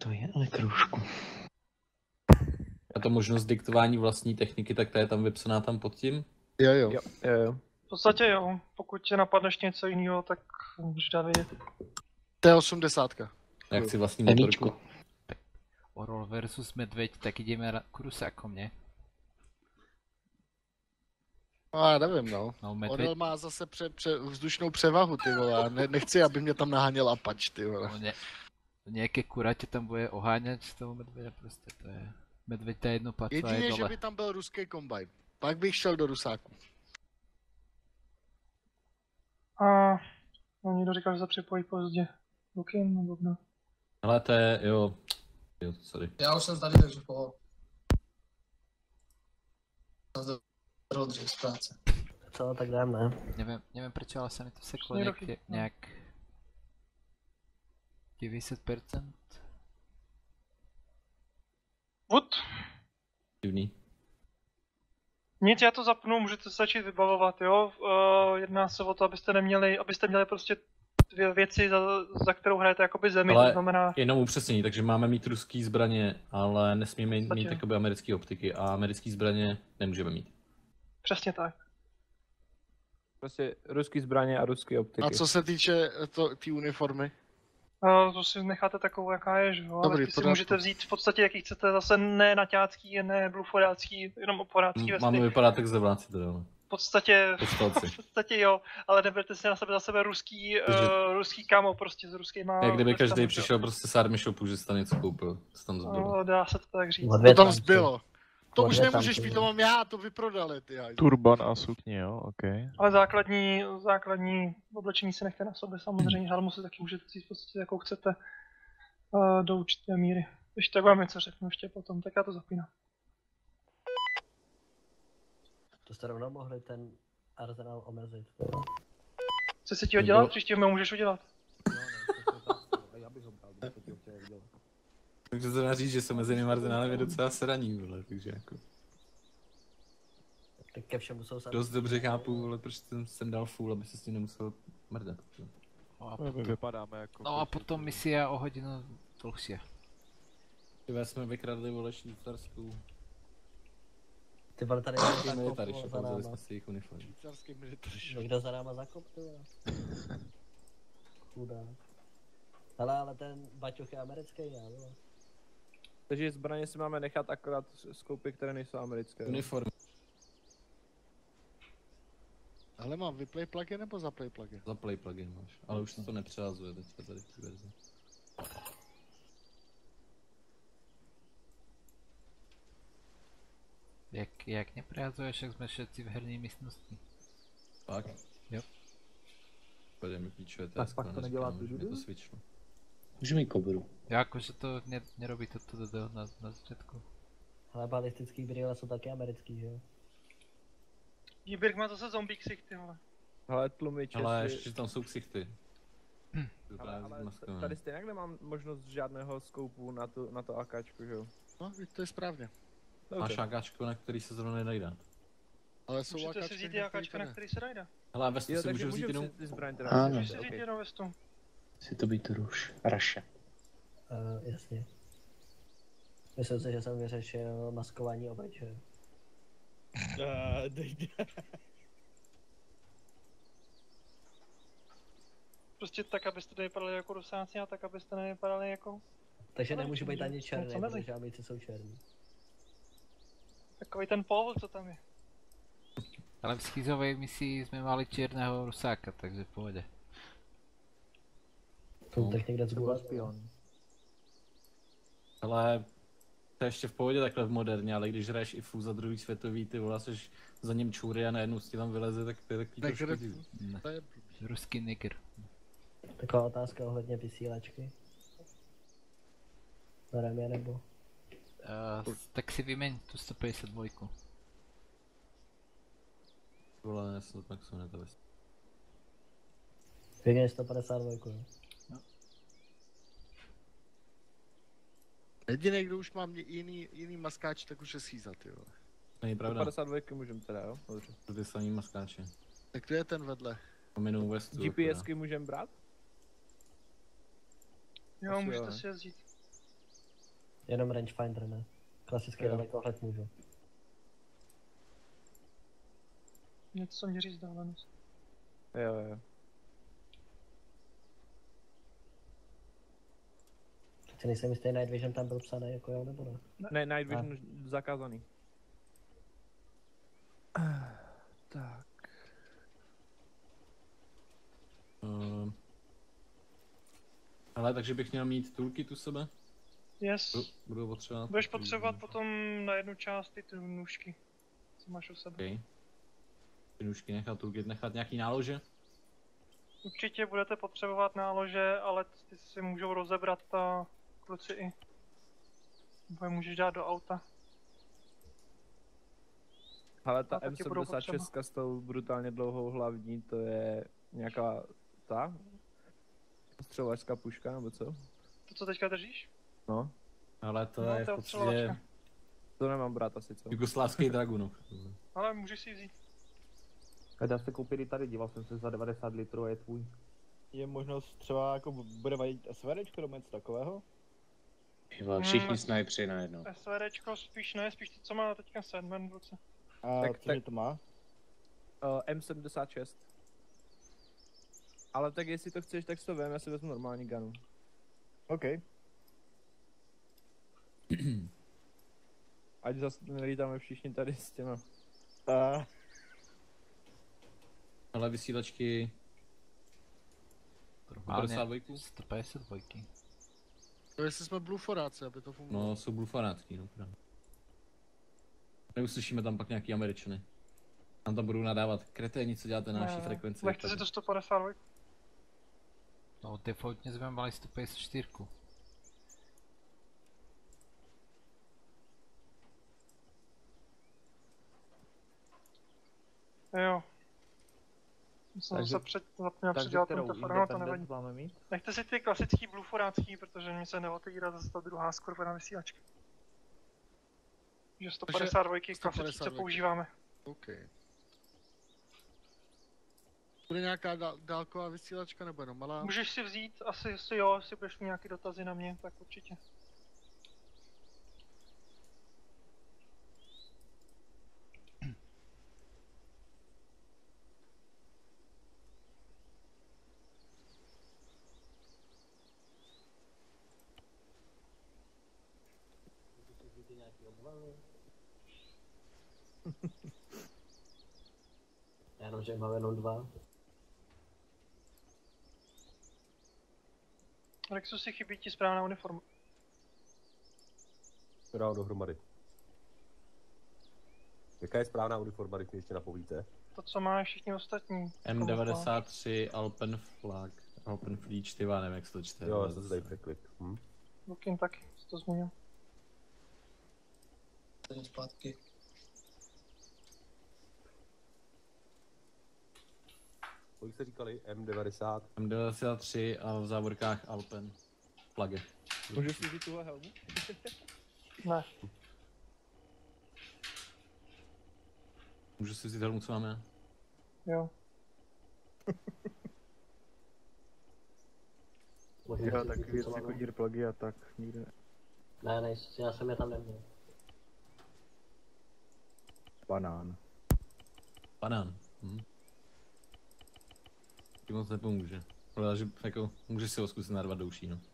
to je ale kroužku. A to možnost diktování vlastní techniky, tak ta je tam vypsaná tam pod tím? Jo. V podstatě jo, pokud tě napadneš něco jiného, tak můžeš dát vědět. To je 80. Jak si vlastní motorku? Orol versus medveď, tak ideme k Rusákom, ne? No já nevím, no. Medveď... Orel má zase vzdušnou převahu, ty vole. Nechci, aby mě tam naháněl Apač, ty vole. No, nějaké kuratě tam bude oháňať z toho medveďa, prostě to je... Medveď ta jedno pacu a je Jedině, dole. že by tam byl ruský kombajn. Pak bych šel do Rusáku. A no, někdo říkal, že se připojí pozdě. Lukin nebo kdo? Ale to je, jo, sorry. Já už jsem tady, takže pohoď. Rodřík z práce. Co, tak dám, ne? Nevím proč, ale se mi to seklo Roky, nějak 90%. Wood? Divný. Nic, já to zapnu, můžete se začít vybavovat, jo? Jedná se o to, abyste měli prostě dvě věci, za kterou hrajete jakoby zemi, Ale to znamená... jenom upřesnění, takže máme mít ruský zbraně, ale nesmíme mít jakoby americké optiky a americké zbraně nemůžeme mít. Přesně tak. Prostě ruský zbraně a ruský optiky. A co se týče té uniformy? To si necháte takovou, jaká je, že jo? Ale Dobrý, ty si můžete vzít v podstatě, jaký chcete, zase ne naťácký, ne bluforácký, jenom oporácký vesty. Máme vypadat tak zevláci teda, ale. V podstatě jo, ale neberte si na sebe za sebe ruský kamo, prostě s ruskýma... Jak kdyby každý přišel prostě s army shopu, že si tam něco koupil, co tam zbylo. No, dá se to tak říct. To tam zbylo. To už nemůžeš mít, to mám já, to vyprodali, ty hajzl. Turban a sukně, jo, ok. Ale základní oblečení si nechte na sobě samozřejmě, helmu si taky můžete vzít v podstatě, jakou chcete do určité míry. Když tak vám něco řeknu ještě potom, tak já to zapínám. To jste rovnou mohli ten arzenál omezit. Co si ti ho dělat? Příště mi ho můžeš udělat. Já bych ho bral, kdyby ho chtěl udělat. Takže to dá říct, že se mezi jiným arzenálem je docela sraní, vole, takže jako... Tak ke všemu jsou Dost dobře chápu, vole, proč jsem dal full, aby se s tím nemusel mrdat. Vypadáme jako... No a potom misia o hodinu dlhšie. Tyhle jsme vykradli, vole, švýcarskou. Ty vole, tady je military shop, vzali jsme si jejich uniformy. Švýcarský military shop. Někdo za náma zakop, ty vole. Chudák. Ale ten baťoch je americký, ne, vole. Takže zbraně si máme nechat akorát z koupy, které nejsou americké. Uniformy. Ale mám vyplay plugin nebo zaplay plugin? Zaplay plugin máš, ale už se to nepřehazuje teďka tady v té verzi. Jak neprehazuješ, jak jsme všetci v herní místnosti? Tak? Jo. Pojďme mi píčuje, Tak pak to nedělá tu mě to switchlo. Můžu mít kobru. Jakože to nerobí to na začátku. Ale balistický brýle jsou taky americký, že jo? Jíbirk má zase zombie ksicht, ty vole. Ale tlumiče ale si... ještě tam jsou ksichty. Ale tady stejně nemám možnost žádného skoupu na to AKčko, že jo? No, to je správně. Máš AKčko, na který se zrovna nedají dát. Ale jsou můžete si vzít AKčka, na který se dají dát. Hele, vestu si můžu vzít jenom... Ano. Můžeš si vzít jenom vestu. Si to být Raše. Jasně. Myslím si, že jsem vyřešil maskování obličeje. Prostě tak, abyste nevypadali jako Rusáci a tak, abyste nevypadali jako... Takže nemůžu být ani černý, Co mezi? protože amici jsou černí. Takový ten povol, co tam je. Ale v schizovej misii jsme mali černého Rusáka, takže v pohodě. To tak někde zgubat. Ale to je ještě v pohodě takhle v moderně, ale když hraješ i FU za druhý světový, ty vole, seš za něm čůry a najednou ti tam vyleze, tak to je takový trošku divný. Ruský nigger. Taková otázka ohledně vysílačky. Berem je nebo? Tak si vyměň tu 152. Vole, já se pak jsou to vys. Vyměň 152, jo. Jediný, kdo už mám jiný maskáč, tak už je schýzat, jo. Není pravda. 52 můžeme teda, jo? Dobře. To ty samý maskáče. Tak to je ten vedle. Pominou vestu. GPSky můžeme brát? Jo, můžete si je vzít. Jenom rangefinder, ne? Klasický dalekohled můžu. Něco měří vzdálenost. Jo. Si nejsem jistý, Night Vision tam byl psaný jako jo, nebo ne? Ne, Night Vision zakázaný. Tak. Ale takže bych měl mít toolkit u sebe? Yes. Budu potřebovat. Budeš potřebovat potom na jednu část ty nůžky, co máš u sebe. Okay. Ty nůžky nechat, toolkit nechat nějaký nálože? Určitě budete potřebovat nálože, ale ty si můžou rozebrat ta kluci i. Nebo je můžeš dát do auta. Ale ta A taky budou M76 s tou brutálně dlouhou hlavní, to je nějaká ta? Střelačská puška nebo co? To, co teďka držíš? No. Ale to No, je to je v podstatě ostřelovačka. To nemám brát asi, co? jugoslávský Dragunov. Ale můžeš si ji vzít. Dá se koupit i tady, díval jsem se za 90 litrů a je tvůj. Je možnost třeba jako bude vadit SVDčko nebo něco takového? Všichni snajpři najednou. SVDčko spíš ne, spíš to, co má teďka Sandman v ruce. A tak to má? M76. Ale tak jestli to chceš, tak si to vem, já si vezmu normální gunu. OK. Ať zase nelítáme všichni tady s těma. Ale vysílačky... 52? 152. To jestli jsme bluforáci, aby to fungovalo. No, jsou bluforátský, no právě. Neuslyšíme tam pak nějaký Američany. Tam budou nadávat kreténi, co děláte na naší frekvenci. Nechte si to 152. No, defaultně jsme mali 154. Jo. Jsem se zapomněl předělat ten tefor, to nevadí. Nechte si ty klasický bluforácký, protože mi se neotevírá zase ta druhá skorpená vysílačka. Že 152 klasický, co používáme. OK. Bude nějaká dálková vysílačka nebo jenom malá? Můžeš si vzít, asi jo, jestli budeš mít nějaký dotazy na mě, tak určitě. Já jenom, že mám jenom 2. Rexu, si chybí ti správná uniforma. To dám dohromady. Jaká je správná uniforma, když mi ještě napovíte? To, co máš všichni ostatní. M93 Alpen Flag. Alpen Fleet, ty nevím, jak se to čte. Jo, já jsem se tady překlik. Lukin taky, jsi to zmínil. Tady zpátky. Kolik jste říkali? M90? M93 a v závorkách Alpen Flage. Můžu si vzít tuhle helmu? Ne. Můžu si vzít helmu, co máme? Jo. Jo, tak věci jako earplugy a tak nikde. Ne, já jsem je tam neměl. Banán. Banán. Ti moc nepomůže. Ale že jako, můžeš si ho zkusit narvat douší, no.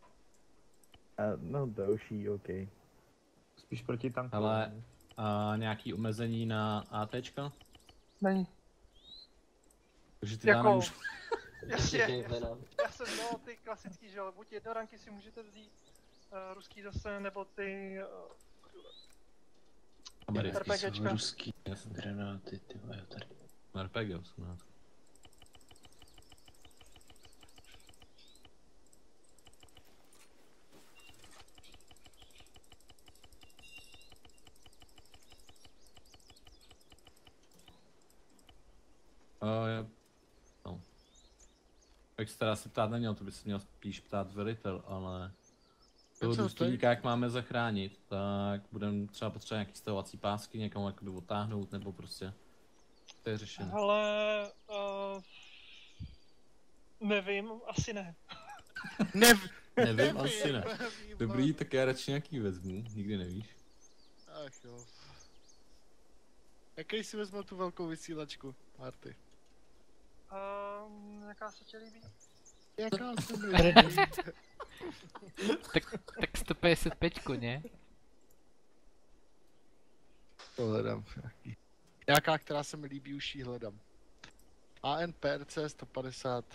No douší, OK. Spíš proti tanku. Ale nějaký omezení na ATčka? Není. Takže ty jako... nemůžu... Jasně, já jsem no ty klasický, že jo, buď jednoranky si můžete vzít, ruský zase, nebo ty... Americký jsou ruský granáty, ty vole, tady. RPG jsou na to. No. Jak se teda se ptát neměl, to by se měl spíš ptát velitel, ale... Toho důstojníka, jak máme zachránit, tak budeme třeba potřebovat nějaký stahovací pásky, někam jakoby otáhnout, nebo prostě... To je řešení. Ale... nevím, asi ne. Nevím, asi ne. Dobrý, tak já radši nějaký vezmu, nikdy nevíš. Ach jo. Jaký si vezměl tu velkou vysílačku, Marty? Jaká se ti líbí? Jaká se mi líbí? Tak 155, ne? To hledám. Nějaká, která se mi líbí, už ji hledám. ANPRC 150.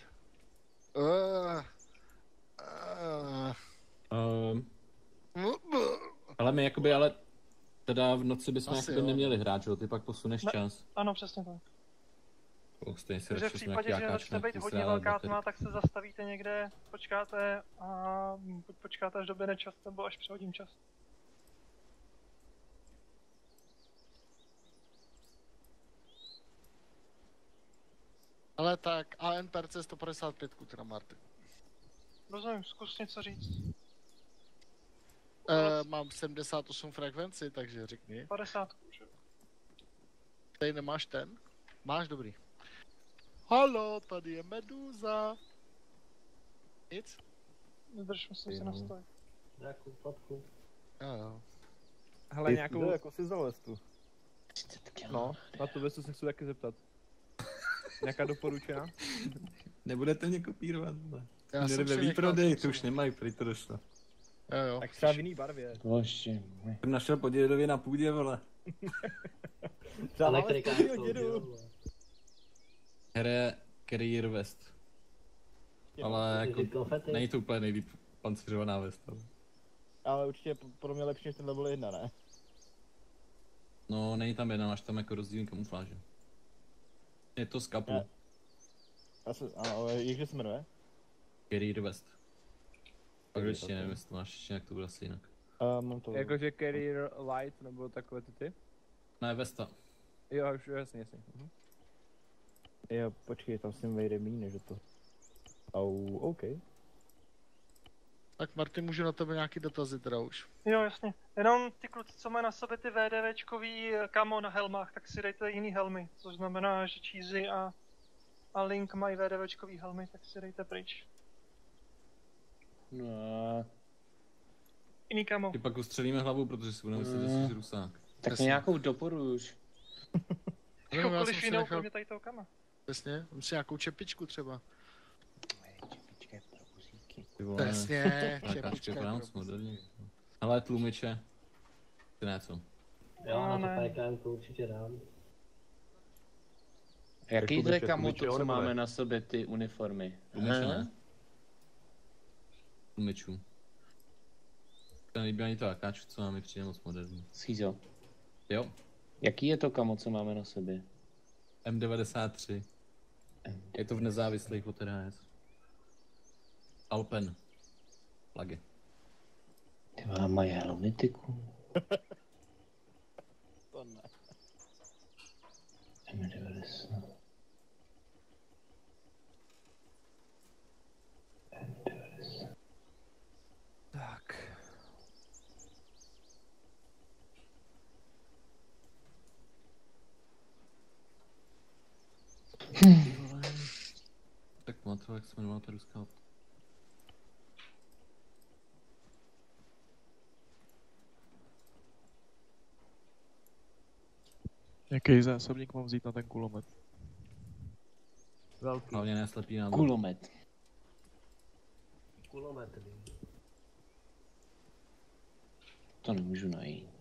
Ale my jakoby, ale teda v noci bychom Asi jakoby jo. neměli hrát, že jo? Ty pak posuneš Ne. čas. Ano, přesně tak. Stejně si Takže v radši případě, že začne být hodně velká tma, tak se zastavíte někde, počkáte a buď počkáte až doběhne čas, nebo až přehodím čas. Ale tak ANPRC 155 teda, Marty. Rozumím, zkus něco říct. Mám 78 frekvenci, takže řekni. 50, že? Tady nemáš ten? Máš, dobrý. Halo, tady je Meduza. Nic? Vydrž, musím se nastavit. Nějakou fotku. Jo. Hele, nějakou... jako si vzal vestu. No, na tu vestu se chci taky zeptat. Nějaká doporučená? Nebudete mě kopírovat, ne? Já jsem Měli ve si nechal výprodej, tu to už nemají, prý to došlo. Jo. Tak třeba v jiný barvě. Bože můj. Jsem našel po dědovi na půdě, vole. Třeba máme Elektrika studio jsou, dědu. jo. Hraje Carrier Vest. Ale Ty jako, konfety. není to úplně nejlíp pancířovaná vest, ale... Ale určitě pro mě lepší než ten level 1, ne? No, není tam jedna, máš tam jako rozdílný kamufláže. Je to z kapu. Ne. Ale jakže se jmenuje? Carrier Vest. Pak ještě nevím, jestli to máš ještě nějak, to bude asi jinak. Mám to. Jakože Carrier Light nebo takové ty? Ne, Vesta. Jo, už jasně. Jo, počkej, tam s tím vejde míň, než to. OK. Tak Marty, můžu na tebe nějaký dotazy teda už. Jo, jasně. Jenom ty kluci, co mají na sobě ty VDVčkový kamo na helmách, tak si dejte jiný helmy. Což znamená, že Cheesy a Link mají VDVčkový helmy, tak si dejte pryč. No, Jiný kamo. Ty pak ustřelíme hlavu, protože si budeme myslet, že jsi rusák. tak Jasně. nějakou doporuji už. Já jsem Jakoukoliv si jinou, nechal- kromě tady toho kama. Přesně, mám si nějakou čepičku třeba. Čepička je pro buzíky. Ty vole, Přesně, nějaká čepička. špionác moderní. Ale tlumiče. Ty ne co? Jo, No, na to ne. PKM to určitě dám. Jakýhle Tlumiče, kamo tlumiče, to, co nebo máme ne? na sobě, ty uniformy? Tlumiče Aha. ne. Tlumičů. To nelíbí ani to akáču, co máme přijde moc moderní. Schýzo. Jo, Jaký je to kamo, co máme na sobě? M93. Je to v nezávislých od RHS. Alpen. Flaggy. Ty vám mají helmy, tyku. To ne. M90. M90. Tak. Tak pamatuju, jak se jmenovala ta ruská. Jaký zásobník mám vzít na ten kulomet? Velký. Hlavně neslepý nábor. Kulomet. Kulometry. To nemůžu najít.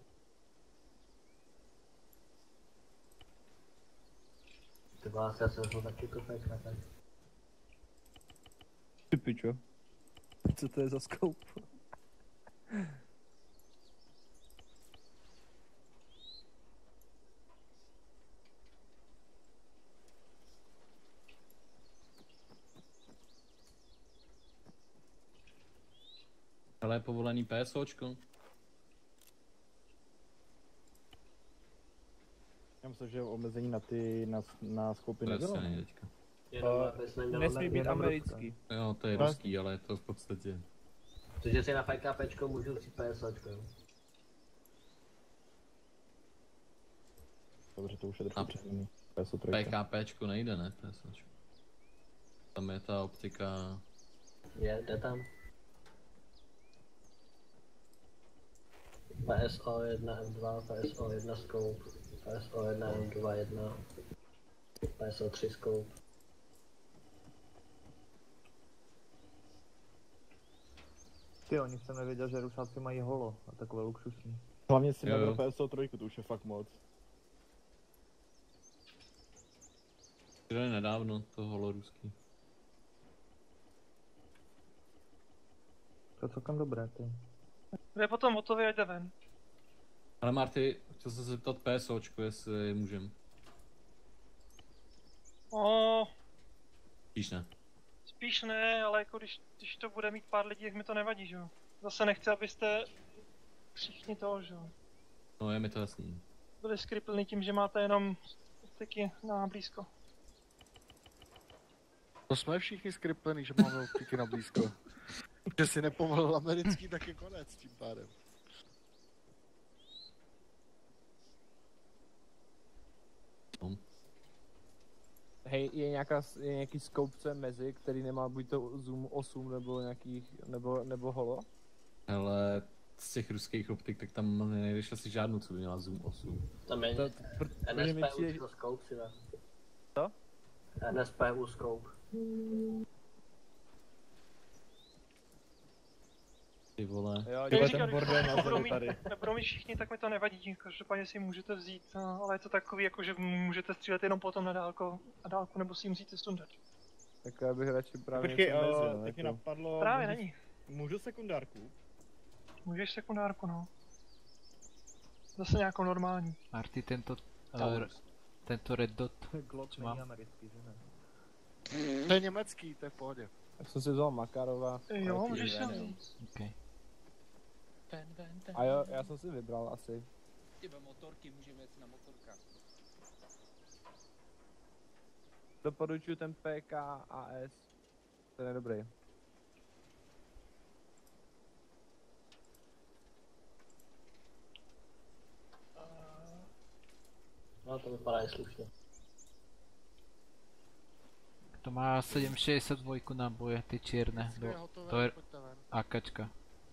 Ty vás, já jsem to taky to PKM. Ty pičo. Co to je za scope? Ale je povolený PSOčko. Já myslím, že omezení na ty, na skoupy To je nebylo. asi není teďka. Jenom abys neměl Nesmí být jenom americký. Jo, to je Tak. ruský, ale je to v podstatě... Protože si na FKPčko můžu vzít PSOčko, jo. Dobře, to už je A- trochu přesný. PSO3. PKPčko nejde, ne? PSOčko. Tam je ta optika... Jde tam. PSO1 M2, PSO1 scope, PSO1 M2 1, PSO3 scope. Ty, oni jsem nevěděl, že rusáci mají holo a takové luxusní. Hlavně si Jo, jo. nebyl PSO3, to už je fakt moc. Přidali nedávno to holoruský. To je celkem dobré, ty. Kde potom hotový a jde ven. Ale Marty, chtěl jsem se zeptat PSOčku, jestli můžem. Spíš ne. Spíš ne, ale jako když to bude mít pár lidí, tak mi to nevadí, že jo. Zase nechci, abyste všichni to, že jo. No je mi to jasný. Byli skriplný tím, že máte jenom styky na blízko. To jsme všichni skriplení, že máme optiky na blízko. Že si nepovolil americký, tak je konec tím pádem. Hej, je nějaký scope, co je mezi, který nemá buď to zoom 8 nebo nebo holo? Ale z těch ruských optik, tak tam nejdeš asi žádnou, co by měla zoom 8. Tam je NSPU scope si dá. Co? NSPU scope. Ty vole. Jo, Když ten bordel na zemi tady. Nebudou mít všichni, tak mi to nevadí, každopádně si můžete vzít, ale je to takový, jako že můžete střílet jenom potom na dálku nebo si ji musíte sundat. Tak já bych radši právě Počkej, něco mezi, teď mi napadlo... Právě není. Můžu sekundárku? Můžeš sekundárku, no. Zase nějakou normální. Marty, tento red dot, co mám? Americký, že ne? To je německý, to je v pohodě. Tak jsem si vzal Makarova. Jo, můžeš si ho vzít. Okay. A jo, já jsem si vybral asi. Tyba motorky, můžeme jet na motorkách. Doporučuji ten PKAS. Ten je dobrý. No to vypadá i slušně. To má 7,62 náboje, ty černé. To je AKčka.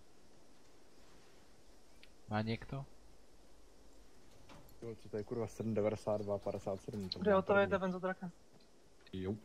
Má někdo? Jo, co to je kurva 792, 57. Kde hotový, jde ven za drakem. Jo.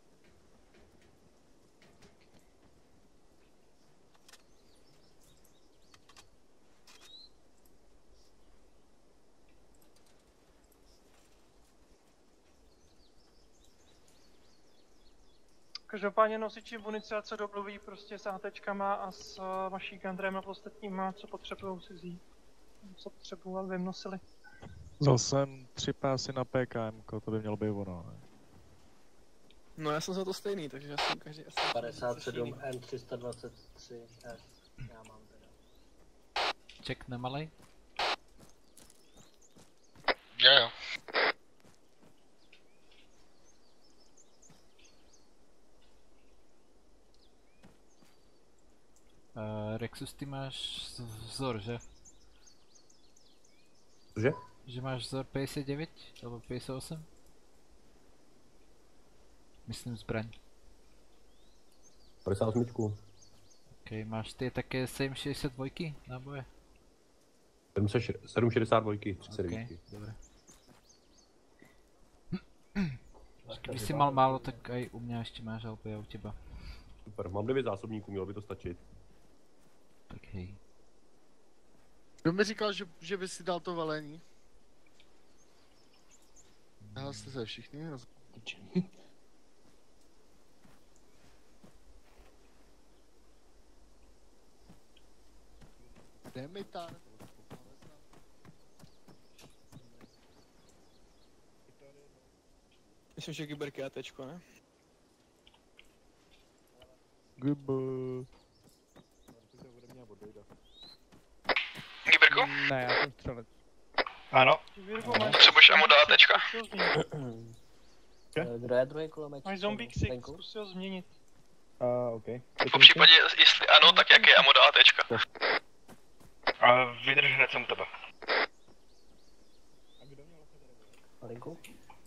Každopádně nosiči munice a co domluví prostě s ATčkama a s machine gunnerem a ostatníma, co potřebujou si vzít. Co potřebují, aby jim nosili. Vzal jsem 3 pásy na PKM, to by mělo být ono, ne? No já jsem za to stejný, takže já jsem každý asi... 57 M323 S. Já mám teda. Check nemalej? Jo. Rexus, ty máš vzor, že? Že? Že máš vzor 59 alebo 58? Myslím zbraň. 58. Ok, máš ty také 7,62 náboje? 762, 39. Ok, dobré. Kdyby si mal málo, tak aj u mě ještě máš, alebo já u těba. Super, mám 9 zásobníků, mělo by to stačit. Tak hej. Kdo mi říkal, že by si dal to velení? Já jste se všichni Demitar. Myslím, že Kyberky je ATčko, ne? Kyberku? Ne, já jsem střelec. Ano. Potřebuješ ammo do ATčka? Kdo je druhý kulomet? Máš zombie ksik, zkus si ho změnit. OK. Po případě, jestli ano, tak jak je ammo do ATčka? Vydrž, hned jsem u tebe. Malinku?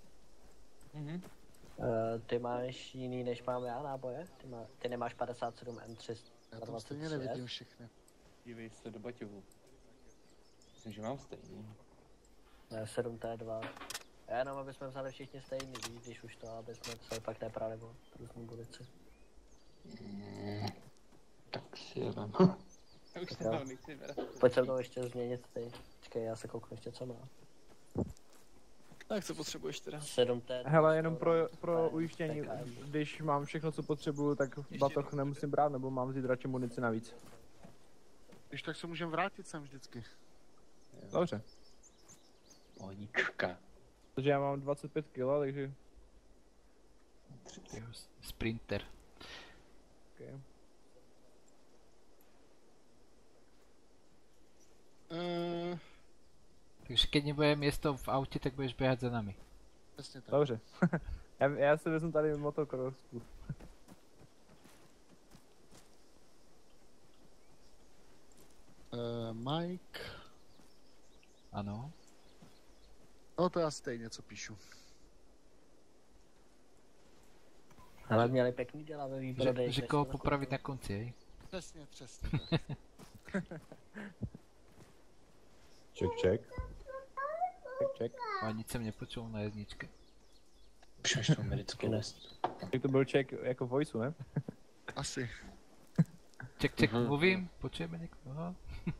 Ty máš jiný než mám já náboje? Ty nemáš 57 M3. Já tam stejně nevidím všechny. Dívej se do baťovu. myslím, že mám stejný. Ne, 7T2. Já jenom, aby jsme vzali všichni stejný, víc, když už to, aby jsme se pak neprali o různý bulici. Tak si je vem. Už Tak jo. nechci brát. Pojď se to ještě změnit teď. Počkej, já se kouknu ještě, co má. Tak co potřebuješ teda? 7T2. Hele, jenom pro ujištění, když mám všechno, co potřebuju, tak batoh nemusím brát, nebo mám vzít radši munici navíc. Když tak se můžeme vrátit sem vždycky. Dobře. Pohodička. Takže já mám 25 kg, takže... Sprinter. Okay. Takže keď nebude miesto v autě, tak budeš běhat za nami. Přesně tak. Dobře. já si vezmu tady motokrosku. Mike. Ano. No to já stejně, co píšu. Ale měli pěkný děla ve výbrodej. Že koho popravit na konci, hej? Přesně. Check. A nic jsem nepočul na jedničke. Už to americkou list. Jak to byl check jako voiceu, ne? Asi. Ček, mluvím, počujeme někoho.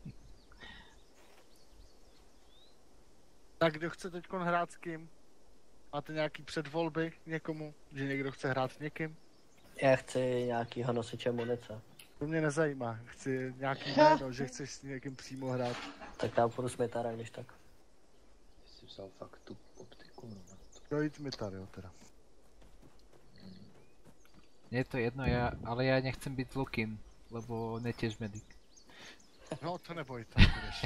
Tak kdo chce teď hrát s kým? Máte nějaký předvolby někomu, že někdo chce hrát s někým? Já chci nějakýho nosiče munice. To mě nezajímá, chci nějaký jméno, že chceš s někým přímo hrát. Tak já půjdu s Mitarem, když tak. Jsi vzal fakt tu optiku, no. Dojít Mitar, jo teda. Je to jedno, ale já nechcem být Lukin, lebo netiež medic. No to neboj, tam budeš.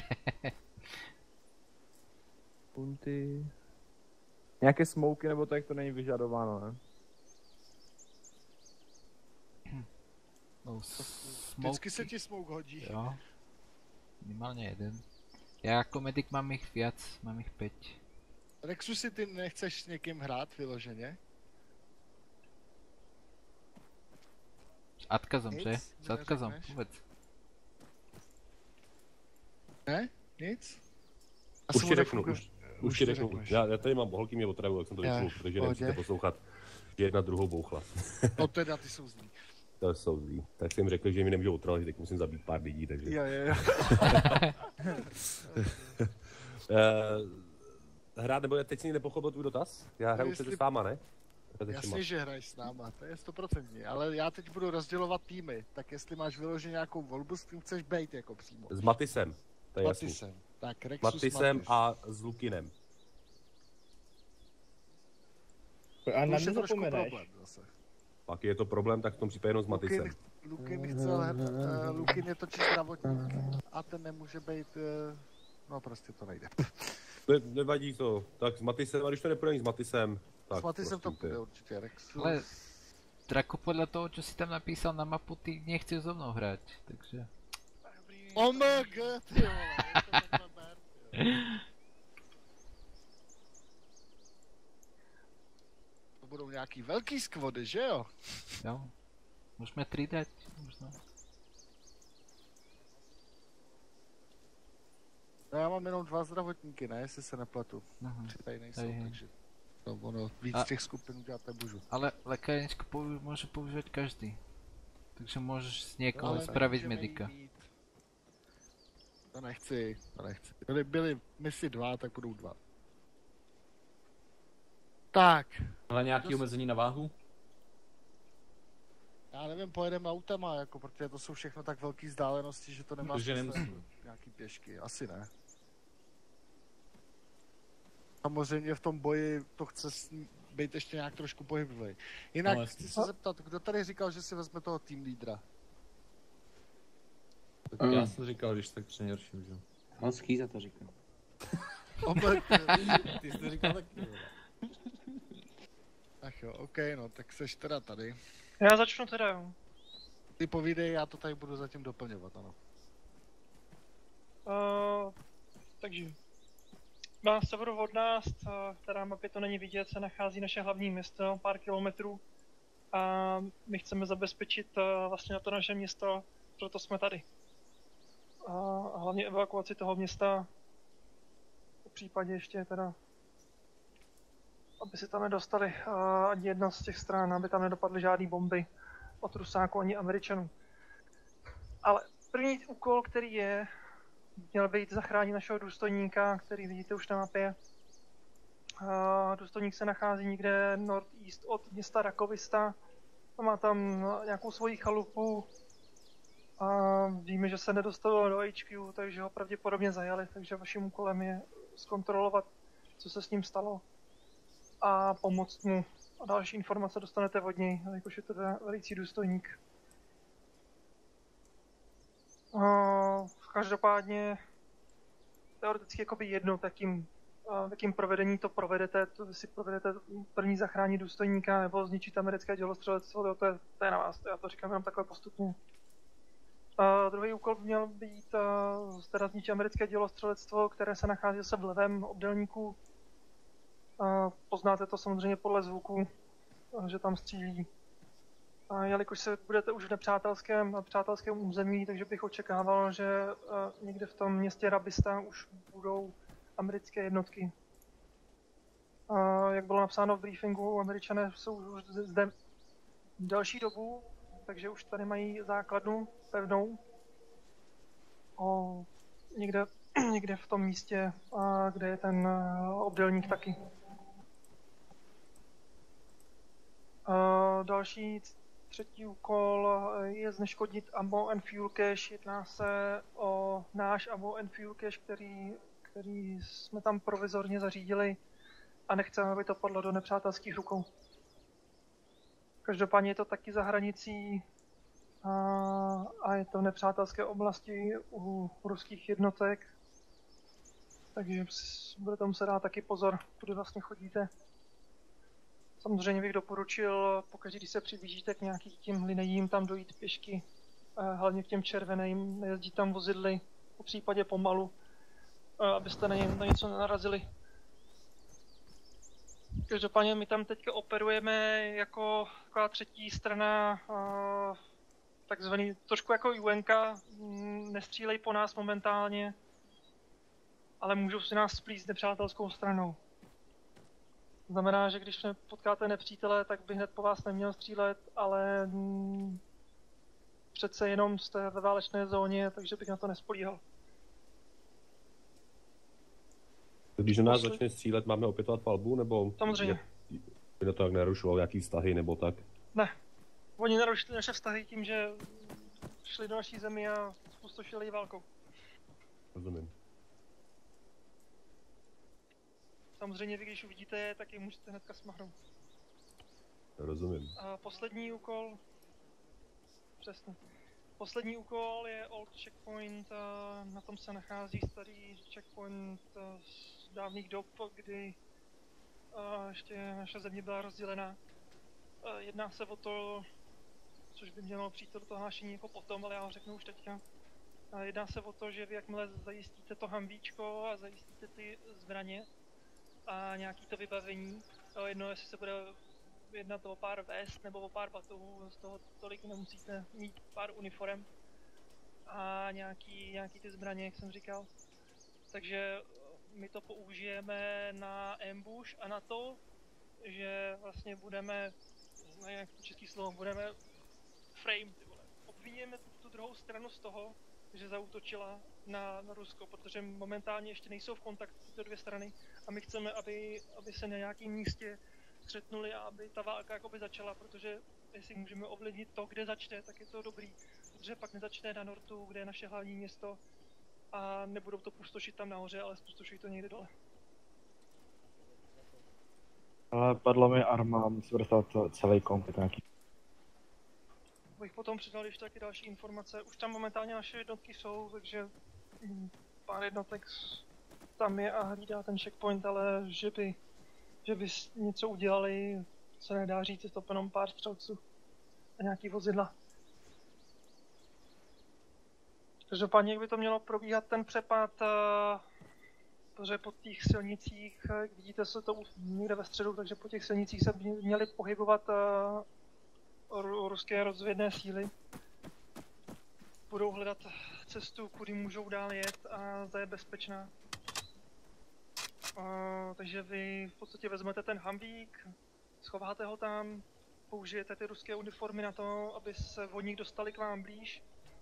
Punty. Nějaké smoky nebo tak to není vyžadováno, ne? No, Vždycky se ti smoke hodí. Jo. Minimálně jeden. Já jako medic mám jich viac, mám jich 5. Rexu, si ty nechceš s někým hrát vyloženě? S Atkazom, Nic? že? S Atkazom, Neřekneš? povedz. Ne? Nic? Už ti řeknu, už ti řeknu. řekneš. Já tady mám holky mě otravu, jak jsem to Já, vypnul, takže pohodě. nemusíte poslouchat. Jedna druhou bouchla. No teda, ty jsou zlý. To jsou zlý. Tak jsem řekl, že mi nemůžou otravovat, že teď musím zabít pár lidí, takže... Jo. Hrát, nebo teď si nepochopil tvůj dotaz? Já hraju jestli- přece s váma, ne? Jasně, že hraješ s náma, to je 100%, ale já teď budu rozdělovat týmy, tak jestli máš vyloženě nějakou volbu, s kým chceš bejt jako přímo. S Matisem, to je jasný. Matisem. Tak, Rexus Matisem Matiš. a s Lukinem. A na mě zapomeneš. Pak je to problém, tak v tom případě jenom s Matisem. Lukin je totiž zdravotník a ten nemůže být, no prostě to nejde. Nevadí to, tak s Matisem, a když to nepůjde s Matisem, tak S Matisem to prosím tě. půjde určitě, Rexus. Ale Draco, podle toho, co si tam napísal na mapu, ty nechceš so mnou hrát, takže... OMG, ty vole, je to takhle ber, ty jo. To budou nějaký velký skvody, že jo? Jo. Můžeme 3 dát, možná. No já mám jenom 2 zdravotníky, ne, jestli se nepletu. Aha. 3 tady nejsou, Hej. takže... No ono, víc A- těch skupin udělat nemůžu. Ale lékárničku může používat každý. Takže můžeš s někoho Ale spravit můžeme medika. jí mít. To nechci. Byli misi 2, tak budou 2. Tak. Ale nějaký omezení na váhu? Já nevím, pojedeme autama, jako, protože to jsou všechno tak velké vzdálenosti, že to nemá Takže smysl. nemusím. Nějaký pěšky, asi ne. Samozřejmě v tom boji to chce být ještě nějak trošku pohybový. Jinak No, jasně. chci se zeptat, kdo tady říkal, že si vezme toho team lídra? Tak já jsem říkal, když tak přeněrším, že? On Skýza to říkal. Ty jsi to říkal taky. Ach jo, ok, no, tak seš teda tady. Já začnu teda, jo. Ty povídej, já to tady budu zatím doplňovat, ano. Takže na severu od nás, která mapě to není vidět, se nachází naše hlavní město, pár kilometrů. A my chceme zabezpečit vlastně na to naše město, proto jsme tady. A hlavně evakuaci toho města případě ještě teda, aby si tam nedostali ani jedna z těch stran, aby tam nedopadly žádný bomby od Rusáků ani Američanů. Ale první úkol, který měl být zachránit našeho důstojníka, který vidíte už na mapě. Důstojník se nachází někde northeast od města Rakovista. Má tam nějakou svoji chalupu. A víme, že se nedostalo do HQ, takže ho pravděpodobně zajali, takže vaším úkolem je zkontrolovat, co se s ním stalo a pomoct mu. A další informace dostanete od něj, jakož je to velící důstojník. Každopádně teoreticky jakoby jedno, v jakým provedení to provedete, to si provedete první zachránit důstojníka nebo zničit americké dělostřelectvo, to je na vás, já to říkám jenom takhle postupně. Druhý úkol by měl být teda zničit americké dělostřelectvo, které se nachází zase v levém obdélníku. Poznáte to samozřejmě podle zvuku, že tam střílí. Jelikož se budete už v nepřátelském území, takže bych očekával, že někde v tom městě Rabista už budou americké jednotky. Jak bylo napsáno v briefingu, Američané jsou už zde delší dobu, takže už tady mají základnu pevnou. Někde v tom místě, kde je ten obdélník taky. Další třetí úkol je zneškodnit ammo and fuel cache. Jedná se o náš ammo and fuel cache, který jsme tam provizorně zařídili a nechceme, aby to padlo do nepřátelských rukou. Každopádně je to taky za hranicí a je to v nepřátelské oblasti u ruských jednotek. Takže budete muset dát taky pozor, kudy vlastně chodíte. Samozřejmě bych doporučil, pokaždé, když se přiblížíte k nějakým těm linejím, tam dojít pěšky, hlavně k těm červeným, nejezdit tam vozidly, po případě pomalu, abyste na něco nenarazili. Každopádně my tam teďka operujeme jako taková třetí strana, takzvaný trošku jako UNka, nestřílej po nás momentálně, ale můžou si nás splíst nepřátelskou stranou. To znamená, že když potkáte nepřítele, tak by hned po vás neměl střílet, ale přece jenom jste ve válečné zóně, takže bych na to nespolíhal. Když na nás začne střílet, máme opětovat palbu, nebo... Samozřejmě. By to tak nerušilo nějaký vztahy, nebo tak? Ne. Oni narušili naše vztahy tím, že šli do naší zemi a spustošili ji válkou. Rozumím. Samozřejmě vy, když uvidíte, tak ji můžete hnedka smahnout. Rozumím. A poslední úkol... Přesně. Poslední úkol je Old Checkpoint, na tom se nachází starý checkpoint z dávných dob, kdy ještě naše země byla rozdělena. Jedná se o to, což by mělo přijít do toho hlášení jako potom, ale já ho řeknu už teďka. Jedná se o to, že vy jakmile zajistíte to Humvíčko a zajistíte ty zbraně a nějaký to vybavení, jedno jestli se bude jednat o pár vest nebo o pár batohů, z toho tolik nemusíte mít, pár uniform a nějaký ty zbraně, jak jsem říkal. Takže my to použijeme na ambush a na to, že vlastně budeme, jak to český slovo, budeme frame, ty vole. Obviníme tu druhou stranu z toho, že zaútočila na Rusko, protože momentálně ještě nejsou v kontaktu tyto dvě strany a my chceme, aby se na nějakém místě střetnuli a aby ta válka jakoby začala, protože jestli můžeme ovlivnit to, kde začne, tak je to dobrý, protože pak nezačne na Nortu, kde je naše hlavní město a nebudou to pustošit tam nahoře, ale spustošují to někde dole. Ale padlo mi arma, musím dostat celý komplet nějaký. Bych potom přidal ještě taky další informace. Už tam momentálně naše jednotky jsou, takže pár jednotek tam je a hlídá ten checkpoint, ale že by něco udělali, se nedá říct, je to jenom pár střelců a nějaký vozidla. Každopádně, jak by to mělo probíhat ten přepad, protože po těch silnicích, jak vidíte se to někde ve středu, takže po těch silnicích se měly pohybovat ruské rozvědné síly. Budou hledat cestu, kudy můžou dál jet a zda je bezpečná. Takže vy v podstatě vezmete ten Humvík, schováte ho tam, použijete ty ruské uniformy na to, aby se vodník dostali k vám blíž,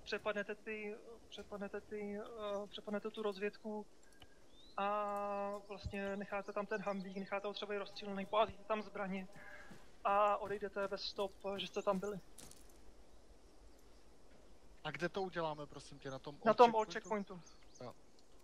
přepadnete tu rozvědku a vlastně necháte tam ten Humvík, necháte ho třeba i rozstřílený, poházíte tam zbraně a odejdete bez stop, že jste tam byli. A kde to uděláme, prosím tě, Na tom old checkpointu? Jo.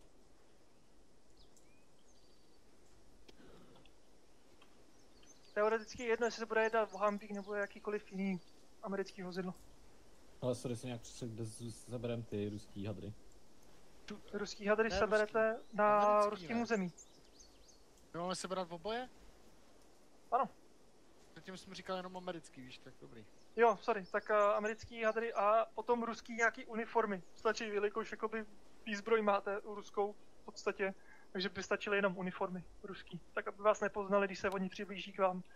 Teoreticky jedno, jestli se bude jednat o Humvee nebo jakýkoliv jiný americký vozidlo. Ale sorry, si nějak přesek, kde zaberem ty ruský hadry. Ruský hadry Ne, seberete na ruském území. My máme sebrat oboje? Ano. Zatím jsem říkal jenom americký, víš, tak dobrý. Jo, sorry, tak americký hadry a potom ruský nějaký uniformy. Stačí, jelikož jakoby výzbroj máte ruskou v podstatě, takže by stačily jenom uniformy ruský, tak aby vás nepoznali, když se oni přiblíží k vám.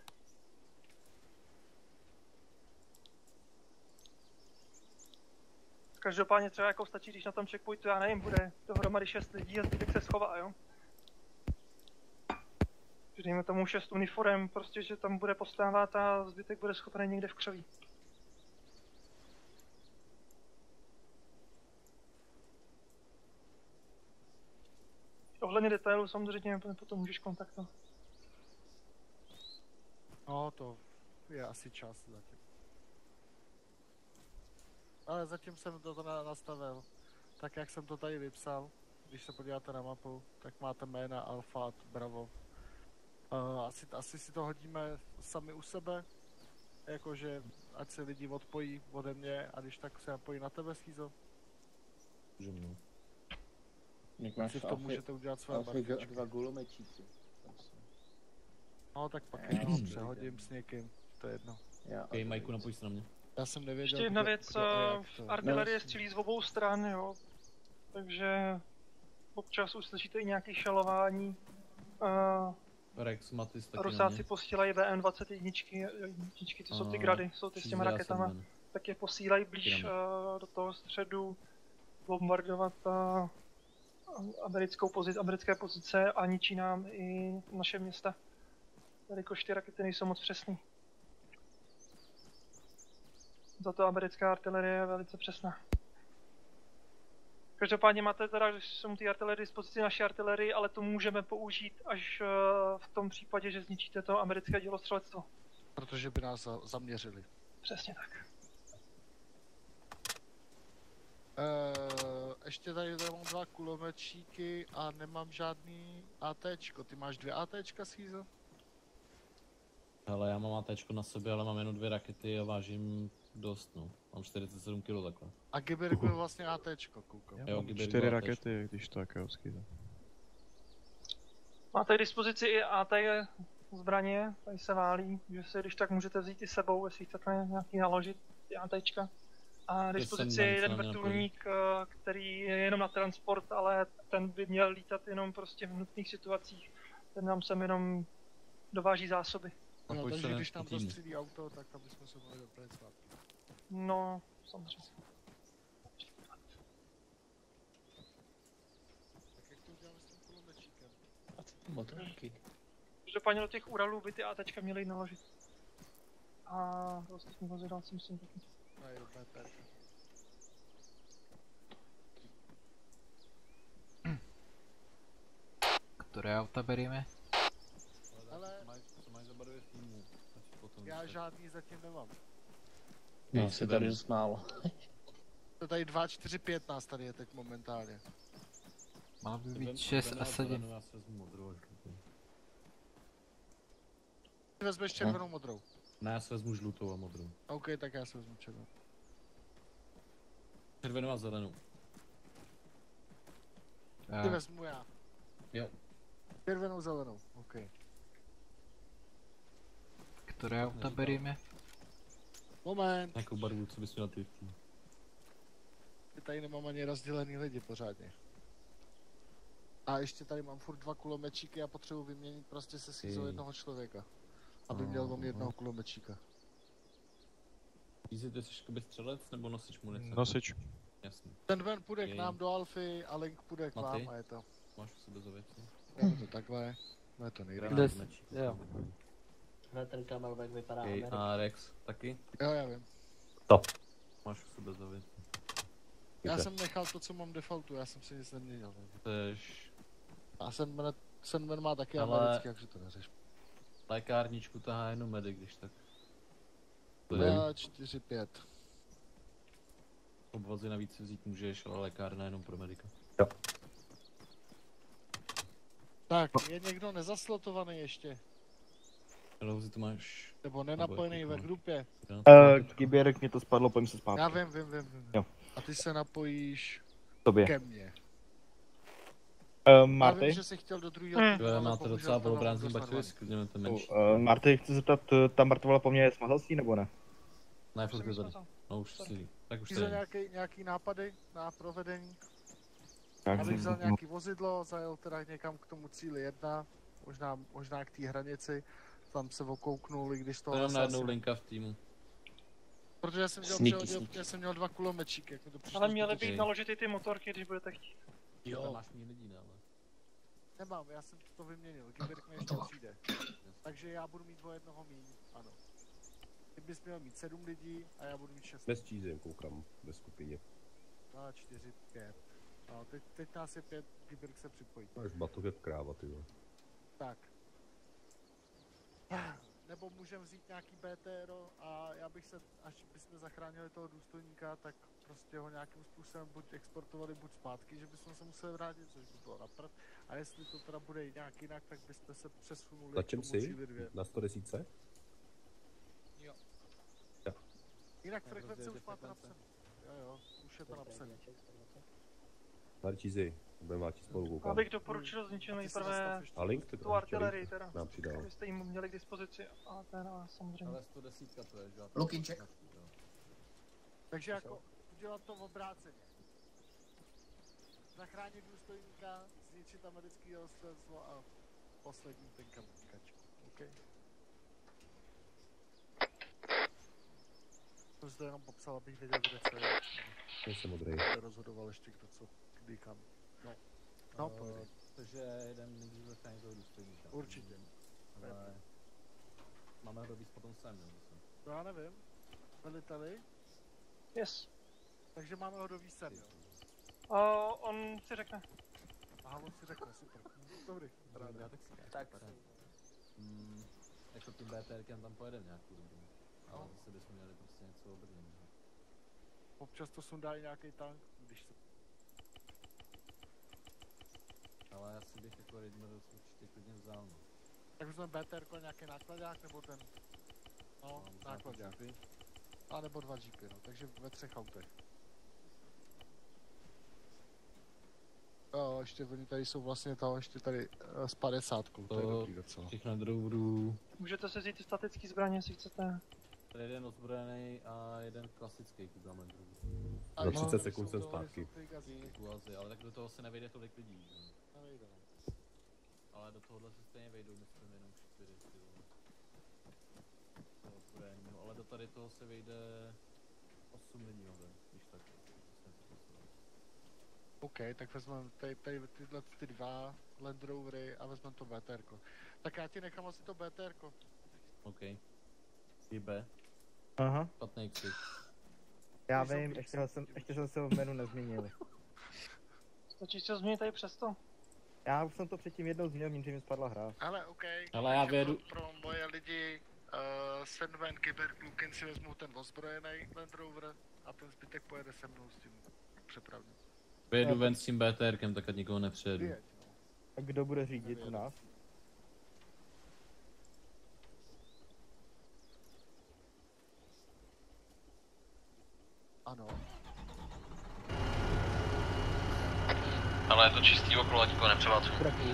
Každopádně třeba jako stačí, když na tom checkpointu, já nevím, bude dohromady 6 lidí a zbytek se schová, jo? Že dejme tomu 6 uniform, prostě, že tam bude postávat a zbytek bude schovaný někde v křoví. Ohledně detailů samozřejmě potom můžeš kontaktovat. No, to je asi čas zatím. Ale zatím jsem to nastavil. Tak jak jsem to tady vypsal, když se podíváte na mapu, tak máte jména Alfa, Bravo. Asi si to hodíme sami u sebe, jakože ať se lidi odpojí ode mě a když tak se napojí na tebe, Schizo. Můžeme. Jak máš si v tom můžete udělat své barvičky. 2 gulomečíci. No tak pak jenom přehodím s někým, to je jedno. Okej, Majku, napoj se na mě. Já jsem nevěděl, ještě jedna věc, artilerie střílí z obou stran, jo. Takže občas uslyšíte i nějaké šalování. Rex, Matis, taky Rusáci posílají BM-21, to jsou ty grady, jsou ty s těma raketama. Tak je posílají blíž do toho středu bombardovat americké pozice a ničí nám i naše města. Jelikož ty rakety nejsou moc přesný. Za to americká artilerie je velice přesná. Každopádně máte teda, když jsou ty artilerie dispozici naší artilerii, ale to můžeme použít až v tom případě, že zničíte to americké dělostřelectvo. Protože by nás zaměřili. Přesně tak. Ještě tady mám 2 kulomečíky a nemám žádný ATčko. Ty máš 2 ATčka, Schizo? Hele, já mám ATčko na sobě, ale mám jenom 2 rakety a vážím dost, no. Mám 47 kg takhle. A Giberg byl vlastně ATčko, koukám. Já mám 4 rakety, když to tak je Schizo. Máte k dispozici i AT zbraně, tady se válí, že si když tak můžete vzít i sebou, jestli chcete nějaký naložit ty ATčka. A k dispozici je jeden vrtulník, který je jenom na transport, ale ten by měl lítat jenom prostě v nutných situacích. Ten nám sem jenom dováží zásoby. No, takže když nám dostřílí auto, tak aby jsme se mohli dopravit zpátky. No, samozřejmě. Tak jak to uděláme s tím kulomečíkem? A co ty motorky? Každopádně do těch Uralů by ty ATčka měly jít naložit. A do ostatních vozidel si myslím taky. No je dobré, perfekt. Ktoré auta berieme? Ale já žádný zatím nemám. No, se tady dost málo. To tady 2, 4, 5 nás tady je teď momentálně. Má by být 6 a 7. Já se vezmu modrou až žlutou. Ty vezmeš červenou modrou. Ne, já se vezmu žlutou a modrou. OK, tak já se vezmu červenou. Červenou a zelenou. Ty vezmu já. Jo. Červenou, zelenou, OK. Ktoré auta berieme? Moment. Jakou barvu, co bys měl ty? Tady nemám ani rozdělený lidi pořádně. A ještě tady mám furt 2 kulomečíky a potřebuji vyměnit prostě se Schizou jednoho člověka. Aby měl on jednoho kulomečíka. Easy, ty jsi jakoby střelec nebo nosič munice? Nosič. Jasně. Ten ven půjde k nám do Alfy a Link půjde k vám a je to. Máš u sebe za věci? Dáme to takhle. Máme to nejrychlejší. Jo. Hned ten Camelback vypadá Okay, americky. a Rex taky? Jo, já vím. To. Máš v sobě zavit. Já jsem nechal to, co mám defaultu, já jsem si nic neměnil. Chceš... A Sandman má taky Ale- americký, takže to neřeš. Lékárničku tahá jenom medic, když tak. 4, 5. Obvazy navíc si vzít můžeš, ale lékárna jenom pro medika. Jo. Tak, je někdo nezaslotovaný ještě? Louzi, to máš... Nebo nenapojený ve grupě? Kyběrek mě to spadlo, pojďme se zpátky. Já vím. Jo. A ty se napojíš Tobě. ke mně. Já Marty? vím, že jsi chtěl do druhého týmu, ale Máte bohužel docela to nemám polobrázdný dost bakterie, narvaný. sklidněme to menší. Marty, chci zeptat, ta mrtvola po mně je smazalství nebo ne? Ne, furt je tady. No už si, tak už to Chtěl je. nějaký nápady na provedení? Tak Abych jsem- vzal nějaký vozidlo, zajel teda někam k tomu cíli 1, možná k té hranici, tam se okouknul, i když To toho jenom na jednou asi- linka v týmu. Protože já jsem Sneaky, dělal já jsem měl 2 kulomečíky, jak mi to přišlo. Ale měly zbytečný. být naložitý ty motorky, když budete chtít. Jo. Máš mě lidí, ne, ale... Nemám, já jsem to vyměnil, Kyberk mi ještě přijde. Takže já budu mít o jednoho míň, ano. Ty bys měl mít 7 lidí a já budu mít 6. Bez cheesem koukám, ve skupině. 2, 4, 5. No, teď nás je 5, Kyberk se připojí. Máš batoh jak kráva, ty vole. Tak. Nebo můžeme vzít nějaký BTR a já bych se, až bychom zachránili toho důstojníka, tak prostě ho nějakým způsobem buď exportovali, buď zpátky, že bychom se museli vrátit, což by bylo napřed. A jestli to teda bude nějak jinak, tak byste se přesunuli Na k čem tomu jsi? cíli 2. Na 110? Jo. Jo. Jinak Ne, frekvence prostě už máte frekvence. napsané. Jo, už je to napsané. Tady cheesy, budeme váčit spolu koukám. Abych doporučil zničit nejprve A link ty tu artilerii teda. nám přidal. Abyste jim měli k dispozici a ten a samozřejmě. Ale 110 to je, že? Lukinček. Takže jako udělat to obráceně. Zachránit důstojníka, zničit americký ostrovstvo a poslední ten kamikač. OK? To zde jenom popsal, abych věděl, kde co je. Nejsem modrý. Rozhodoval ještě kdo co, kdy kam. No, pojedej. Takže jeden může zachránit toho důstojníka. Určitě. Ale... Máme ho víc potom sem, jo? Myslím. To já nevím. Veliteli? Yes. Takže máme ho dovízt sem, jo? On si řekne. Aha, on si řekne, super. Dobrý. Já tak si Tak. jako tím BTRkem tam pojedeme nějakou dobu. Ale zase bychom měli prostě něco obrněného. Občas to sundá i nějaký tank, když se... Ale asi bych jako Raidmers určitě klidně vzal, no. Tak vezmeme BTR nějaký nákladák, nebo ten... No, nákladák. A nebo 2 jeepy, no, takže ve 3 autech. Jo, ještě oni tady jsou vlastně to, ještě tady s 50, to je dobrý docela. Těch na drouru. Můžete si vzít ty statické zbraně, jestli chcete. Tady jeden ozbrojený a jeden klasický kublament. Za 30 sekund jsem zpátky. Ale tak do toho se nevejde tolik lidí, že? Nevejde. Ale do tohohle se stejně vejdou, myslím, jenom 4, ty vole. Toho ozbrojeného, ale do tady toho se vejde 8 lidí, no, když tak. OK, tak vezmeme tyhle ty 2 Land Rovery a vezmeme to BTR-ko. Tak já ti nechám asi to BTR-ko. OK. B. Aha. Špatný křik. Já vím, ještě jsem se v menu nezmínil. Stačí se změnit tady přesto. Já už jsem to předtím jednou zmínil, vím, že mi spadla hra. Ale OK. Ale já vědu. Pro moje lidi Sandman, Kyber, Lukin si vezmou ten ozbrojený Land Rover a ten zbytek pojede se mnou s tím přepravním. Vyjedu ven s tím BTRkem, tak ať nikoho nepřejedu. A kdo bude řídit u nás? Ano. Ale je to čistý okolo, nikoho nepřevádzu.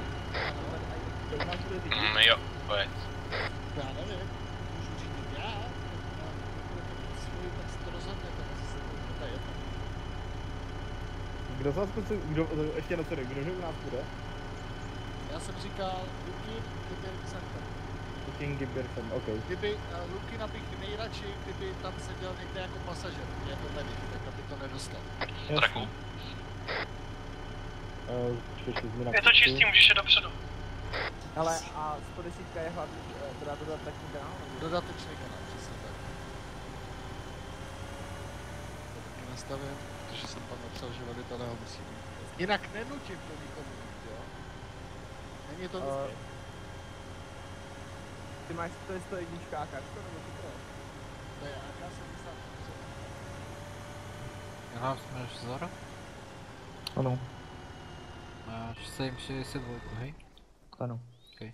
Jo, pojď. Já nevím, můžu řídit já, svoji, tak si to rozhodnete, to je jedno. Kdo z vás ještě na co jde, kdo u nás bude? Já jsem říkal Lukin, Kyber, Center. Lukin, Gibberson, OK. Kdyby Lukina bych nejradši, kdyby tam seděl někde jako pasažer, jako medic, tak aby to nedostal. Traku. Je to čistý, můžeš jít dopředu. Ale a 110 je hlavní, teda dodatečný kanál? Dodatečný kanál, přesně tak. To taky nastavím, protože jsem tam napsal, že velitel ho musí mít. Jinak nenutím to nikomu mít, jo? Není to nutné. Ty máš 101 kačko, nebo ty pro? Ne, já jsem myslel, že... Já máš vzor? Ano. Máš 762, hej? Ano. Okay.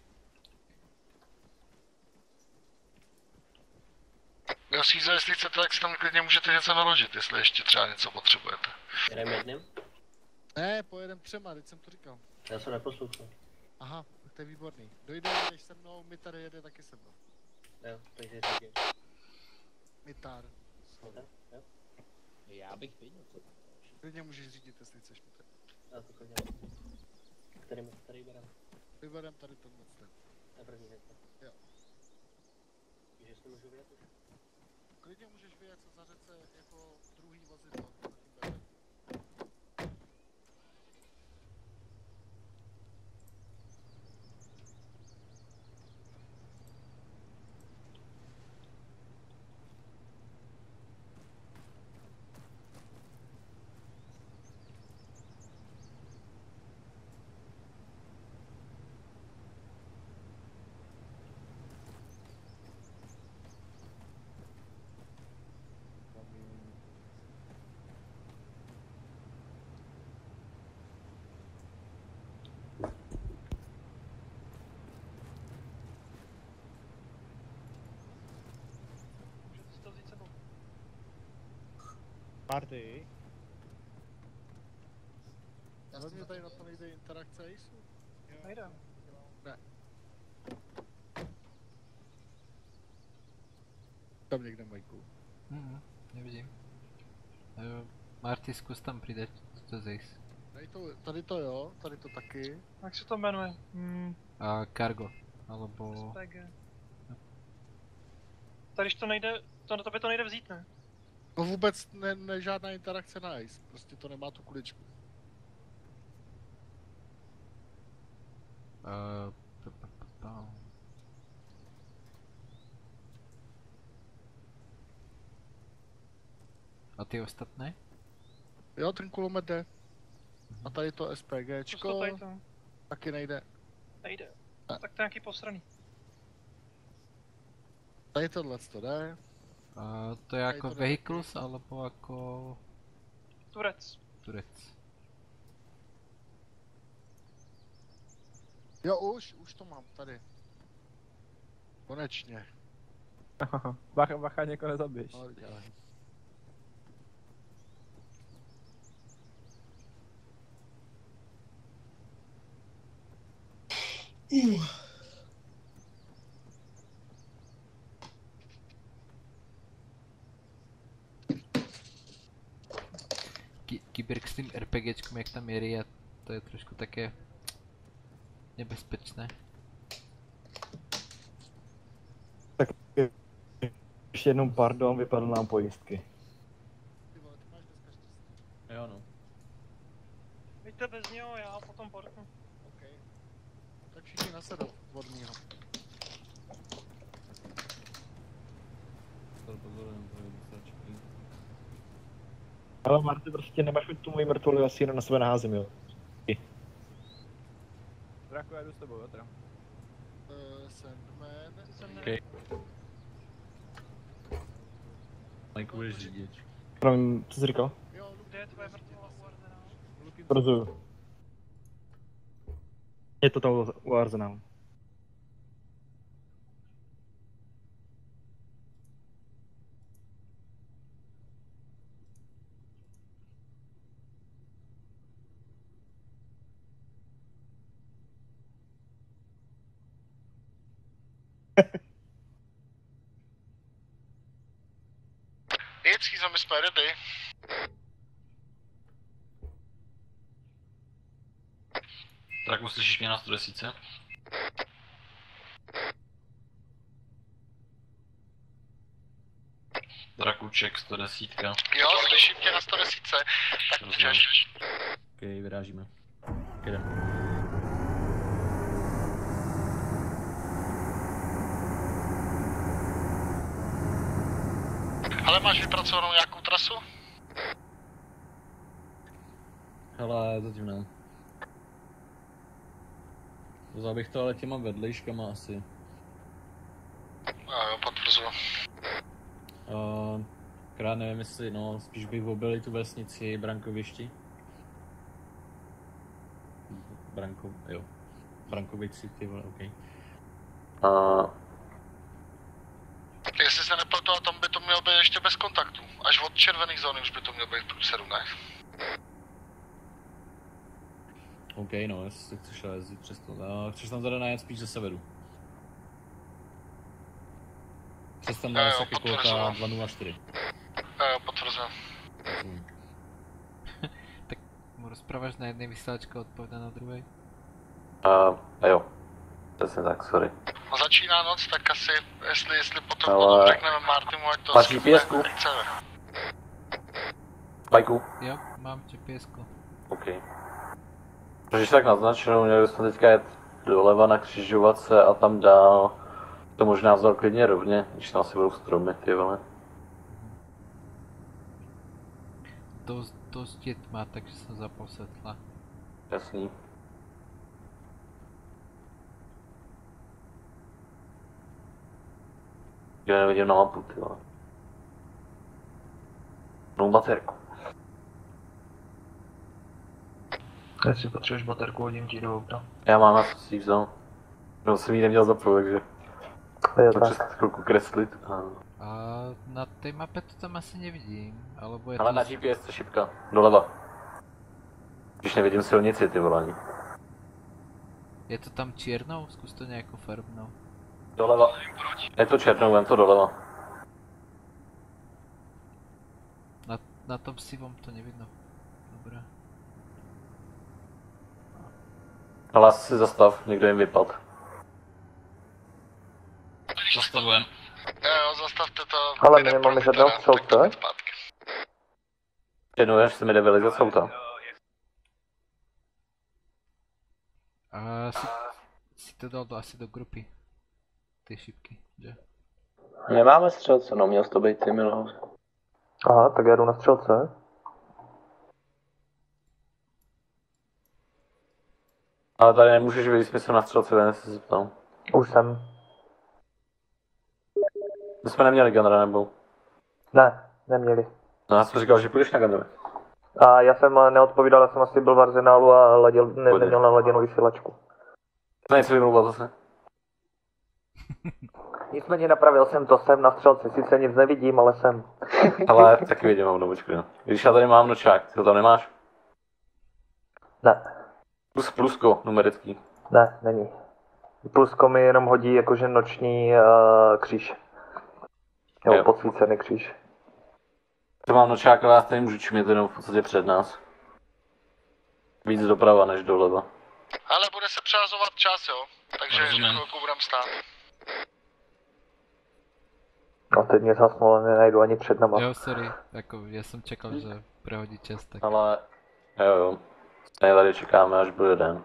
Já si jestli chcete, tak si tam klidně můžete něco naložit, jestli ještě třeba něco potřebujete. Jedem jedním? Ne, pojedem 3, teď jsem to říkal. Já jsem neposlouchal. Aha, tak to je výborný. Dojde, jdeš se mnou, Mitar jede taky se mnou. Jo, takže říkej. Mitar. Jo? Já bych viděl, co to je. Klidně můžeš řídit, jestli chceš, Mitar. Já to klidně. Který berem? Vyberem tady tenhle ten. To je první hektar. Jo. Víš, jestli můžu vyjet už? Klidně můžeš vyjet za řece jako druhý vozidlo. To tím berem. Můžete si to vzít sebou. Marty? Hlavně tady na to nejde interakce ACEu? Nejde. Ne. Tam někde Majku. Nevidím. Marty, zkus tam přidat to zejs. Tady to jo, tady to taky. Jak se to jmenuje? A cargo, alebo... SPG. Tady to nejde, to by to nejde vzít, ne? No vůbec ne žádná interakce na ACE, prostě to nemá tu kuličku. A ty ostatné? Jo, ten kulomet jde. A tady to SPGčko, Tady to. taky nejde. Nejde. Tak to je nějaký posraný. Tady tohle to jde. To je jako vehicles, alebo jako... Turec. Turec. Jo, už to mám tady. Konečně. Bacha, někoho nezabiješ. No, dělej. Kybirk s tím RPGčkom, jak tam jerí, a to je trošku také nebezpečné. Tak ještě jednou pardon, vypadl nám pojistky. Jo no. Víte bez něho, já potom portnu. Okay. Tak všichni nasedou vodního. Ale Marty, prostě nemáš mít tu moji mrtvolu, já si jenom na sebe naházím, jo. Draku, já jdu s tebou, jo teda. Sandman. Okay. Majku, budeš řídit. Promiň, co jsi říkal? Kde je tvoje mrtvola u Arsenálu? Rozuju. Je to tam u Arsenálu. Schýzo, my jsme ready. Tak uslyšíš mě na 110? Drakuček 110. Jo, slyším tě na 110. Tak můžeš. Ok, vyrážíme. Jdem. Ale máš vypracovanou nějakou trasu? Hele, zatím ne. Vzal bych to ale těma vedlejškama asi. Jo, potvrzuji. Krát nevím jestli, no, spíš bych objeli tu vesnici Brankovišti. Brankovici, ty vole, okej. Jestli se nepletu, a tam by to mělo být ještě bez kontaktu. Až od červených zóny už by to mělo být v průseru, ne? OK, no, jestli chceš jezdit přes to. Chceš tam tady najet spíš ze severu. Přes tam na Saky Kolka 204. Jo, potvrzuji. Tak mu rozpráváš na jednej vysílačce a odpovědá na druhé? Jo. Přesně tak, sorry. No začíná noc, tak asi, jestli potom řekneme Martimu, ať to... Máš GPS-ku? Bajku? Jo, mám GPS-ku. OK. Můžeš tak naznačit, měli bychom teďka jet doleva na křižovatce a tam dál. To možná vzal klidně rovně, když tam asi budou stromy, ty vole. Dost dět má, takže jsem zapal světla. Jasný. Já nevidím na mapu, ty vole. No baterku. Jestli potřebuješ baterku, hodím ti do auta. Já mám, já jsem si ji vzal. No jsem ji neměl zapnout, takže... To přes chvilku kreslit. A na té mapě to tam asi nevidím, alebo je ale to... na GPS to šipka, doleva. Když nevidím silnici, ty volání. Je to tam čiernou? Zkus to nějakou farbnou. Doleva. Je to černou, vem to doleva. Na tom sivom to nevidno. Dobré. Ale asi si zastav, někdo jim vypad. Zastavujem. Jo, zastavte to. Ale my nemáme žádného střelce. Jednou, až se mi jde vylezat z auta. A si to dal asi do grupy. Ty šipky, že? Nemáme střelce, no měl jsi to být ty Milhouse. Aha, tak já jdu na střelce. Ale tady nemůžeš vidět, jsme se na střelce, ten se zeptal. Už jsem. My jsme neměli gunra, nebo? Ne, neměli. No já jsem říkal, že půjdeš na gunra. A já jsem neodpovídal, já jsem asi byl v arzenálu a neměl naladěnou vysílačku. Nejsi vymlouval zase. Nicméně napravil jsem to, jsem na střelce, sice nic nevidím, ale jsem. Ale taky vidím mám novičku, jo. Když já tady mám nočák, ty to tam nemáš? Ne. Plusko, numerický. Ne, není. Plusko mi jenom hodí jakože noční kříž. Jo, podsvícený kříž. To mám nočák, ale já stejně můžu čumět jenom v podstatě před nás. Víc doprava než doleva. Ale bude se přehazovat čas, jo. Takže chvilku budeme stát. No teď mě zasnul, ale nenajdu ani před náma. Jo, sorry, jako já jsem čekal, že prehodí čas, tak... Ale, jo. Stejně tady čekáme, až bude den.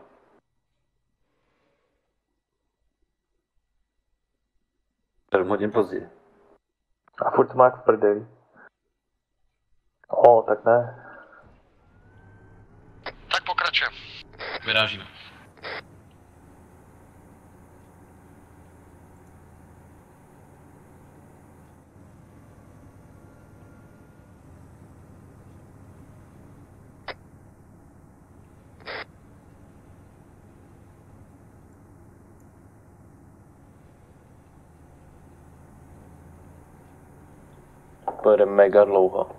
7 hodin později. A furt má v prdeli. O, tak ne. Tak pokračujeme. Vyrážíme. Pojede mega dlouho.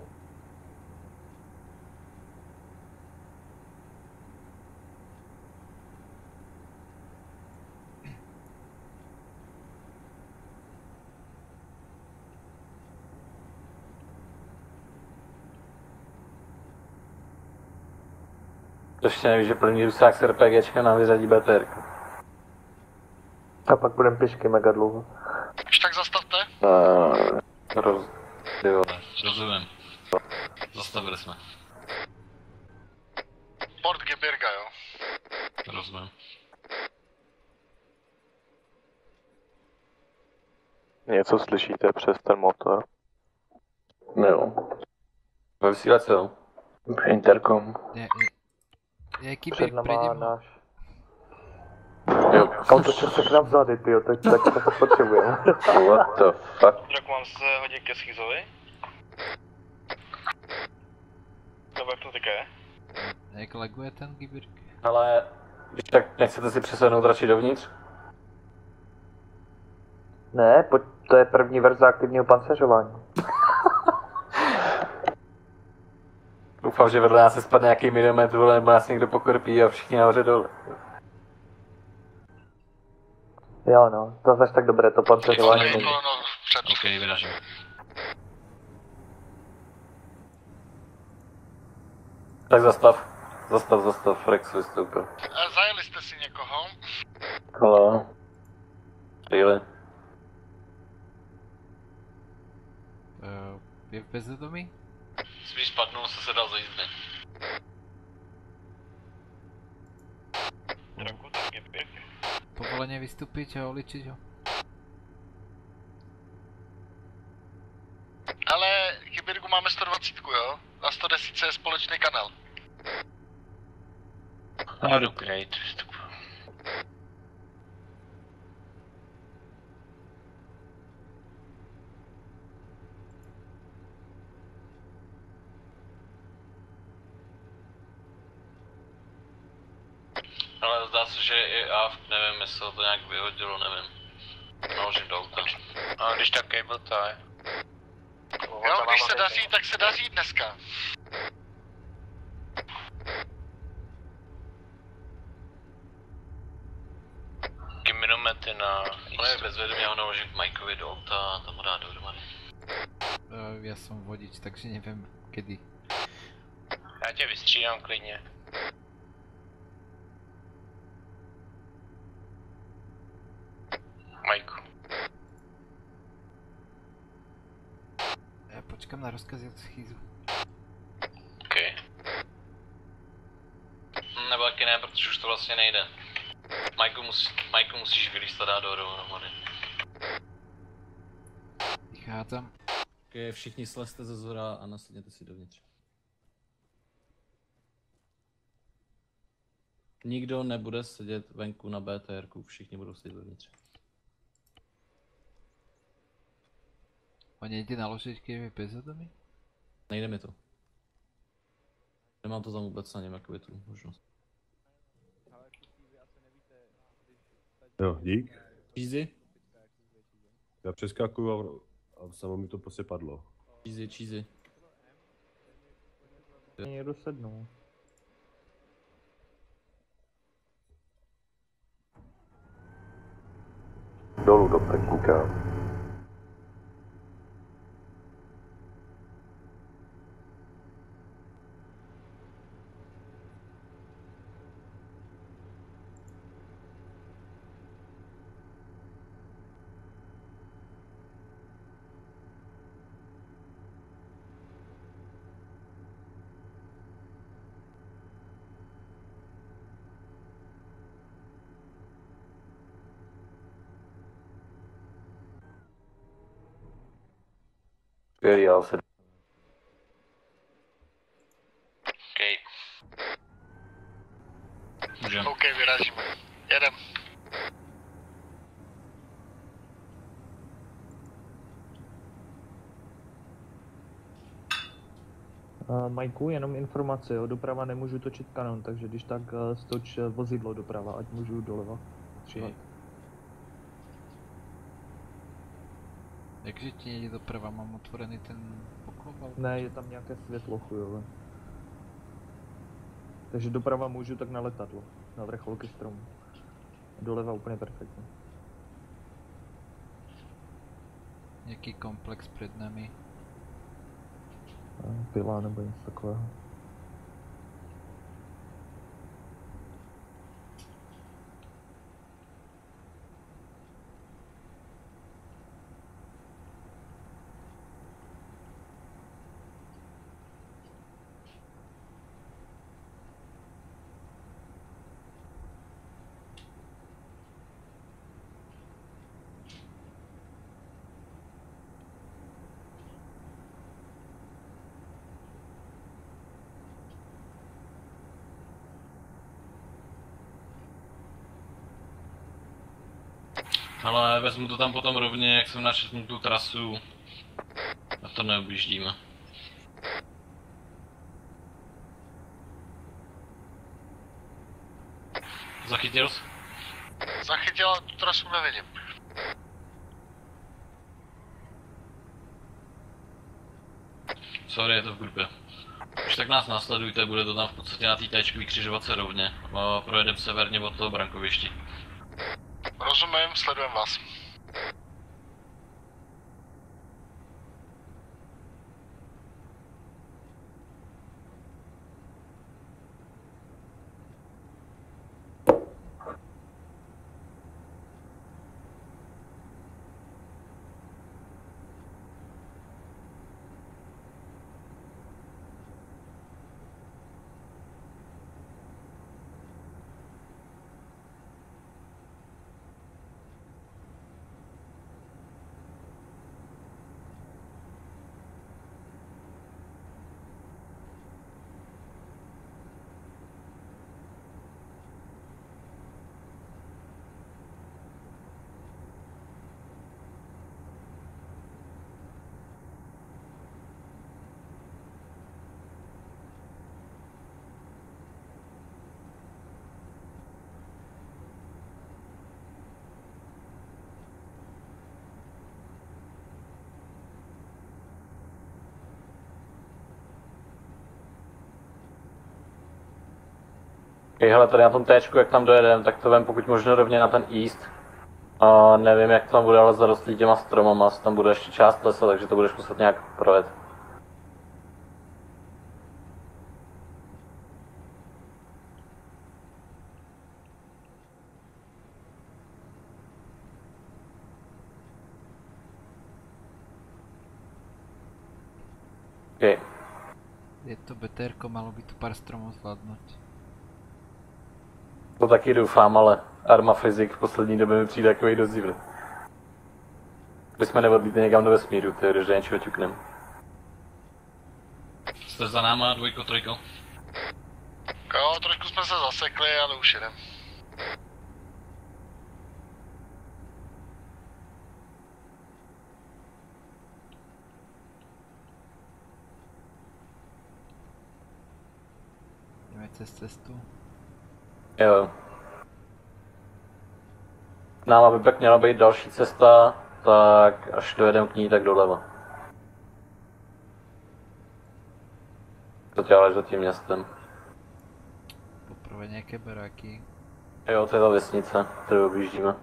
Ještě nevíš, že první rusák s RPGčka nám vyřadí BTR. A pak budem pěšky mega dlouho. Už tak zastavte? Rozumím. Zastavili jsme. Port Gebirga, jo. Rozumím. Něco slyšíte přes ten motor? Jo. Ve vysílací, jo. Intercom. Jaký Před běh náma prejdem? náš. Jo. Autočer se k nám vzady, tyjo, tak to potřebujeme. What the fuck? Tak mám se hodit ke schizovi? Nebo jak to také? Jak laguje ten Gibirk? Ale, když tak nechcete si přesunout radši dovnitř? Ne, to je první verze aktivního pancéřování. Doufám, že vedle nás se spadne nějaký milimetr, nebo nás někdo pokrpí a všichni nahoře dole. Jo no, to zase tak dobré to pancéřování není. Ok, vyražím. Tak zastav, Rex vystoupil. Zajeli jste si někoho? Halo. Chvíli. Je v bezvědomí? Spíš spadnul, se dal za jízdy. Draku, tak je běh. Povoleně vystupit a oličit ho. Ale Kybirgu máme 120, jo? A 110 je společný kanál. Great, vystupuji. Ale zdá se, že i AF, nevím, jestli to nějak vyhodilo, nevím. Naložím do auta. A když tak cable tie. Jo, když se daří, tak se daří dneska. Kiminumety na... Ale je bezvědomí, já ho naložím k Mikeovi do auta a tam ho dá dohromady. Já jsem vodič, takže nevím kedy. Já tě vystřídám klidně. Majku. Já počkám na rozkazy od schýzu. OK. Nebo taky ne, protože už to vlastně nejde. Majku musíš vylíst a dát dohromady. Vycházím. Ok, všichni slezte ze zhora a nasedněte si dovnitř. Nikdo nebude sedět venku na BTR-ku, všichni budou sedět dovnitř. Oni jde naložit, když je bezvědomí? Nejde mi to. Nemám to tam vůbec na něm, jakou je tu možnost. Jo, dík. Cheesy? Já přeskakuju a samo mi to prostě padlo. Cheesy. Někdo sednul. Dolů do pekníka. Skvělý, já se... OK, vyrážíme. Jedem. Majku, jenom informace, jo, doprava nemůžu točit kanon, takže když tak stoč vozidlo doprava, ať můžu doleva. Okay. Jakže ti nejde doprava, mám otvorený ten poklop? Ne, je tam nějaké světlo chujové. Takže doprava můžu tak na letadlo, na vrcholky stromu. Doleva úplně perfektně. Jaký komplex před nami? Pila nebo něco takového. Ale vezmu to tam potom rovně, jak jsem načetl tu trasu. A to neobjíždíme. Zachytil jsi? Zachytil, ale tu trasu nevidím. Sorry, je to v grupě. Už tak nás následujte, bude to tam v podstatě na té téčkový křižovatce rovně. Projedeme severně od toho brankovišti. Rozumím, sledujeme vás. Hele, tady na tom Tčku, jak tam dojedeme, tak to vem pokud možno rovně na ten east. A nevím, jak to tam bude ale zarostlý těma stromama, tam bude ještě část lesa, takže to budeš muset nějak projet. Okay. Je to beterko, malo by tu pár stromů zvládnout. To taky doufám, ale Arma Fyzik v poslední době mi přijde takový dost divný. Kdybychom neodlítli někam do vesmíru, to je, že něčeho ťuknem. Jste za náma, dvojko, trojko? Jo, trošku jsme se zasekli, ale už jedem. Jdeme přes cestu. Jo. Nám by pak měla být další cesta, tak až dojedeme k ní, tak doleva. To děláš za tím městem. Poprvé nějaké baráky. Jo, to je ta vesnice, kterou objíždíme.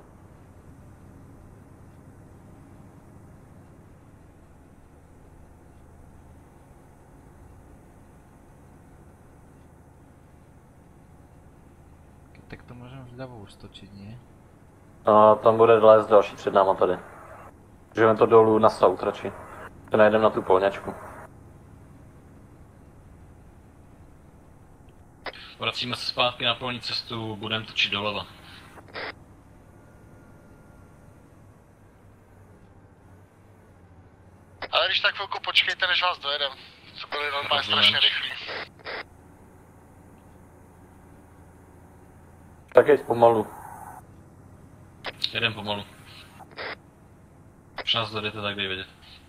Tak to můžeme vľavo už stočit, ne? A tam bude les další před náma tady. Můžeme to dolů na south radši. To najdeme na tu polňačku. Vracíme se zpátky na polní cestu, budeme točit doleva. Ale když tak chvilku počkejte, než vás dojedem. Co byli normálně strašně rychlí. Tak jeď pomalu. Jedem pomalu. Když nás dojedete, tak dej vědět.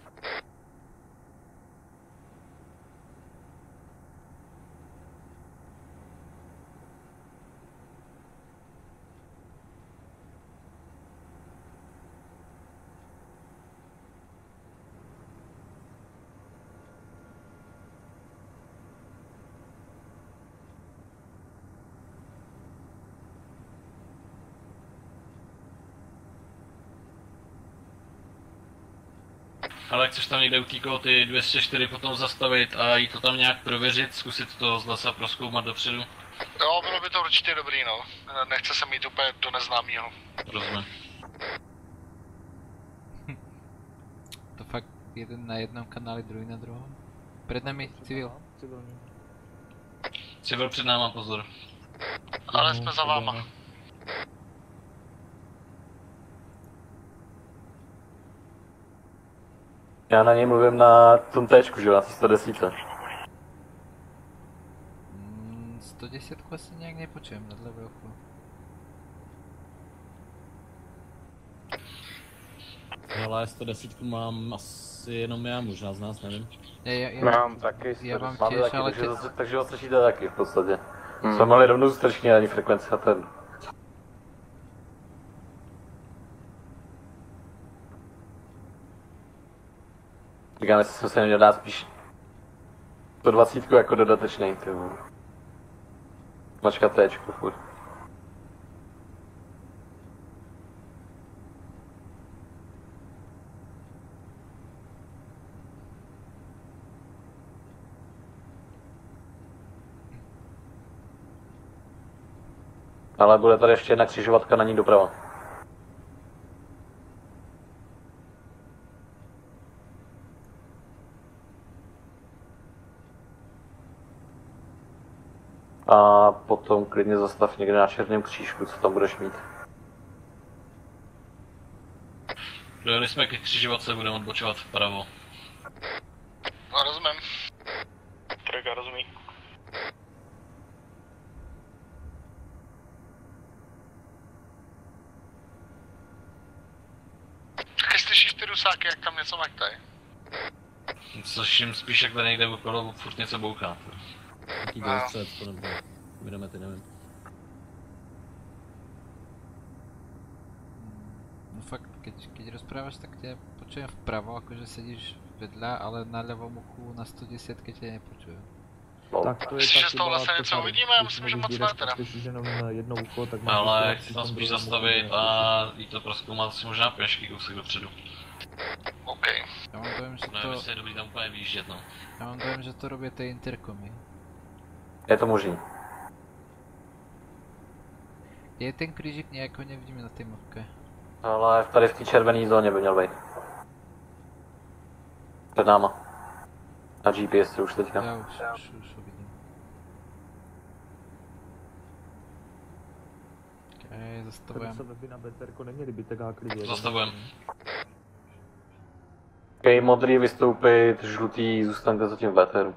Ale chceš tam někde u té ty 204 potom zastavit a jít to tam nějak prověřit, zkusit to z lesa prozkoumat dopředu? Jo, bylo by to určitě dobrý, no. Nechce se mít úplně do neznámého. Rozumím. To fakt jeden na jednom kanáli, druhý na druhém. Před námi civil. Civil před náma, pozor. Ale jsme za váma. Já na něj mluvím na tom Tčku, že jo, na 110. 110 asi nějak nepočujem na levé ucho. Ale 110 mám asi jenom já, možná z nás, nevím. Mám taky, já mám máme těž, taky, ale takže ho slyšíte taky v podstatě. Jsme měli rovnou strašně ani frekvenci a ten. Říkám, jestli jsem se neměl dát spíš 120 jako dodatečný, ty vole. Mačka Tčko furt. Ale bude tady ještě jedna křižovatka, na ní doprava. A potom klidně zastav někde na černém křížku, co tam budeš mít. Dojeli jsme ke křižovatce, budeme odbočovat vpravo. No, rozumím. Trojka rozumí. Když slyšíš ty rusáky, jak tam něco maktají. Slyším spíš, jak tady někde okolo furt něco bouchá. Jaký dostřed, to nebo budeme ty, nevím. No fakt, keď rozprávaš, tak tě počujem vpravo, jakože sedíš vedle, ale na levom uchu na 110 tě nepočujem. Tak to je Myslíš, že ta z tohohle chyba, se něco to uvidíme? Já myslím, že moc ne teda. Slyšíš jenom jedno ucho, tak máš Ale vysílat chci tam systém spíš druhému zastavit uchu, a jít to prozkoumat si možná pěšky kousek dopředu. OK. Já mám dojem, že Nevím, to... jestli je dobrý tam úplně výjíždět, no. Já mám dojem, že to robí ty interkomy. Je to možný. Je ten křížek nějak nevidíme na té mapce. Ale tady v té červené zóně by měl být. Před náma. Na GPS už teďka. Já už ho vidím. Okay, zastavujem. Tady se weby na BTRko neměli by tak klidně. Zastavujem. OK, modrý vystoupit, žlutý zůstaňte zatím v BTRu.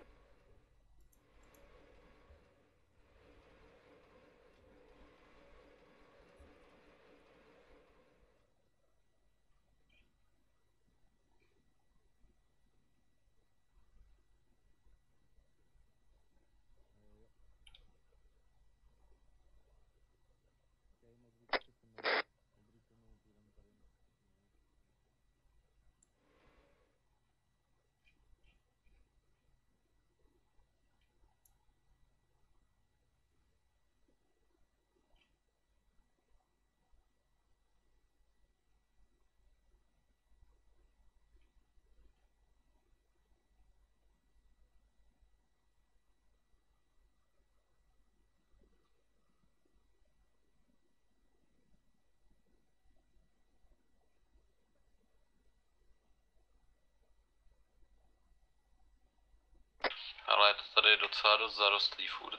Ale je to tady docela dost zarostlý furt.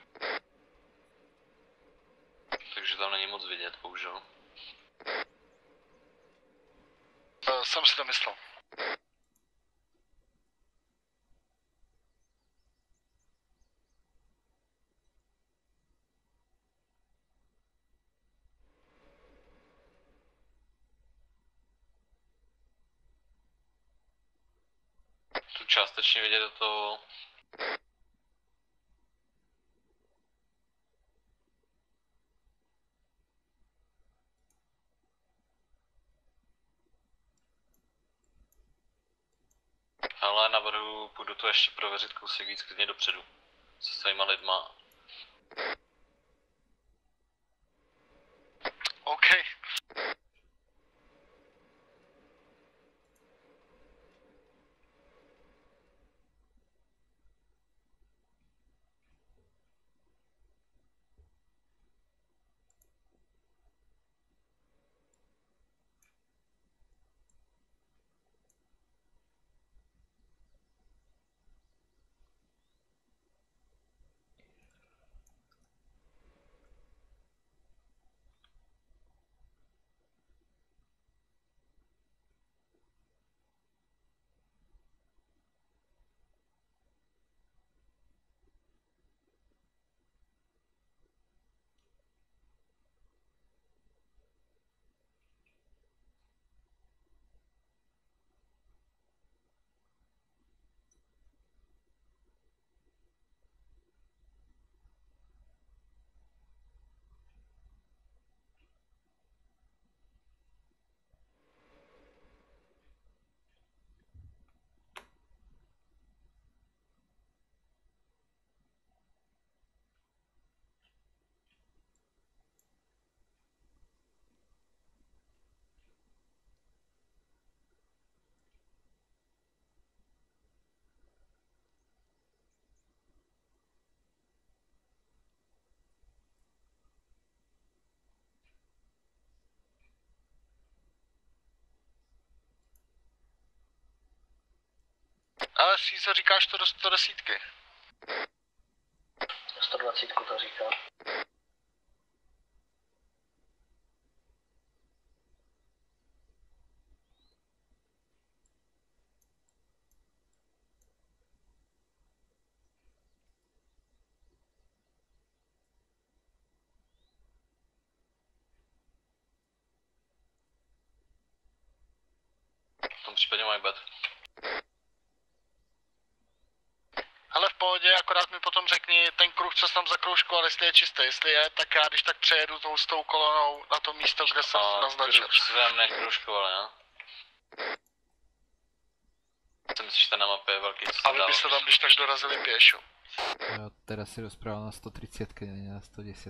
Takže tam není moc vidět, bohužel. Jsem si to myslel. Tu částečně vidět do toho. Ale navrhu, půjdu to ještě prověřit kousek víc klidně dopředu. Se svýma lidma. OK. Ale co říkáš to do 110? 120 to říká. V tom případě my bad. Ale v pohodě, akorát mi potom řekni ten kruh, co jsem zakroužkoval, jestli je čistý. Jestli je, tak já když tak přejedu s tou kolonou na to místo, kde jsem naznačil. Kruh jsem nekroužkoval, jo? Co myslíš, že na mapě je velký, co se A vy byste tam když tak dorazili pěšo. Jo, teraz si rozprával na 130, ne na 110.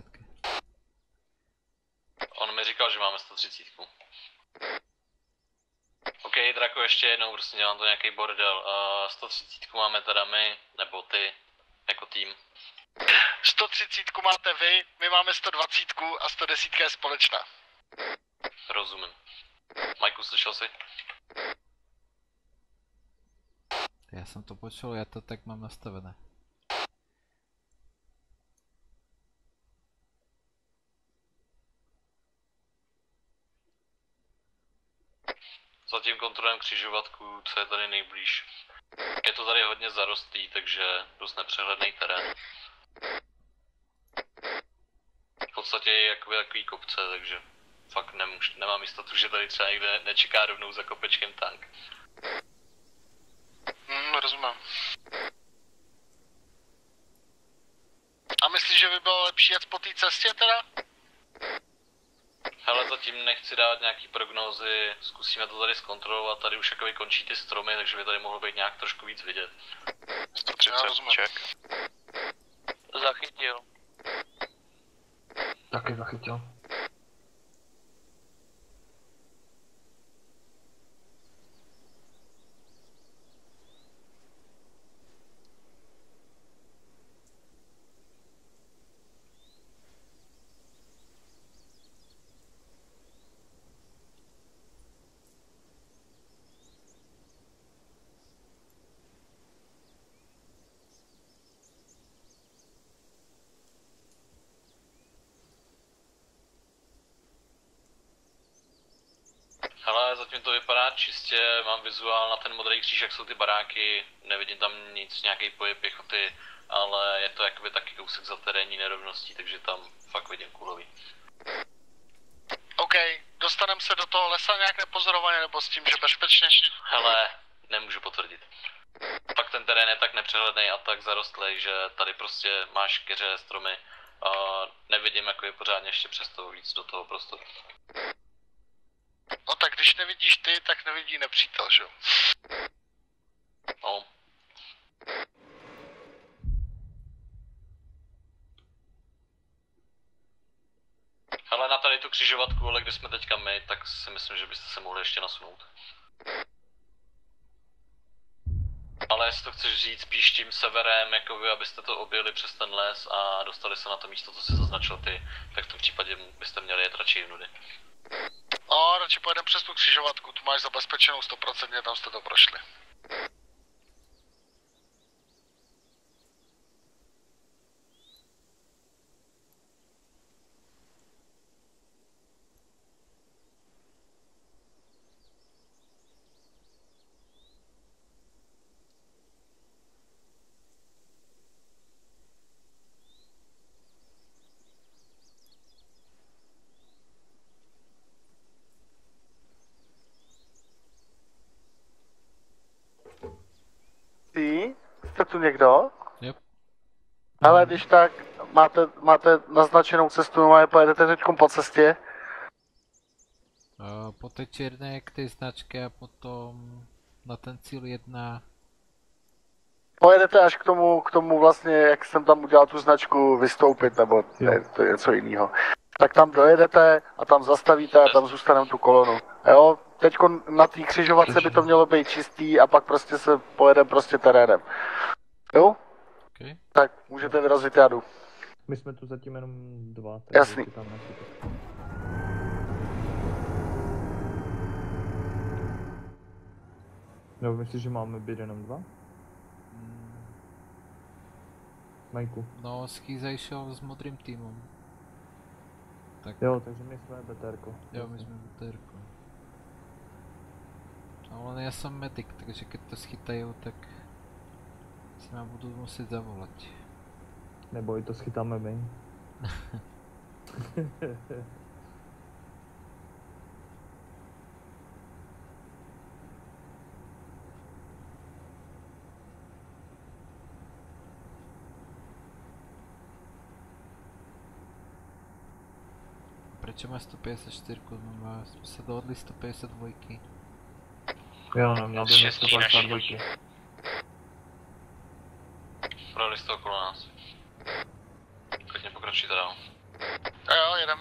On mi říkal, že máme 130. OK, Drako, ještě jednou, prostě dělám to nějaký bordel. 130 máme teda my, nebo ty, jako tým. 130 máte vy, my máme 120 a 110 je společná. Rozumím. Majku, slyšel jsi? Já jsem to počul, já to tak mám nastavené. Zatím kontrolujeme křižovatku, co je tady nejblíž. Je to tady hodně zarostlý, takže dost nepřehledný terén. V podstatě je jakoby takový kopce, takže fakt nemám jistotu, že tady třeba někde nečeká rovnou za kopečkem tank. Rozumím. A myslíš, že by bylo lepší jet po té cestě teda? Hele, zatím nechci dávat nějaký prognózy, zkusíme to tady zkontrolovat, tady už jakoby končí ty stromy, takže by tady mohlo být nějak trošku víc vidět. 130, check. Zachytil. Taky zachytil. Hele, zatím to vypadá čistě, mám vizuál na ten modrý kříž, jak jsou ty baráky, nevidím tam nic, nějaký pohyb pěchoty, ale je to jakoby taky kousek za terénní nerovností, takže tam fakt vidím kulový. OK, dostaneme se do toho lesa nějak nepozorovaně, nebo s tím, že bezpečně? Hele, nemůžu potvrdit. Fakt ten terén je tak nepřehledný a tak zarostlý, že tady prostě máš keře, stromy a nevidím jakoby pořádně ještě přes to víc do toho prostoru. No tak když nevidíš ty, tak nevidí nepřítel, že jo? No. Hele, na tady tu křižovatku, ale kde jsme teďka my, tak si myslím, že byste se mohli ještě nasunout. Ale jestli to chceš říct spíš tím severem, jakoby, abyste to objeli přes ten les a dostali se na to místo, co jsi zaznačil ty, tak v tom případě byste měli jet radši jinudy. No, radši pojedeme přes tu křižovatku, tu máš zabezpečenou 100%, tam jste to prošli. Jste tu někdo? Yep. Ale když tak, máte naznačenou cestu, pojedete teďkom po cestě? Po té černé k té značce a potom na ten cíl 1. Pojedete až k tomu vlastně, jak jsem tam udělal tu značku, vystoupit, nebo ne, to je něco jiného. Tak tam dojedete a tam zastavíte a tam zůstaneme tu kolonu. Jo, teďko na té křižovatce by to mělo být čistý a pak prostě se pojede prostě terénem. Jo? Okay. Tak můžete vyrazit, já jdu. My jsme tu zatím jenom 2. Jasný. No, myslíš, že máme být jenom 2? Majku. No, Schýza šel s modrým týmem. Tak. Jo, takže my jsme BTRko. Jo, my jsme BTRko. Ale já jsem medic, takže keď to schytají, tak si nám budu muset zavolat. Neboj, to schytáme my. Proč má 154, jsme se dohodli 152. Jo, no, měl by 152. Projeli jste okolo nás. Klidně pokračujte dál. Jo, jedem.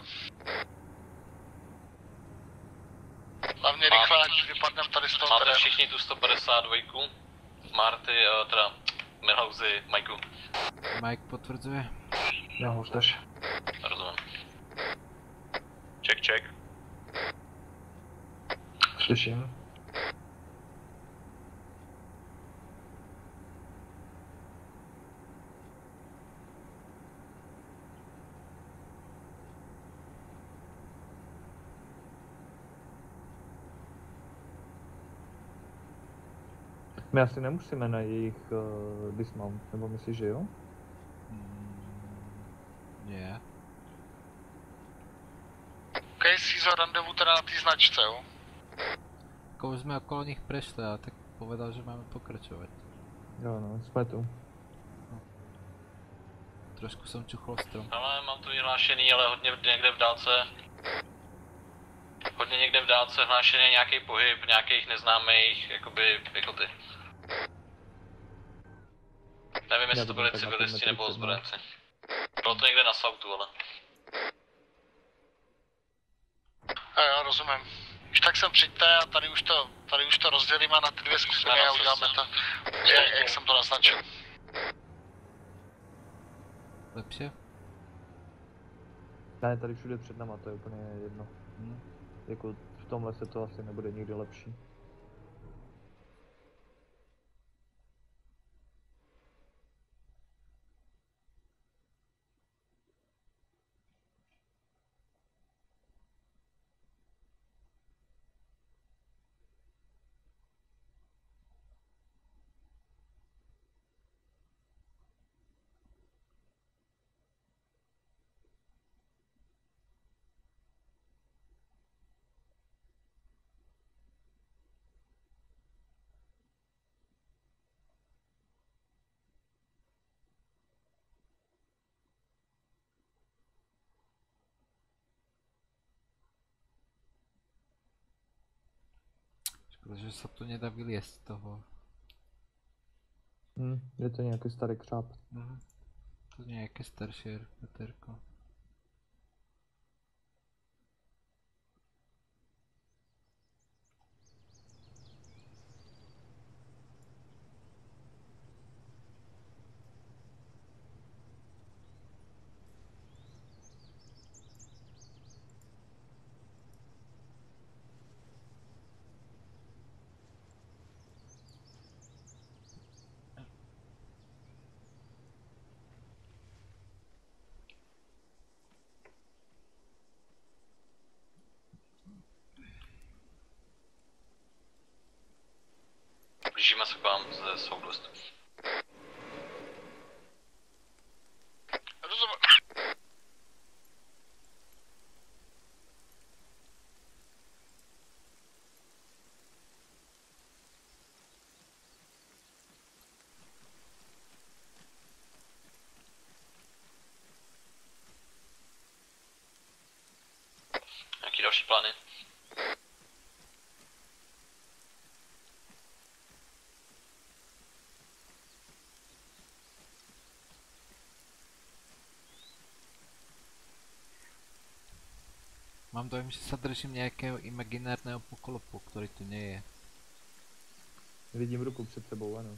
Hlavně rychle, ať vypadneme tady z toho Máte terénu. všichni tu 152, Marty, teda Milhouzy, Majku. Mike potvrzuje. Já už tež. Rozumím. Check. Slyším. My asi nemusíme na jejich dismount, nebo myslíš, že jo? Je. OK, Caesar, randevu teda na té značce, jo? Jako už jsme okolo nich prešli, ale tak povedal, že máme pokračovat. Jo no, jsme tu. Trošku jsem čuchl strom. Ale mám to vyhlášený, ale hodně někde v dálce. Hodně někde v dálce hlášený nějaký pohyb, nějakých neznámých, jakoby, jako ty. Nevím, jestli to byli civilisti nebo ozbrojenci. Bylo to někde na soutu, ale. Jo, rozumím. Už tak sem přijďte a tady už to rozdělíme na ty dvě skupiny a uděláme to, jak jsem to naznačil. Lepší? Ne, tady všude před náma, to je úplně jedno. Jako v tomhle se to asi nebude nikdy lepší. Protože se to nedá vylézt z toho. Je to nějaký starý křáp. To je nějaké starší veterko. Blížíme se k vám ze Southwest. Rozumím. Jaký další plány? Mám dojem, že se držím nějakého imaginárního poklopu, který tu nie je. Vidím ruku před sebou, ano.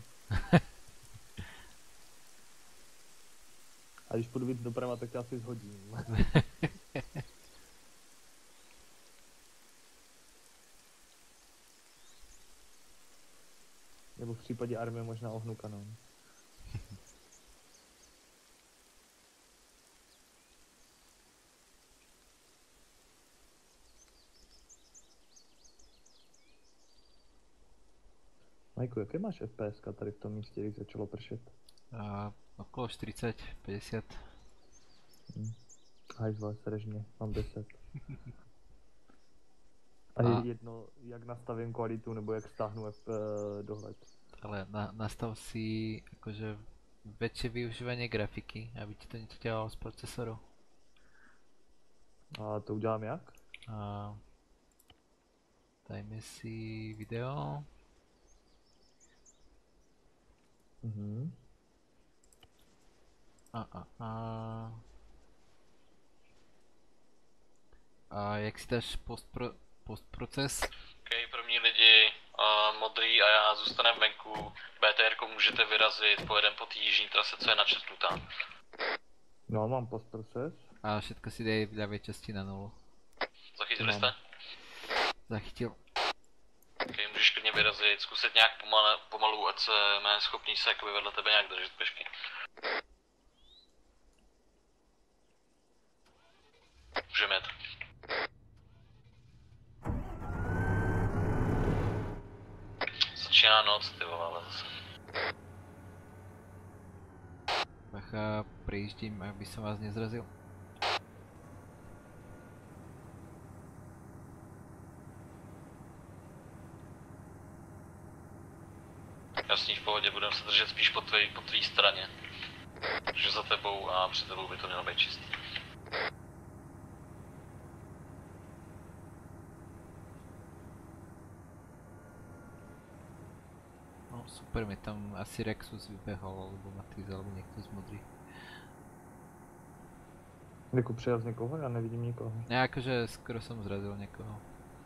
A když půjdu víc doprava, tak tě asi zhodím. Nebo v případě armie možná ohnu kanon. Majku, jaké máš FPS tady v tom místě, když začalo pršet? Okolo 40, 50. Hajzva, sražně, mám 10. A je jedno, jak nastavím kvalitu, nebo jak stáhnu dohled. Ale nastav si jakože větší využívání grafiky, aby ti to něco dělalo z procesoru. A to udělám jak? Dajme si video. A jak si dáš postproces? OK, první lidi, modrý a já zůstaneme venku. BTR můžete vyrazit, pojedeme po té jižní trase, co je načrtnutá. No, mám postproces. A všetko si dej v ľavej časti na nulu. Zachytili jste? Zachytil. OK, můžeš klidně vyrazit, zkusit nějak pomalu, ať jsme schopni se jakoby vedle tebe nějak držet pěšky. Můžeme jet. Začíná noc, ty vole, ale zase. Bacha, prijíždím, aby som vás nezrazil. Jasný, v pohodě, budeme se držet spíš po tvý straně. Protože za tebou a před tebou by to mělo být čistý. No super, mi tam asi Rexus vybehal, alebo Matiz, alebo někdo z modrých. Jako přijel z někoho? Já nevidím nikoho. Ne, jakože skoro jsem zrazil někoho.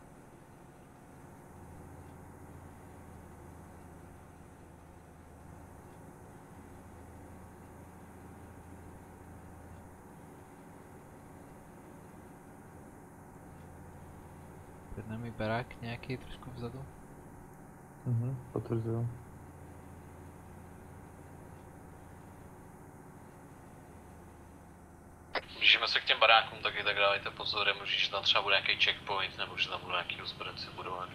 Před námi barák nějaký trošku vzadu. Potvrzuju. Blížíme se k těm barákům, taky tak dávajte pozor, je možný, že tam třeba bude nějaký checkpoint, nebo že tam budou nějaký ozbrojenci budovaný.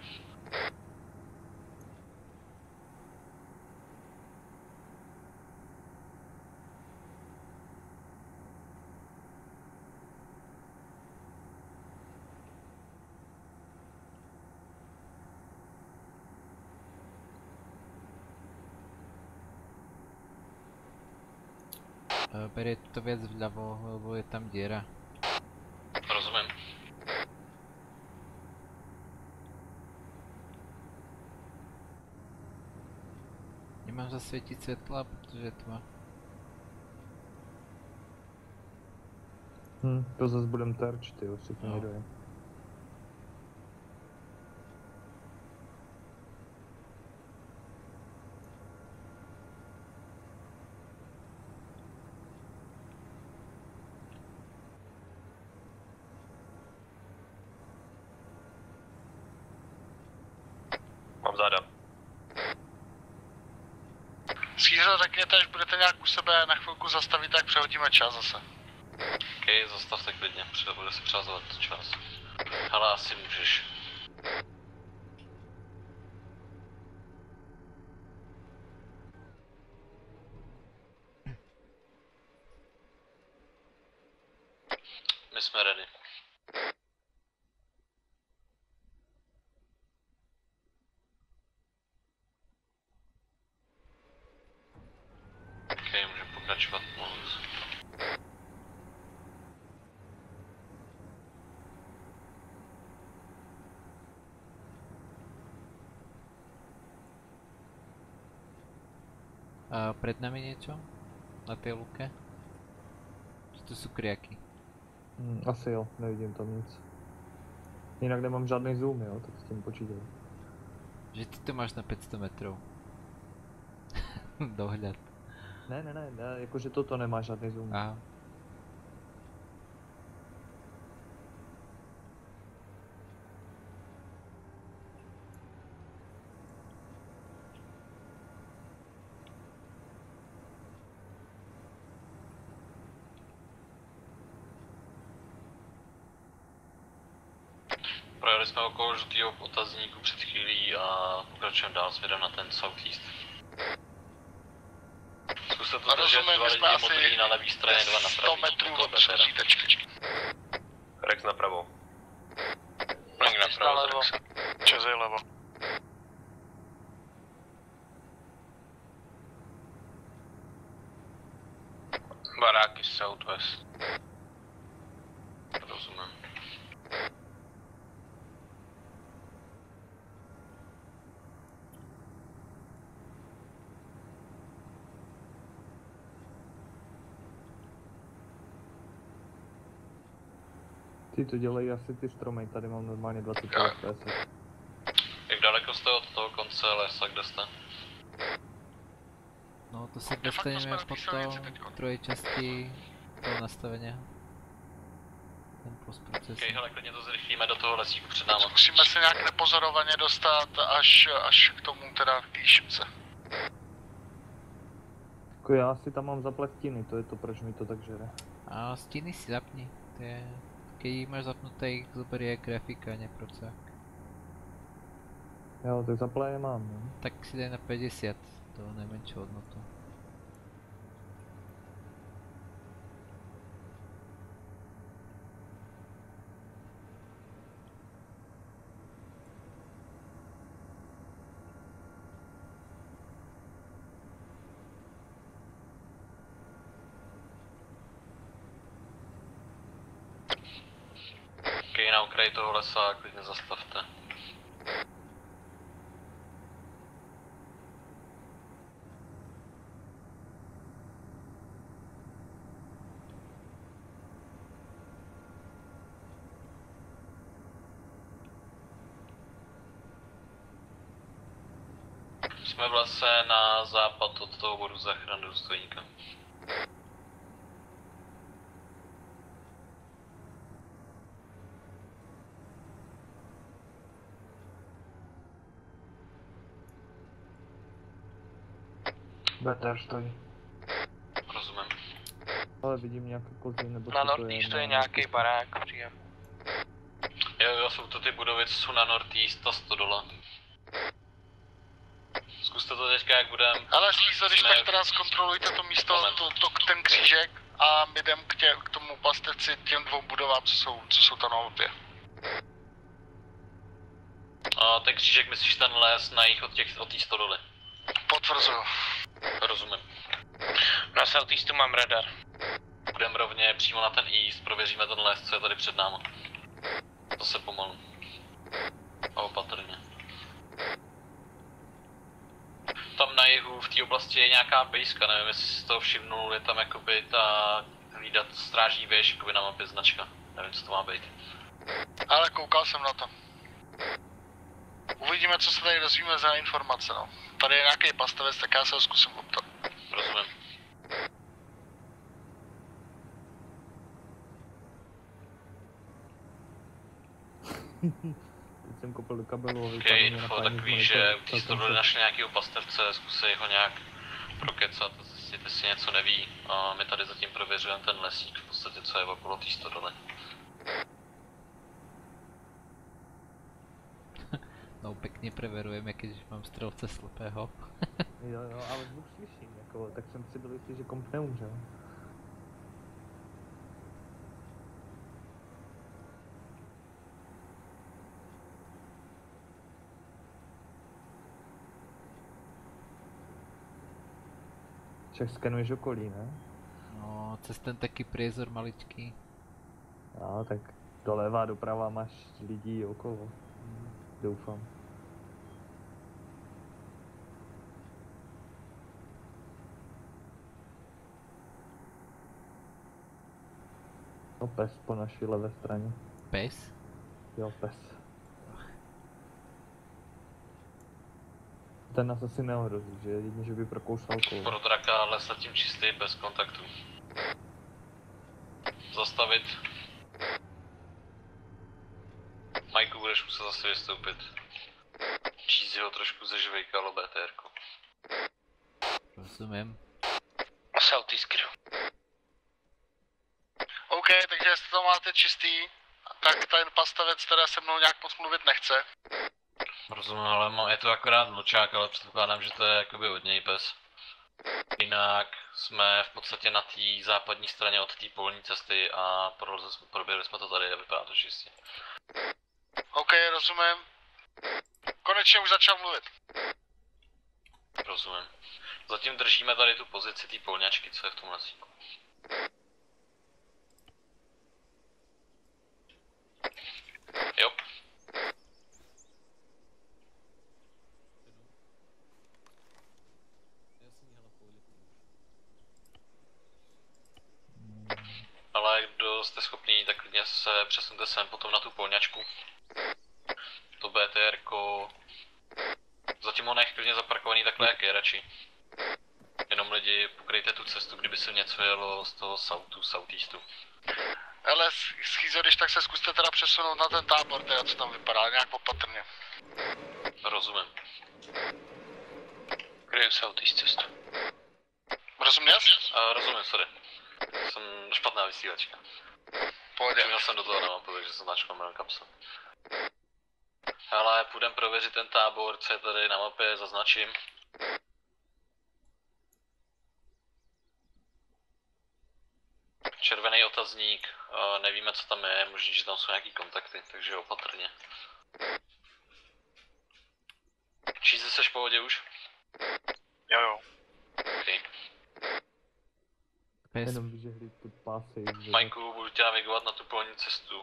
Beri to věc vľavo, lebo je tam diera. Rozumím. Nemám zasvětit světla, protože je tma. To zase budem terč, ty všichni jedují. Mám záda. Schýřo, řekněte, až budete nějak u sebe na chvilku zastavit, tak přehodíme čas zase. OK, zastavte klidně, bude se přehazovat čas. Ale asi můžeš. My jsme ready. OK, můžeme pokračovat moc. A před nami něco? Na té luke? Či to jsou kriaky? Asi jo, nevidím tam nic. Jinak nemám žádný zoom, jo, tak s tím počítej. Že ty to máš na 500 metrů. Dohled. Ne, jakože toto nemá žádný zoom. Aha. Projeli jsme okolo žlutého otazníku před chvílí a pokračujeme dál směrem na ten southeast. Zkuste to držet, dva lidi modrý na levý straně, dva na pravý. 100 metrů od předchozí tečky. Rex napravo. Plank napravo. Čas je levo. Baráky southwest. Rozumím. Ty to dělají asi ty stromy, tady mám normálně 20 fps. Jak daleko jste od toho konce lesa, kde jste? No to se dostaneme po druhé části toho nastavení. Ten postproces. Ok, hele, klidně to zrychlíme do toho lesíku před náma. Musíme se nějak nepozorovaně dostat až k tomu teda k té šipce. Jako já si tam mám zaplet stíny, to je to, proč mi to tak žere. A stíny si zapni, to je... Když máš zapnutý, zober je grafika, ne procák. Jo, tak zaplet je mám, ne? Tak si dej na 50, to nejmenší hodnotu. Na okraji toho lesa klidně zastavte. Jsme v lese na západ od toho bodu záchrany důstojníka. BTR stojí. Rozumím. Ale vidím nějaké kozy nebo Na northeast je nějaký barák, příjem. Jo, jsou to ty budovy, co jsou na northeast a stodola. Zkuste to teďka, jak budem. Ale Slízo, když tak teda zkontrolujte to místo, ten křížek a my jdem k tomu pastevci, těm dvou budovám, co jsou tam na mapě. A ten křížek, myslíš ten les na jich od té stodoly? Potvrzuju. Rozumím. Na southeastu mám radar. Budeme rovně přímo na ten east, prověříme ten les, co je tady před námi. Zase pomalu. A opatrně. Tam na jihu v té oblasti je nějaká bejska, nevím, jestli si toho všimnul, je tam jakoby ta hlídat strážní věž, jakoby na mapě značka. Nevím, co to má být. Ale koukal jsem na to. Uvidíme, co se tady dozvíme za informace, no. Tady je nějaký pastavec, tak já se ho zkusím optat. Rozumím. Teď jsem kopl do kabelu a OK, info takový, že u té stodoly našli nějakýho pastevce, zkusej ho nějak prokecat, zjistit, jestli něco neví. A my tady zatím prověřujeme ten lesík, v podstatě, co je okolo té stodoly. No pěkně preverujem, jak když mám střelce slepého. Jo, ale zvuk slyším, jako, tak jsem si byl jistý, že komp neumřel. Však skenuješ okolí, ne? No, cez ten taky priezor maličký. No, tak doleva, doprava máš lidí okolo. Doufám. No pes po naší levé straně. Pes? Jo, pes. Ten nás asi neohrozí, že jedině, že by prokousal kolo. Pro draka les zatím čistý, bez kontaktu. Zastavit. Majku, budeš muset zase vystoupit. Čízi ho trošku zežvejkalo BTR-ko. Rozumím. Southeast crew. OK, takže jestli to máte čistý tak ten pastavec teda se mnou nějak moc mluvit nechce. Rozumím, ale je to akorát vlčák, ale předpokládám, že to je jakoby od něj pes. Jinak jsme v podstatě na té západní straně od té polní cesty a proběhli jsme to tady a vypadá to čistě. OK, rozumím. Konečně už začal mluvit. Rozumím. Zatím držíme tady tu pozici té polňačky, co je v tom lesíku. Jo. Ale kdo jste schopný, tak klidně se přesunte sem potom na tu polňačku. To BTR-ko... Zatím ho nech klidně zaparkovaný takhle, jak je radši. Jenom lidi, pokryjte tu cestu, kdyby se něco jelo z toho southeastu. Ale Schizo, když tak se zkuste teda přesunout na ten tábor, teda co tam vypadá, nějak opatrně. Rozumím. Kryju southeast cestu. Rozuměl? Rozumím, sorry. Jsem špatná vysílačka. Pohodě. Měl jsem do toho na mapu, takže jsem načkal jméno kapsel. Ale půjdem prověřit ten tábor, co je tady na mapě, zaznačím. Červený otazník, nevíme co tam je, možná, že tam jsou nějaký kontakty, takže opatrně. Číze seš v pohodě už? Jo. Okay. Jenom vyžehli ty pásy. Majku, budu tě navigovat na tu polní cestu.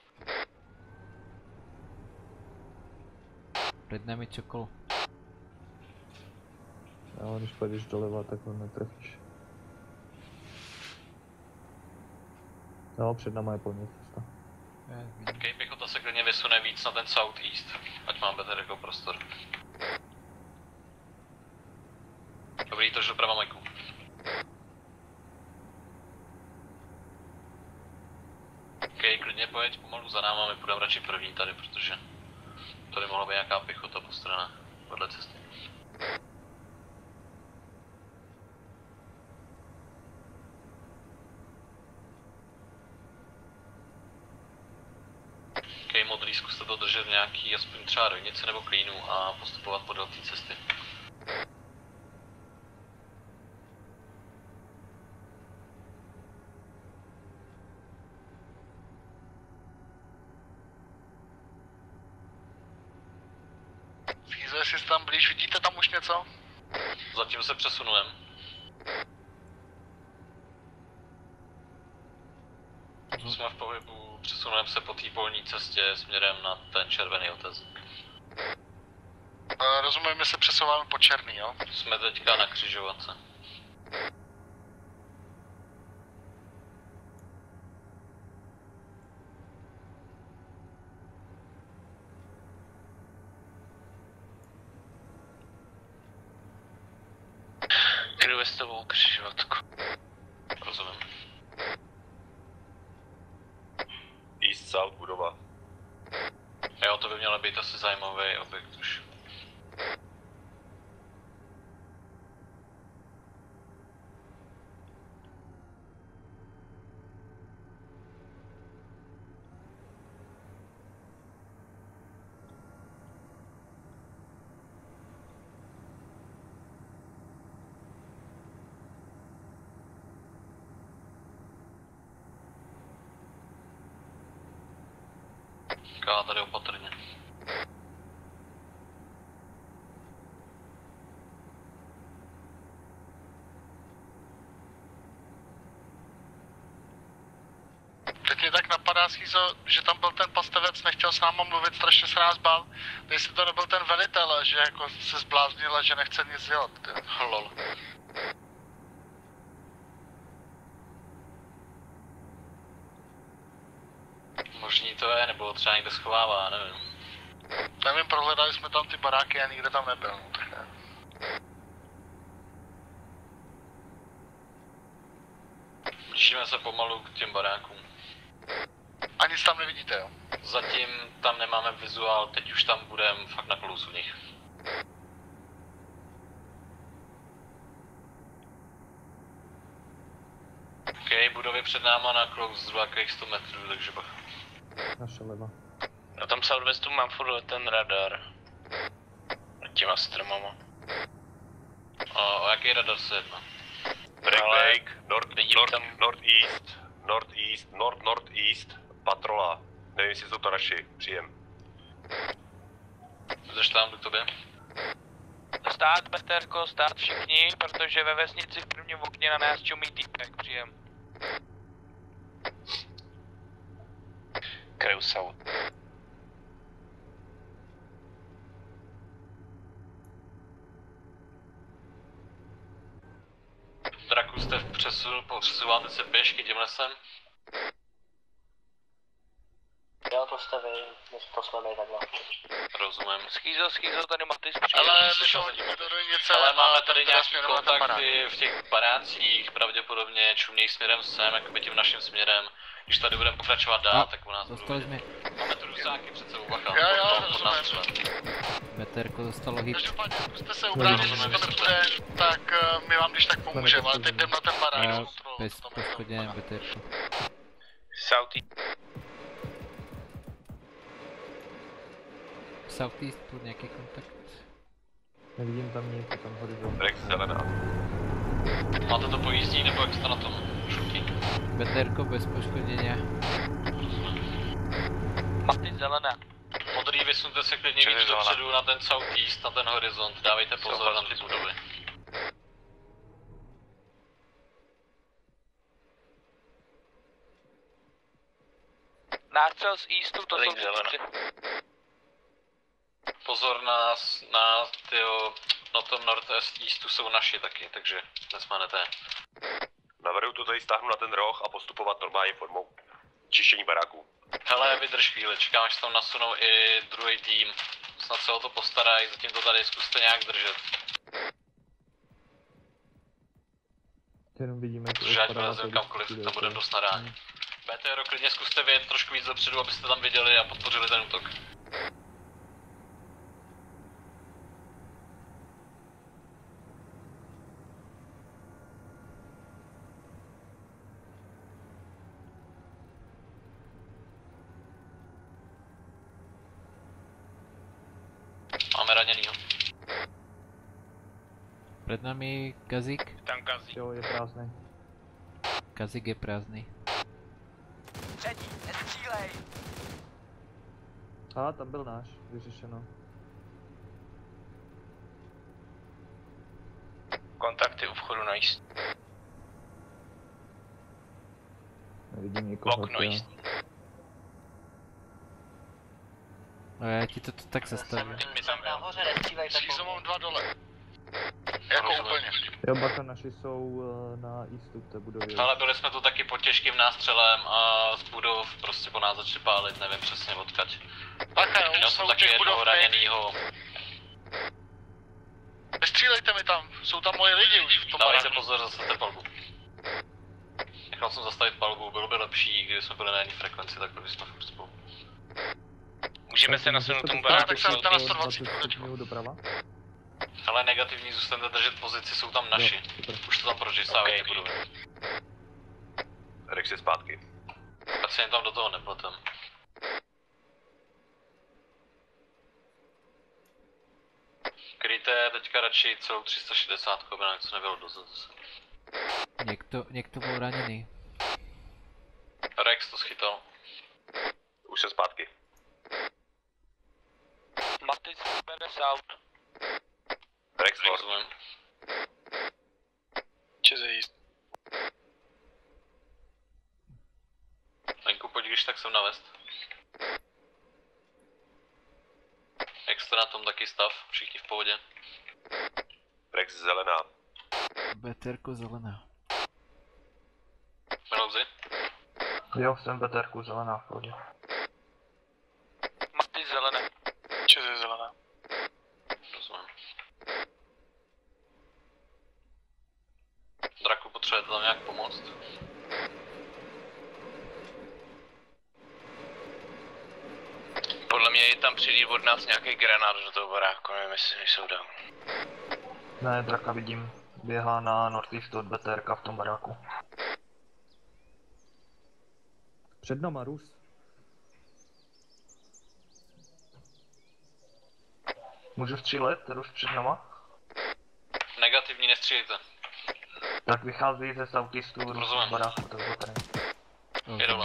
Před námi čokol. Ale když půjdeš doleva, tak ho netrefíš. No, před náma je polní cesta. Ok, pěchota se klidně vysune víc na ten southeast, ať mám better jako prostor. Dobrý, tož doprava, Majku. Ok, klidně pojeď pomalu za náma, my půjdeme radši první tady, protože tady mohla být nějaká pěchota po stranách podle cesty. Ok, modrý, zkuste to držet v nějaký aspoň třeba rovnici nebo klínu a postupovat podél té cesty. Fízo, jestli jste tam blíž, vidíte tam už něco? Zatím se přesunujem. Jsme v pohybu, přesunujeme se po té polní cestě směrem na ten červený otazník. Rozumím, že se přesouváme po černý, jo? Jsme teďka na křižovatce. Kryju westovou křižovatku. Rozumím. East South budova. Jo, to by mělo být asi zajímavý objekt už. Ká tady opatrně. Teď mě tak napadá, Schizo, že tam byl ten pastavec, nechtěl s náma mluvit, strašně se nás bál. Jestli to nebyl ten velitel, že jako se zbláznil a že nechce nic dělat. Lol. Možný to je, nebo třeba někde schovává, nevím. Nevím, prohledali jsme tam ty baráky a nikde tam nebyl, no tak ne. Blížíme se pomalu k těm barákům. A nic tam nevidíte, jo? Zatím tam nemáme vizuál, teď už tam budeme fakt na klousu nich. OK, budovy před náma na close zhruba 100 metrů, takže bacha. Naše leva. Na tom Southwestu mám furt ten radar. Nad těma stromama. O jaký radar se jedná? Black Lake, northeast, patrola. Nevím, jestli jsou to naši, příjem. Jdeš tam k tobě? Stát, Peterko, stát všichni, protože ve vesnici v prvním okně na nás čumí týpek, příjem. Kraju South. Draku jste přesouváte se pěšky tím lesem? Jo, to jste vy, to jsme my takhle. Rozumím. Schýzo, tady Matis Ale my to hodíme do dojnice. Ale máme tady nějaký kontakty v těch barácích, pravděpodobně čumějí směrem sem, jakoby tím naším směrem. Když tady budeme pokračovat dál, tak u nás budou vidět. Máme tu rusáky před sebou, bacha. Jo, rozumím. Beterko dostalo hit. Každopádně zkuste se ubránit, jestli to nepůjde, tak my vám když tak pomůžeme, ale teď jdem na ten barák. Bez poškodění Beterko. Southeast, tu nějaký kontakt. Nevidím tam nic, je tam horizont. Rex zelená. Máte to pojízdí, nebo jak jste na tom? Šutí? Beterko bez poškodění. Matis zelená. Modrý, vysunte se klidně víc dopředu na ten southeast, na ten horizont, dávejte pozor na ty budovy. Nástřel z eastu, to jsou Pozor na tom northeastu jsou naši taky, takže nesmanete. Navrhuji to tady stáhnout na ten roh a postupovat normální formou čištění baráků. Hele, vydrž chvíli, čekám, až se tam nasunou i druhý tým. Snad se o to postarají, zatím to tady zkuste nějak držet. Jenom vidíme, Protože ať vylezem kamkoliv, tam budeme dost nadání. BTR, klidně zkuste vyjet trošku víc dopředu, abyste tam viděli a podpořili ten útok. Máme raněnýho. Před nami Kazik. Tam Kazik. Jo, je prázdný. Kazik je prázdný. Třetí, nestřílej! A tam byl náš, vyřešeno. Kontakty u vchodu na east. Nevidím nikoho. Okno east. No já ti to tak zastavím. Nahoře nestřílej, tak Schýzo mám 2 dole. Jako úplně. Jo, bacha, naši jsou na eastu v té budově. Ale byli jsme tu taky pod těžkým nástřelem a z budov prostě po nás začali pálit, nevím přesně odkud. Bacha, Měl jsem taky jednoho raněnýho. Nestřílejte mi tam, jsou tam moje lidi už v tom Dávejte baráku. pozor, zastavte palbu. Nechal jsem zastavit palbu, bylo by lepší, kdyby jsme byli na jedné frekvenci, tak byli jsme furt spolu. Můžeme se nasunout tomu baráku. Tak jsem tam na 120 doprava. Ale negativní, zůstaňte držet pozici, jsou tam naši. Už to tam prožisávajte budovy. Rex je zpátky. Tak se jen tam do toho nepletem. Kryjte teďka radši celou 360, aby nám něco nebylo dozad zase. Někdo byl raněný. Rex to schytal. Už jsem zpátky. Matis bere south. Rex rozumím. Čeze jíst. Venku, pojď když tak sem na vest. Jak jste na tom taky stav? Všichni v pohodě? Rex zelená. Beterko zelená. Melouzi? Jo, jsem Beterku, zelená v pohodě. Matis zelené. Čeze zelená. Rozumím. Draku, potřebujete tam nějak pomoct? Podle mě je tam přijít od nás nějaký granát do toho baráku, nevím jestli nejsou down. Ne, Draka vidím. Běhá na northeast od BTRka v tom baráku. Před náma Rus. Můžu střílet, už před náma? Negativní nestřílejte. Tak vychází ze southeastu, Rozumím. baráku, to bylo tady. Je dole.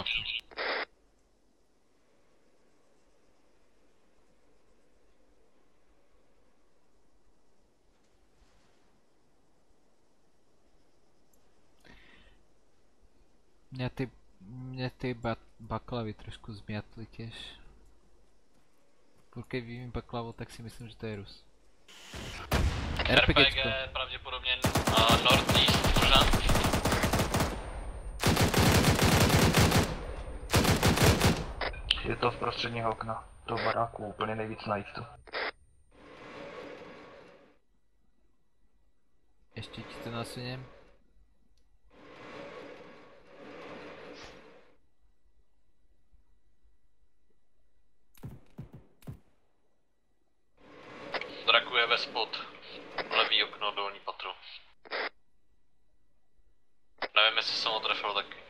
Mě ty baklavy trošku zmiatli tiež. Pokud vím baklavu, tak si myslím, že to je Rus. RPG pravděpodobně northeast možná. Je to z prostředního okna, do baráku, úplně nejvíc na jistu. Ještě ti to nasuněm. Draku je ve spod. Levý okno, dolní patro. Nevím, jestli jsem ho trefil taky.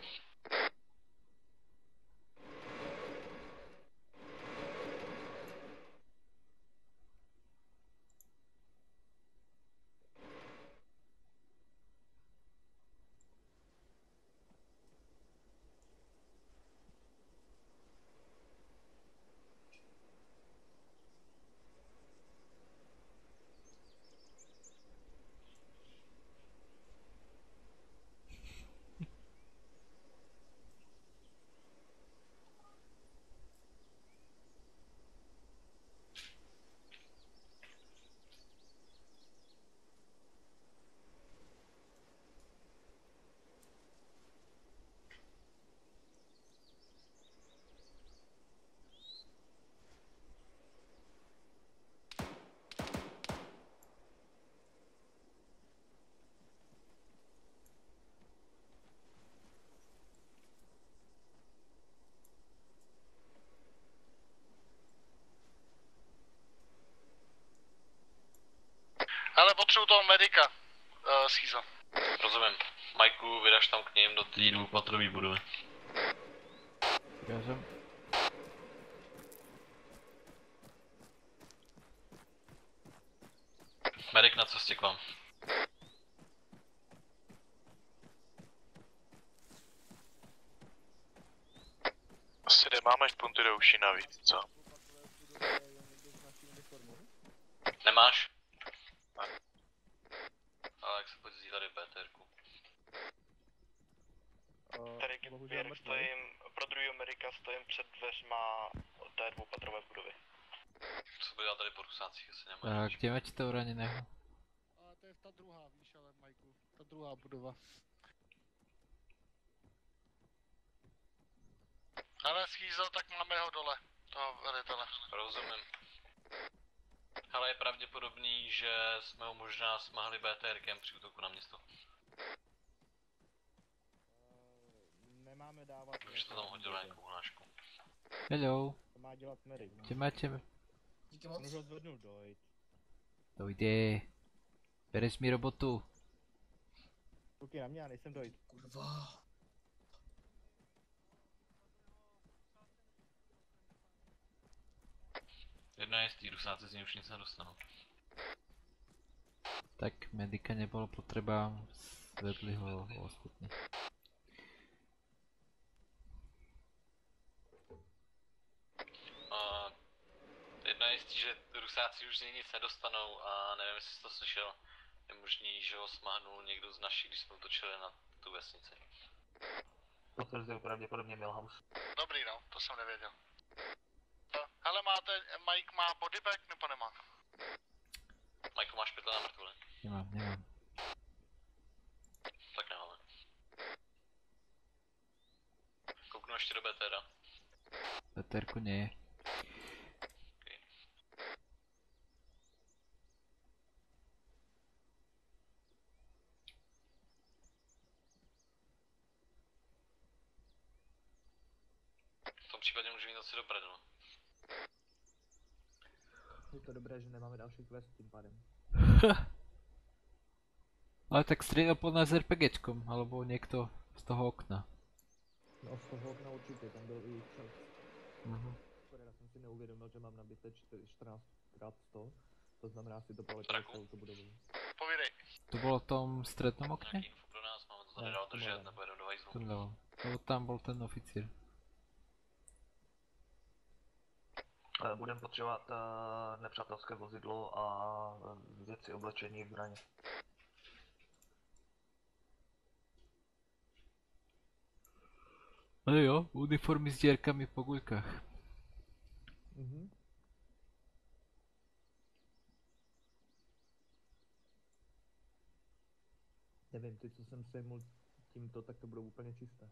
Ale potřebuji toho medika, Schýzo. Rozumím. Majku, vydaš tam k ním do té dvoupatrový budovy. Ukážem. Medic na cestě k vám. Asi nemáme punty do uší navíc, co? Nemáš? Ale jak se pojď vzít tady PTRku. Tady Geběr, stojím, pro druhýho Amerika stojím před dveřma té dvoupatrové budovy. Co bude dělat tady po rusácích, jestli nemáš? Kde máte to uraněného? To je ta druhá, víš, ale Majku, ta druhá budova. Ale Schýzo, tak máme ho dole, toho velitele. Rozumím. Ale je pravděpodobný, že jsme ho možná smahli BTRkem při útoku na město. Nemáme dávat... Už to tam hodil na nějakou hlášku. Hello. To má dělat Mary. Kde máte? Díky moc. On už ho zvednul, dojď. Dojde. Bereš mi robotu. Ruky na mě, já nejsem dojď. Kurva. Jedno je z té rusáci, z něj už nic nedostanou. Tak medika nebylo potřeba, zvedli ho ostatní. Jedno je jistý, že rusáci už z něj nic nedostanou a nevím, jestli jsi to slyšel. Je možný, že ho smahnul někdo z našich, když jsme utočili na tu vesnici. Potvrzuju pravděpodobně Milhouse. Dobrý no, to jsem nevěděl. Hele, Mike má bodybag nebo nemá? Majku, máš pytle na mrtvole? Nemám. Tak nemáme. Kouknu ještě do BTR. BTRku ne. V tom případě můžu jít asi do prdele. Je to dobré, že nemáme další quest tím pádem. Ale tak střílel po nás RPGčkom, alebo někdo z toho okna. No z toho okna určitě, tam byl i čas. Mhm. Já jsem si neuvědomil, že mám nabité 14x100. To znamená si to paletovat celou tu budovu. Povídej. To bylo v tom středním okně? Pro nás máme to tady dál držet, nebo jedou do hajzlu. Tohle. Nebo tam byl ten oficír. Budeme potřebovat nepřátelské vozidlo a věci oblečení zbraně. Ale jo, uniformy s dírkami po gulkách. Mhm. Nevím, ty co jsem sejmul tímto, tak to budou úplně čisté.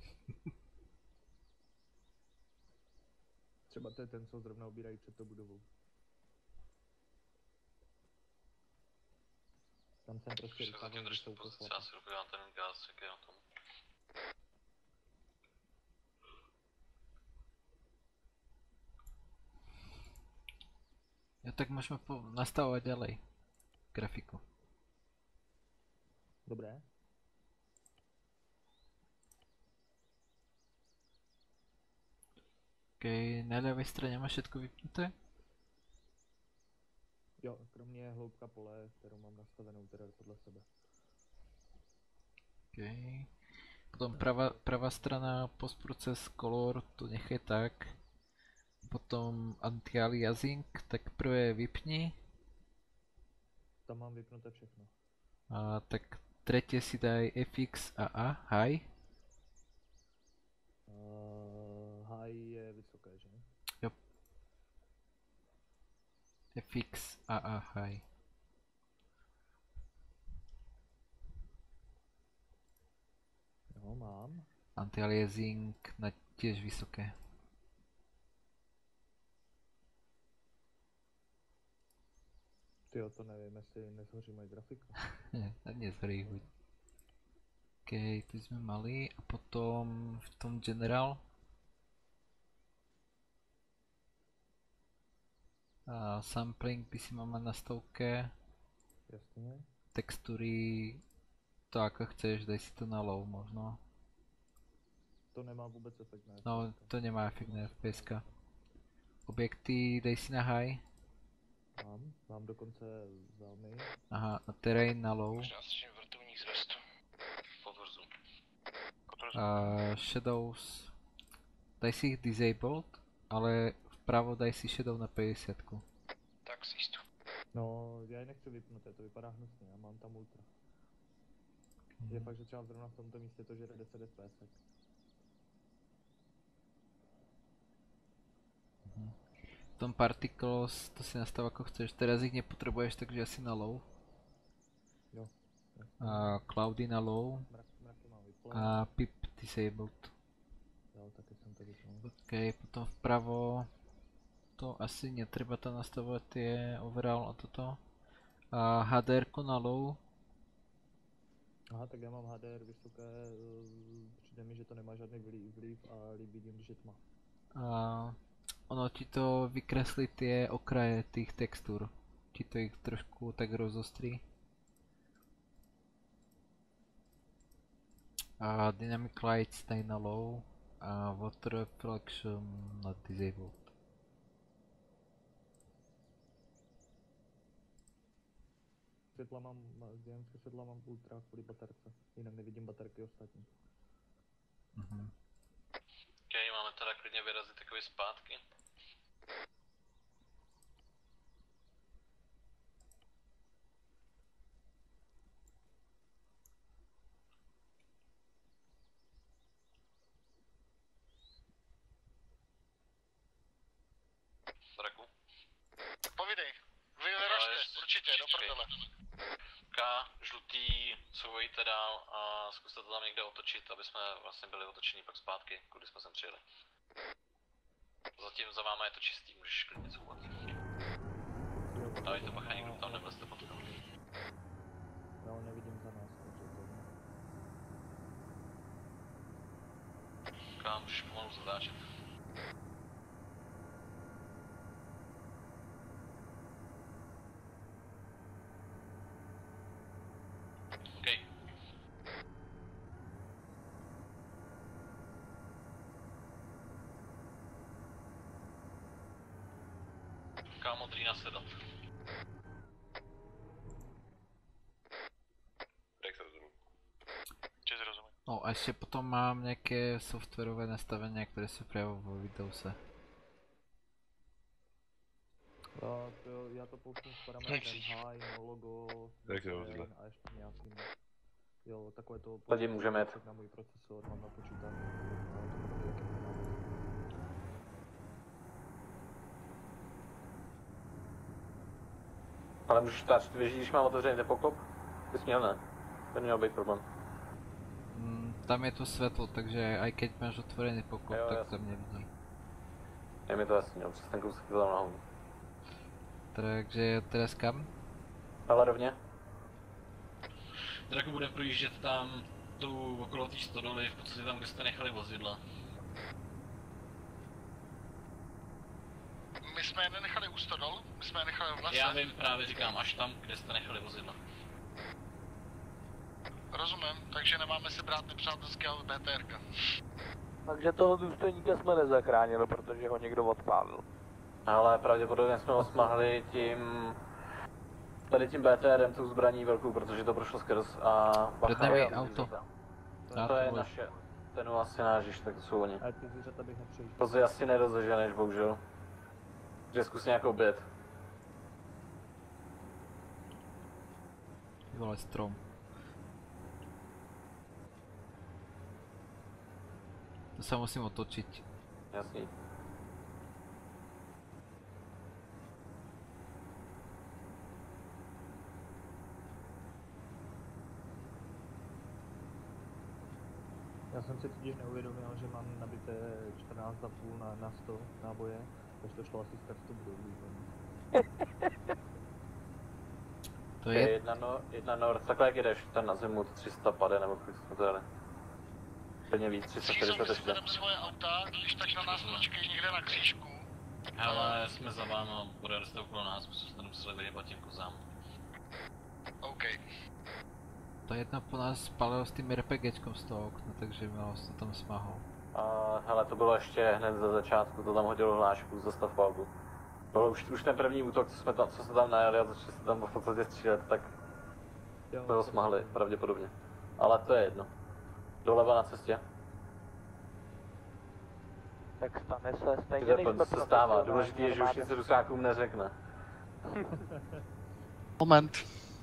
Třeba to je ten, co zrovna obírají před tou budovou. Tam jsem prostě Už se zatím držte pozici, já si dopovím ten gaz, jak je na tom. Jo, tak můžeme nastavovat ďalej grafiku. Dobré. OK, na levé straně máš všetko vypnuté? Jo, kromě hloubka pole, kterou mám nastavenou teda podle sebe. OK. Potom pravá strana postproces color, to nechaj tak. Potom anti-aliasing, tak prvé vypni. Tam mám vypnuté všechno. A tak tretie si daj FX a A, high. High je vysoké, že? Jo. FX a high. Jo, mám. Anti-aliasing na tiež vysoké. Tyjo, to nevím, jestli nezhoří moje grafika. Tak nezhorí buď. OK, tu jsme mali a potom v tom general. A sampling by si mal mať na stovke. Jasně. Textury, to ako chceš, daj si to na low možno. To nemá vůbec efekt na FPS. No, to nemá efekt na FPS. Objekty dej si na high. Mám dokonce velmi. Aha, a terrain na low. Možná si vrtulník z restu. Potvrzu. A shadows, daj si ich disabled, ale vpravo daj si shadow na 50. Tak si jistu. No, já je nechci vypnuté, to vypadá hnusně, já mám tam ultra. Je fakt, že třeba zrovna v tomto místě to žere 10 FPS. V tom particles, to si nastav ako chceš, teraz ich nepotrebuješ, takže asi na low. Jo. A cloudy na low. A pip disabled. Jo, taky jsem to vypnul. OK, potom vpravo. To asi netreba tam nastavovat tie overall a toto. A HDR na low. Aha, tak já mám HDR vysoké, přijde mi, že to nemá žádný vliv a líbí jim, když je tma. A ono ti to vykreslí tie okraje tých textúr. Ti to ich trošku tak rozostrí. A dynamic lights daj na low a water reflection na disabled. Světla mám, diamické světla mám ultra kvůli baterce, jinak nevidím baterky ostatní. OK, máme teda klidně vyrazit takové zpátky. Draku. Povídej. Vy vyražte, určitě, do prdele. K, žlutý, couvejte dál a zkuste to tam někde otočit, aby jsme vlastně byli otočení pak zpátky, kudy jsme sem přijeli. Zatím za váma je to čistý, můžeš klidně couvat. Dávajte bacha, někdo tam nevlezte pod to. Já nevidím za nás, takže to ne. K, můžeš pomalu zatáčet. Modrý nasedat. ještě potom mám nějaké softwarové nastavení, které se projevují v Windowse. Já to pouštím s parametrem high, no logo, Tak jo, zle. a ještě nějakým, jo, takové to Tady můžeme jet. na můj procesor, mám napočítaný. Ale můžeš táčet, víš, když mám otevřený ten poklop? Ty jsi měl, ne? To měl být problém. Tam je to světlo, takže i keď máš otvorený poklop, Jo, tak jasně. tam nevidí. Je mi to jasný, jo, přes ten kousek to tam nahoru. Takže teraz kam? Ale rovně? Draku budeme projíždět tam tu okolo té stodoly, v podstatě tam, kde jste nechali vozidla. My jsme je nenechali u stodol, my jsme je nechali v lese. Já vím, právě říkám, až tam, kde jste nechali vozidla. Rozumím, takže nemáme si brát nepřátelského BTRka. Takže toho důstojníka jsme nezachránili, protože ho někdo odpálil. Ale pravděpodobně jsme ho smahli tady tím BTRem, tou zbraní velkou, protože to prošlo skrz a... Před námi je auto. To je naše, ten asi náš, když tak to jsou oni. A ty zvířata bych nepřejížděl. To si asi nerozeženeš, bohužel. Takže zkus nějakou bět. Vole, strom. To se musím otočit. Jasný. Já jsem si totiž neuvědomil, že mám nabité 14,5 na 100 náboje, takže to šlo asi skrz tu budovu. To je... Jedna North, takhle jak jedeš, ten na zimu 300 pade, nebo kolik jsme to jeli. Hodně víc, 340 ještě. Bereme svoje auta, když tak na nás počkej někde na křížku. Hele, jsme za váma, bude jste okolo nás, protože jste nemuseli vyjebat těm kozám. OK. To jedna po nás spalilo s tím RPGčkom z toho okna, takže mělo se tam smahol. A hele, to bylo ještě hned za začátku, to tam hodilo hlášku, zastav palbu. Bylo už ten první útok, co se tam najeli a začali se tam v podstatě střílet, tak jsme ho smahli, pravděpodobně. Ale to je jedno. Doleva na cestě. Tak stane se stejně, než To se stává, důležitý je, že už nic Rusákům neřekne. Moment.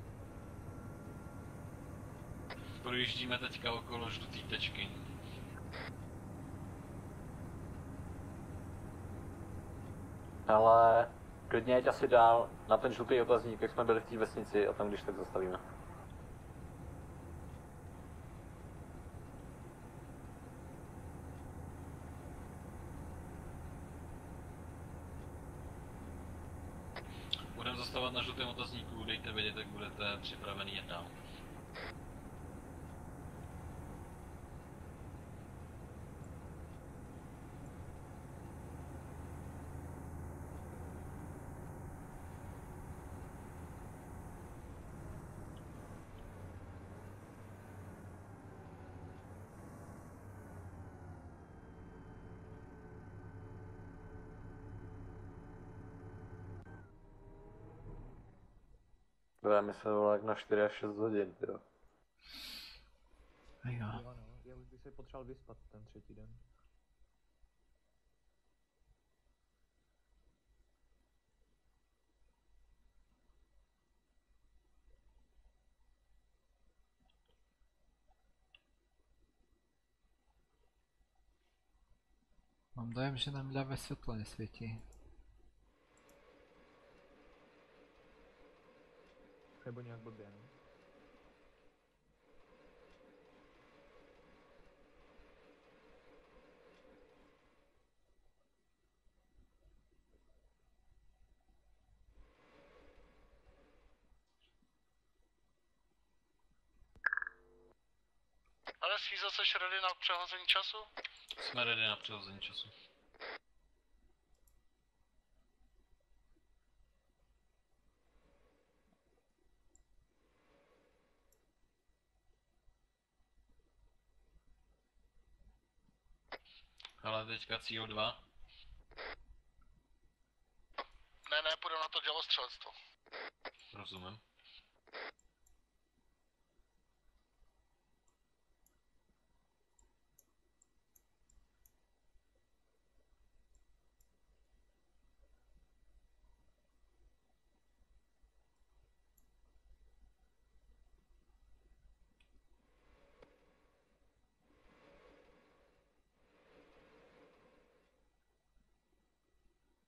Projíždíme teďka okolo žlutý tečky. Ale klidně jeď asi dál na ten žlutý otazník, jak jsme byli v té vesnici a tam když tak zastavíme. Budeme zastavovat na žlutém otazníku, dejte vědět, jak budete připravený jet dál. Budeme se volat na 4 až 6 hodin, jo. Jo. Já už bych se potřeboval vyspat ten třetí den. Mám dojem, že nám ľavé světlo nesvětí. Nebo nějak blbě, no? Ale Schýza, seš ready na přehození času? Jsme ready na přehození času. Ale teďka cíl 2. Ne, půjdeme na to dělostřelectvo. Rozumím.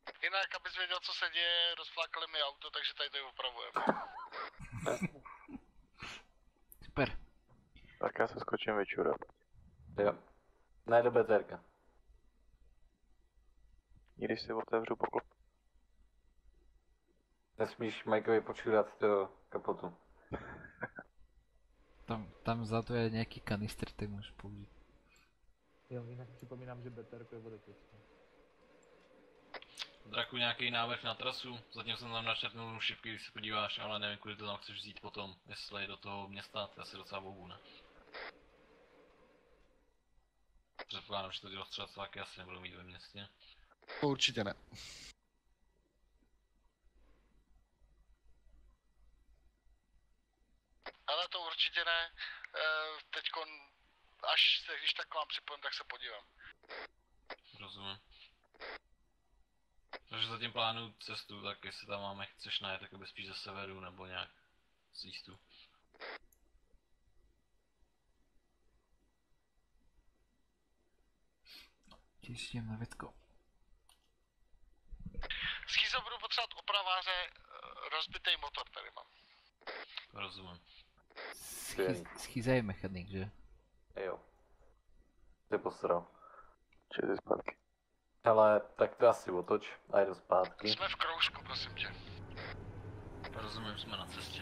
Jinak, abys věděl, co se děje, rozflákali mi auto, takže tady to opravujeme. Super. Tak já se skočím vyčurat. Jo. Ne do BTRka. Když si otevřu poklop. Nesmíš Mikeovi počurat do kapotu. Tam vzadu je nějaký kanistr, ty můžeš použít. Jo, jinak připomínám, že BTR je vodotečné. Draku, nějaký návrh na trasu? Zatím jsem tam načrtnul šipky, když se podíváš, ale nevím, kudy to tam chceš vzít potom. Jestli do toho města, to je asi docela bohu, ne? Předpokládám, že to dělostřelcáky asi nebudou mít ve městě. To určitě ne. Ale to určitě ne. Teďkon, až se, když tak vám připojím, tak se podívám. Rozumím. Takže zatím plánuju cestu, tak jestli tam máme chceš najít, tak by spíš ze severu nebo nějak z jistu. Těším na Vitko. Schýzo, budu potřebovat opraváře, rozbitý motor tady mám. Rozumím. Schýza je mechanik, že? Jo. Ty posral. Čili zpátky. Ale tak to asi otoč a jdu zpátky. Jsme v kroužku, prosím tě. Rozumím, jsme na cestě.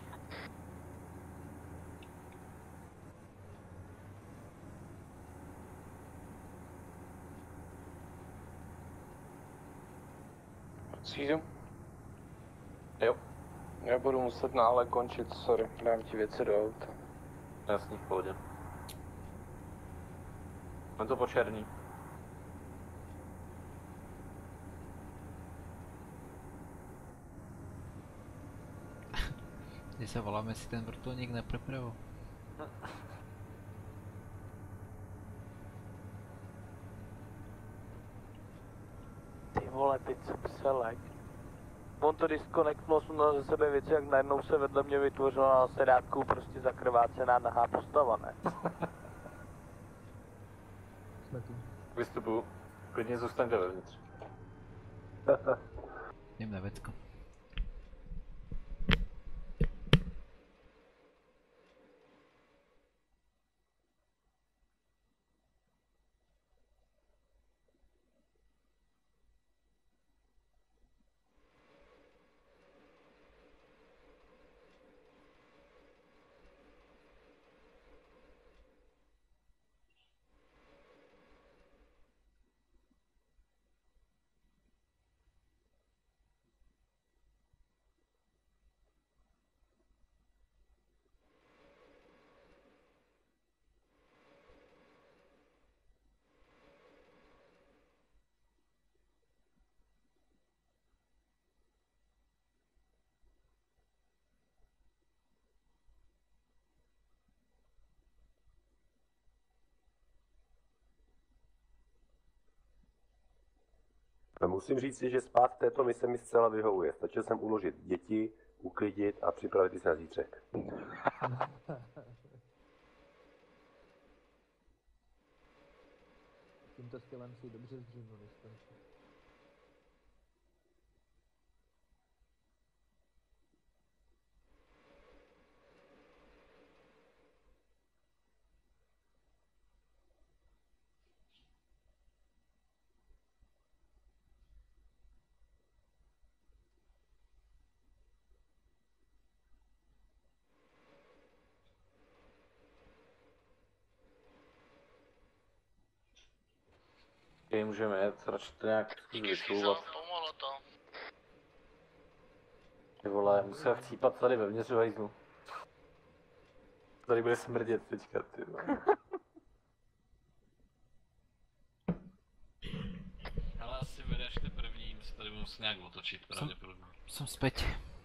Schýzu? Jo. Já budu muset náhle končit, sorry, dám ti věci do auta. Jasný, v pohodě. Mám to po černý. Když se voláme si ten vrtulník na přepravu. Ty vole, teď jsem selek. On to disconnectnul, sunul ze sebe věci, jak najednou se vedle mě vytvořila na sedátku prostě zakrvácená nahá postava, ne? Jsme tu. Vystupu. Klidně zůstaňte vevnitř. Jdem na Vitko. Musím říct si, že spát v této mise mi zcela vyhovuje. Stačil jsem uložit děti, uklidit a připravit si na zítřek. Tímto stylem si dobře zdřímnuli. Okay, můžeme jet, radši to nějak vysouvat. Pomohlo to. Ty vole, musel chcípat tady vevnitř v hajzlu. Tady bude smrdět teďka, ty vole. Ale asi vedeš ty první, my se tady budeme muset nějak otočit pravděpodobně. Jsem zpět.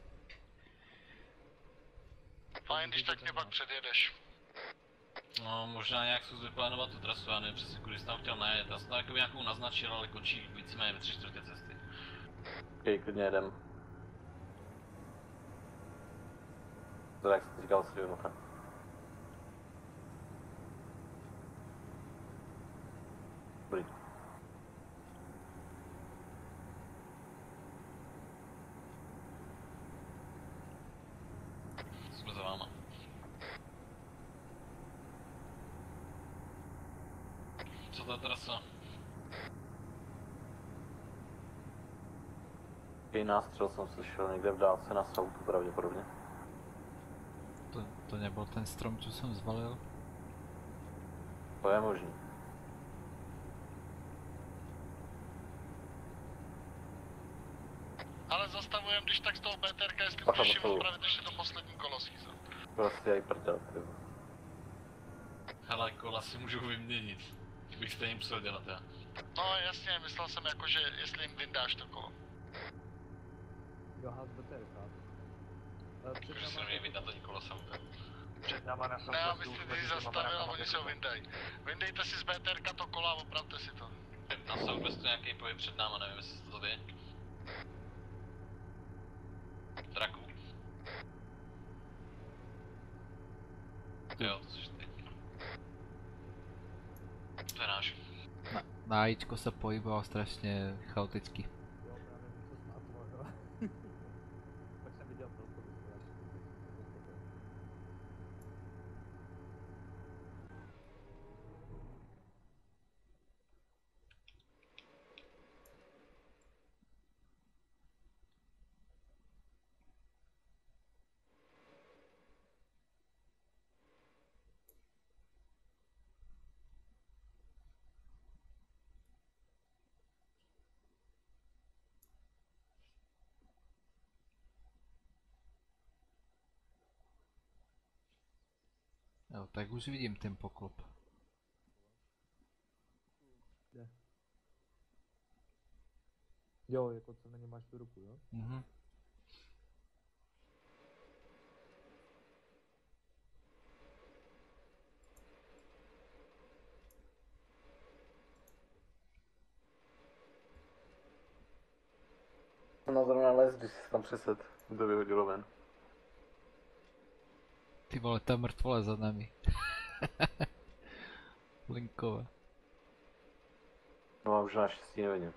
Fajn, když tak mě pak předjedeš. No, možná nějak zkus vyplánovat tu trasu, já nevím přesně, kudy jsi tam chtěl najet. Já jsem tam jako nějakou naznačil, ale končí víceméně ve 3/4 cesty. Okay, klidně jedem. To jak jsi říkal si jednoduché. Dobrý. Co ta trasa? Jaký nástřel jsem slyšel někde v dálce na soutu pravděpodobně. To nebyl ten strom, co jsem zvalil? To je možný. Ale zastavujem, když tak z toho BTRka, jestli Aha, můžeš to opravit ještě to poslední kolo, Schizo. Prostě jak prdel, tyjo. Hele, kola si můžu vyměnit. Bych stejně musel dělat já. No jasně, myslel jsem jako, že jestli jim vyndáš to kolo. Jo, haz BTRka. Protože se neměli vydat ani kola s autem. Před náma na Ne, já myslím, že jsi zastavil a oni se ho vyndají. Vyndejte si z BTRka to kola a opravte si to. Na Southwestu nějaký pohyb před náma, nevím jestli to ví. Draku. Jo, to jsi ty. To je náš. Na AIčko se pohyboval strašně chaoticky. Jo, právě mi to smátlo, jo. Pak jsem viděl to, Jo, tak už vidím ten poklop. Kde? Jo, jako co na ně máš tu ruku, jo? Mhm. Jsem zrovna les, když jsi tam přesed, to vyhodilo ven. Ty vole, ta mrtvola za nami. Linkova. No a už naštěstí nevidím.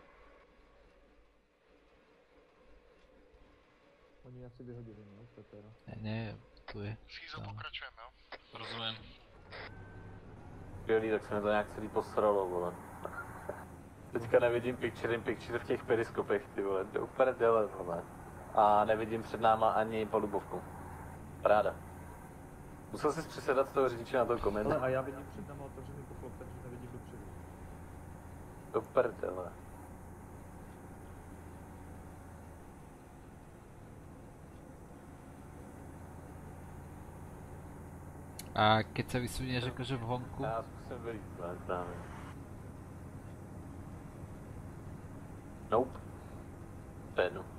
Oni asi vyhodili, no, Petera. Ne, tu je. Schizo, pokračujeme, jo? Rozumím. Skvělý, tak se mi to nějak celý posralo, vole. Teďka nevidím picture in picture v těch periskopech, ty vole, to je úplně děle, vole. A nevidím před náma ani palubovku. Ráda. Musel jsi přisedat z toho řidiče na toho komendu. Ale a já vidím před náma otevřený poklop, takže nevidím dopředu. Do prdele. A keď se vysunieš jakože v honku? Já zkusím vylít, právě. Nope. To je jedno.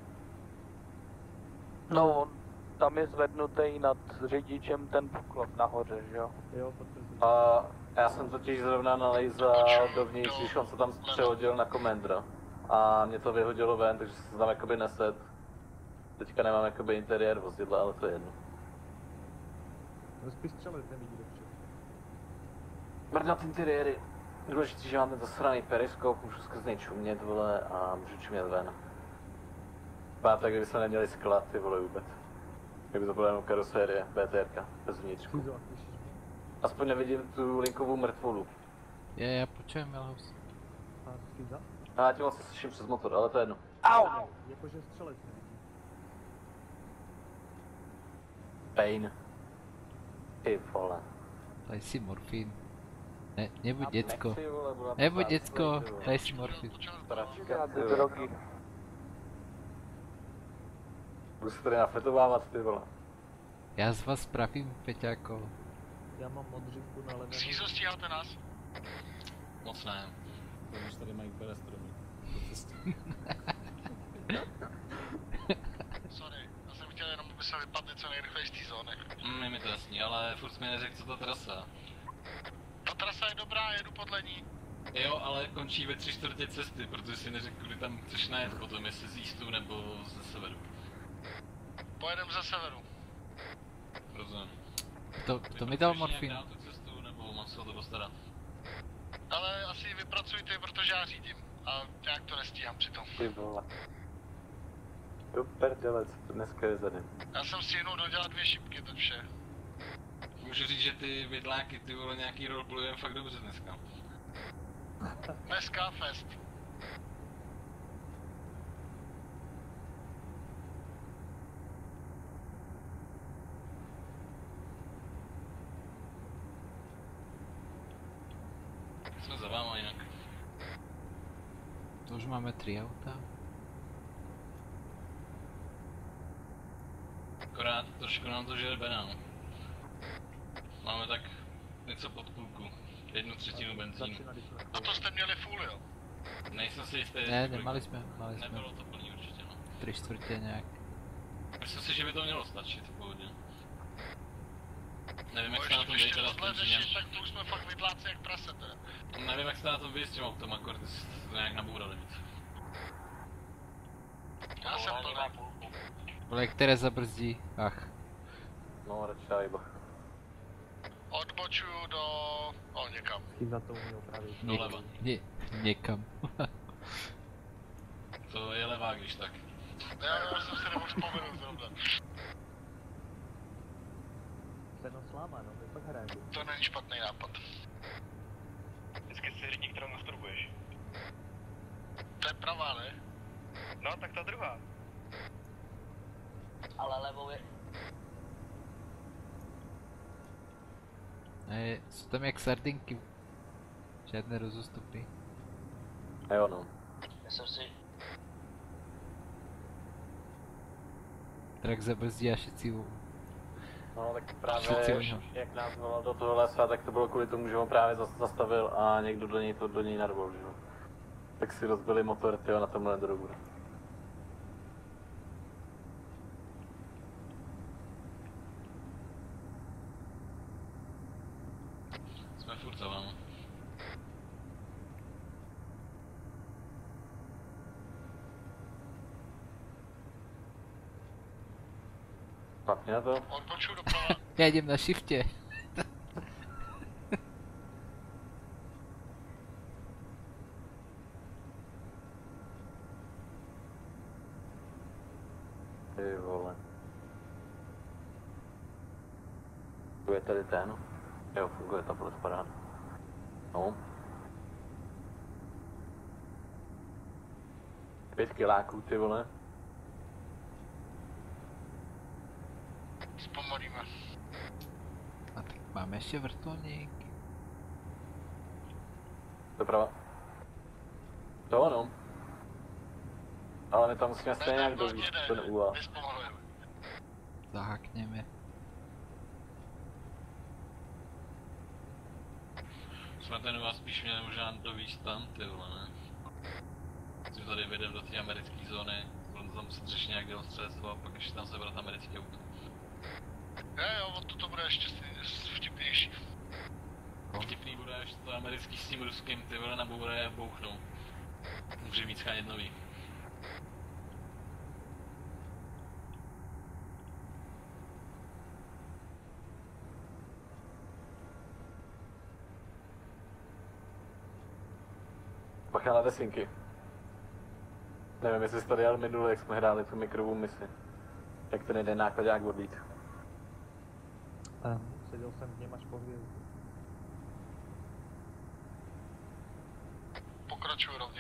No, tam je zvednutý nad řidičem ten poklop nahoře, že jo? Jo, potvrzuji. A já jsem totiž zrovna nalejzal dovnitř, když on se tam přehodil na komendra. A mě to vyhodilo ven, takže se tam jakoby nesed. Teďka nemám jakoby interiér vozidla, ale to je jedno. No spíš střelit nevidí dopředu. Mrdat interiéry. Důležitý, že mám ten zasraný periskop, můžu skrz něj čumět, vole, a můžu čumět ven. Pátek, kdyby jsme neměli sklad, ty vole, vůbec. Kdyby to byla jenom karosérie, BTRka, bez vnitřku. Aspoň nevidím tu linkovou mrtvolu. Já počujem, Milhouse. A Schiza? A já tím vlastně slyším přes motor, ale to je jedno. Au! Jakože střelec nevidí. Pain. Ty vole. Daj si morfín. Ne, nebuď Já děcko. nechci, vole, byla Nebuď pořád děcko, stojí, vole. daj si morfín. Pračka, ty drogy. Budu se tady nafetovávat, ty vole. Já z vás spravím, Peťáko. Já mám modřinku na levé. Schizo, stíháte nás? Moc ne. Když tady Mike bere stromy. Sorry, já jsem chtěl jenom, aby se vypadli co nejrychleji z té zóny. Je mi to jasný, ale furt mi neřekl, co ta trasa. Ta trasa je dobrá, jedu podle ní. Jo, ale končí ve 3/4 cesty, protože si neřekl, kudy tam chceš najet potom, jestli z eastu nebo ze severu. Pojedem ze severu. Rozumím. To mi dal morfín. Nějak dál tu cestu, nebo mám se o to postarat? Ale asi ji vypracujte, protože já řídím. A nějak to nestíhám přitom. Ty vole. Do prdele, co to dneska je za den? Já jsem stihnul dodělat 2 šipky, to vše. Můžu říct, že ty vidláky, ty vole, nějaký roleplayen fakt dobře dneska. Dneska fest. Jsme za váma jinak. To už máme 3 auta. Akorát trošku nám to žere banán. Máme tak něco pod půlku. 1/3 benzínu. A to jste měli full, jo? Nejsem si jistý. Ne, nemali jsme. Nebylo to plný určitě, no. 3/4 nějak. Myslím si, že by to mělo stačit v pohodě. Nevím, jak se na tom vyjde teda s benzínem. Tak to už jsme fakt vypláci jak prase teda. Nevím, jak se na tom vyjde s tím autem, akorát jsi to nějak nabourali víc. Já jsem plný. Ale které zabrzdí? Ach. No, radši dávej bach. Odbočuju do... někam. Za to umí opravit. Doleva. Někam. To je levá, když tak. Já jsem si nemohl vzpomenout zrovna. Sláma, no, to pak hraje. To není špatný nápad. Vždycky si řídí, kterou masturbuješ. To je pravá, ne? No, tak ta druhá. Ale levou je... Ne, jsou tam jak sardinky. Žádné rozostupy. Jo no. Já jsem si... Trak zabrzdí a všichni No tak právě, jak nás volal do toho lesa, tak to bylo kvůli tomu, že ho právě zastavil a někdo do něj narval, že jo. Tak si rozbili motor, tyjo, na tomhle drogu. Jsme furt za váma. Špatně na to? Odbočuju doprava. Já jdem na shiftě. Ty vole. Funguje tady ten? Jo, funguje ta plus paráda. No. 5 kiláků, ty vole. Zpomalíme. A tak máme ještě vrtulník. Doprava. To ono. Ale my tam musíme stejně nějak dovíct ten úla. Zahákněme. Jsme ten vás spíš měli možná dovíct tam, ty vole, ne? Když tady vyjdem do té americké zóny, budeme tam muset řešit nějak dělostřelectvo a pak ještě tam sebrat americké auto. Jo, to bude ještě vtipnější. Vtipný bude, až to americký s tím ruským, ty vole na boure bouchnou. Může víc chránit nový. Bacha na desinky. Nevím, jestli jsi tady jel minule, jak jsme hráli tu mikrovou misi. Jak ten jeden nákladák odlít. Seděl jsem v něm až po hvězdu. Pokračuju rovně.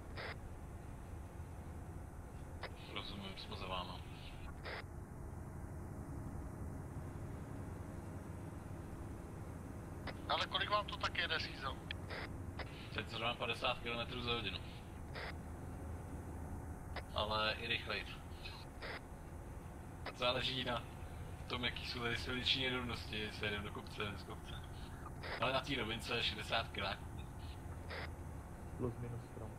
Rozumím, jsme za váma. Ale kolik vám to tak jede, Schýzo? Teď zrovna 50 km za hodinu. Ale i rychleji. Záleží na tom, jaký jsou tady silniční nerovnosti, jestli jedeme do kopce, z kopce. Ale na té rovince 60 km. Plus minus strom.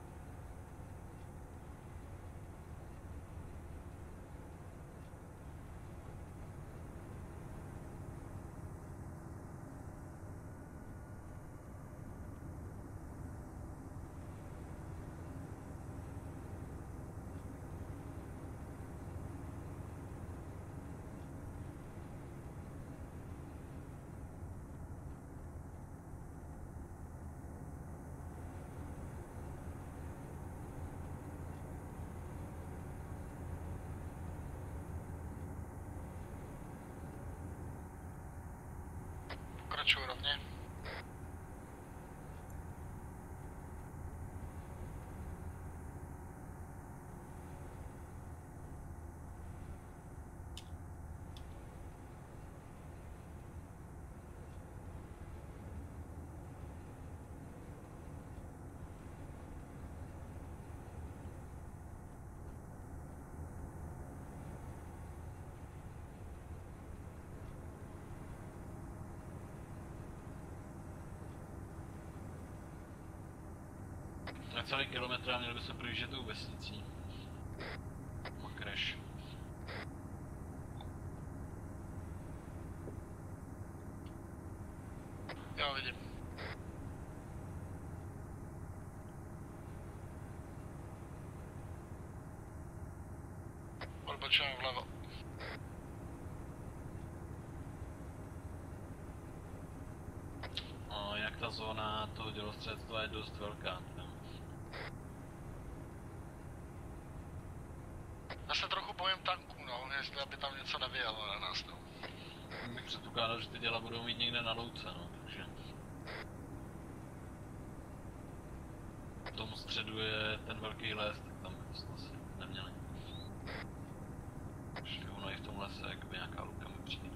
Na celý kilometr a měli by se projíždět tou vesnicí. Makreš. Jo, vidím. Odbočujeme vlevo. No, jak ta zóna toho dělostřelectva je dost velká. Já se trochu bojím tanků, no, jestli aby tam něco nevyjelo na nás, no. Bych předpokládal, že ty děla budou mít někde na louce, no, takže... V tom středu je ten velký les, tak tam bychom asi neměli. Ještě ono i v tom lese, jakoby nějaká luka mi přijde.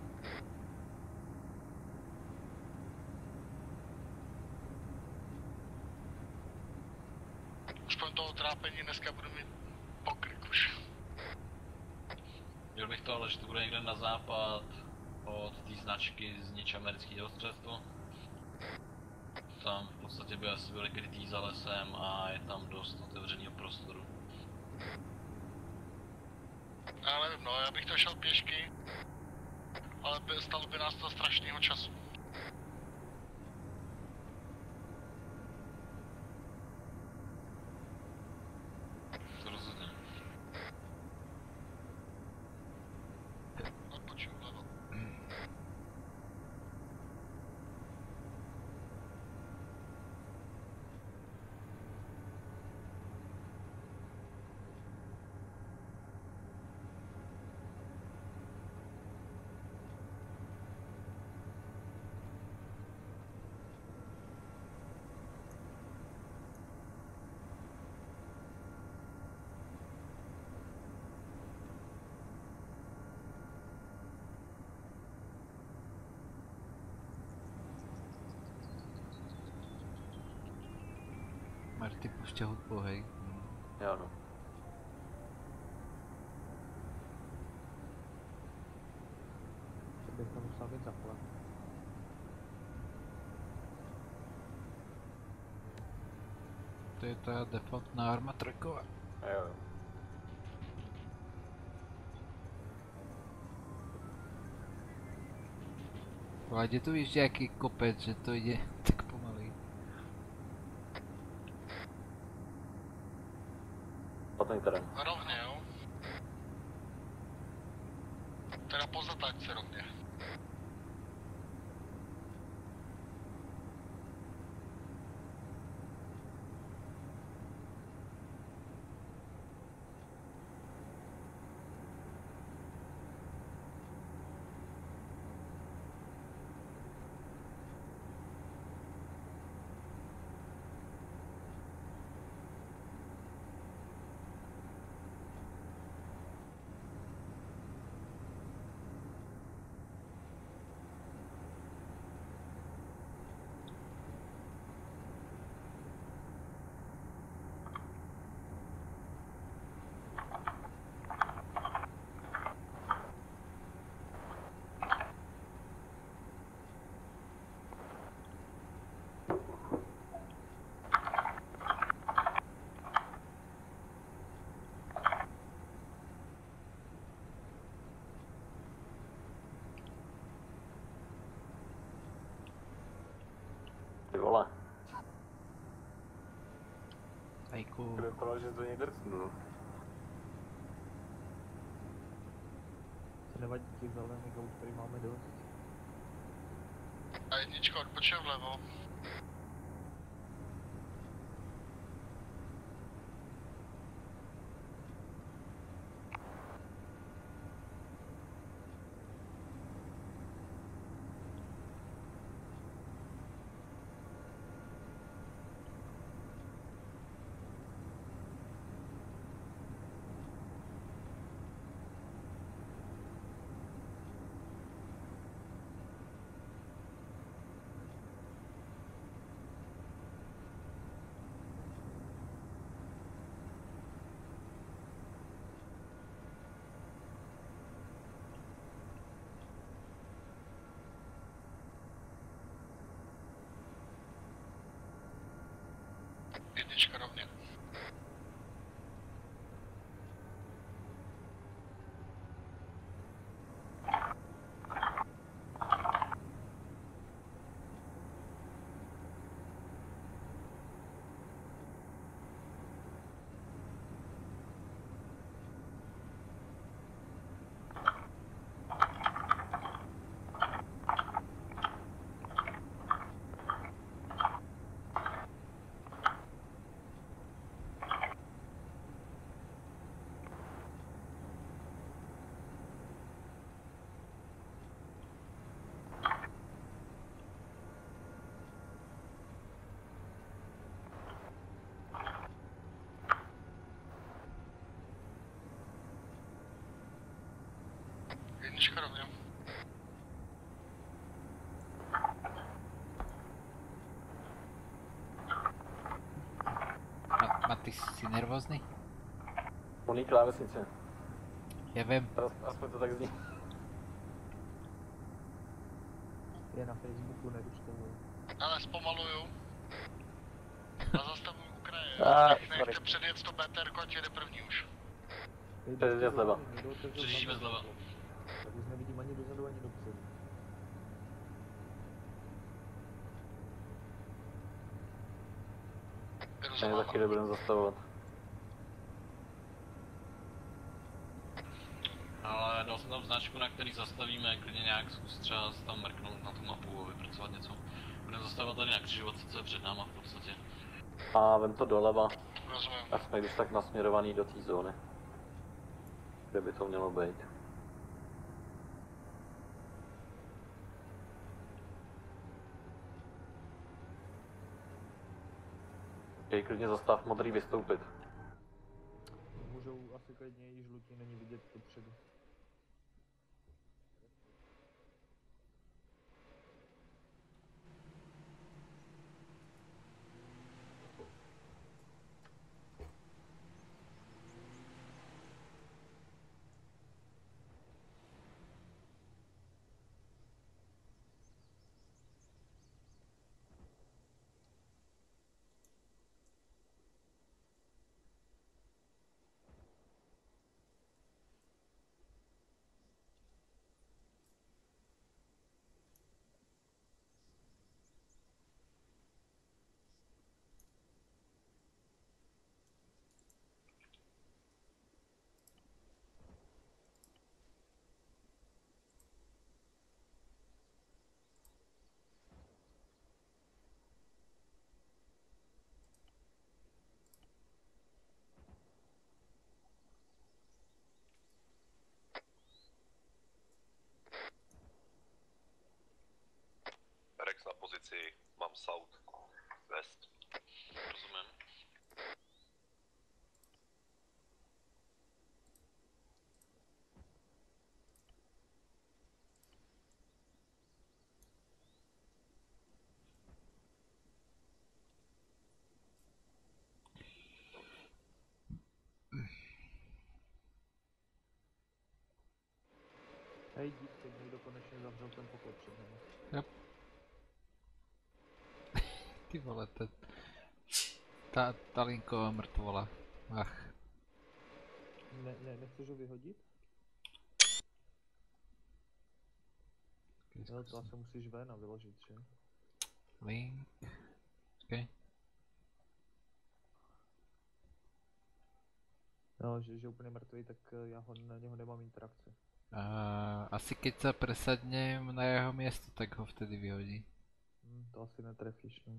Aspoň toho trápení dneska budu mít pokryk už. Měl bych to, ale že to bude někde na západ od té značky znič americký dělostřelectvo. Tam v podstatě by asi byly krytý za lesem a je tam dost otevřeného prostoru. Já nevím, no, já bych to šel pěšky, ale stalo by nás to strašného času. To rozhodně. Odbočím vlevo. Marty pušťa hudbu, hej. Jo, no. To bych to musel být zaplat. To je ta defaultná arma tracková. Jo. Vládě to víš, jaký kopec, že to jde tak pomalý. Potom terén. Rovně, jo. Teda po zatáčce rovně. Ty vole. Ajku. To vypadalo, že to někde drcnu. To nevadí těch zelených aut, který máme dost. A jednička odbočuje vlevo. Jednička rovně. Jednička rovně. Maty, jsi nervózny? Uní klávesnice. Já vím. Aspoň to tak zní. Je na Facebooku, nerušte ho. Ale zpomaluju. A zastavuju u kraje. Nechte předjet to BTR, ať jede první už. Předjet zleva. Přežijeme zleva. Tak už nevidím ani dozadu, ani dopředu. Ne, za chvíli budeme zastavovat. Ale dal jsem tam značku, na který zastavíme, klidně nějak zkus třeba tam mrknout na tu mapu a vypracovat něco. Budeme zastavovat tady na křižovatce, co je před náma v podstatě. A vem to doleva. Rozumím. A jsme když tak nasměrovaný do té zóny. Kde by to mělo být. Jej klidně zastav modrý vystoupit. Můžou asi klidně, i žlutý není vidět dopředu. Rex na pozici, mám south, west. Rozumím. Hej, díky, někdo konečně zavřel ten poklad před námi. Yep. Ty vole, ta linková mrtvola. Ach. Nechceš ho vyhodit? Jo, to asi musíš ven a vyložit, že? Link. Okay. No, že úplně mrtvý, tak já na něho nemám interakce. Asi keď sa presadnem na jeho miesto, tak ho vtedy vyhodí. To asi netrefíš, no.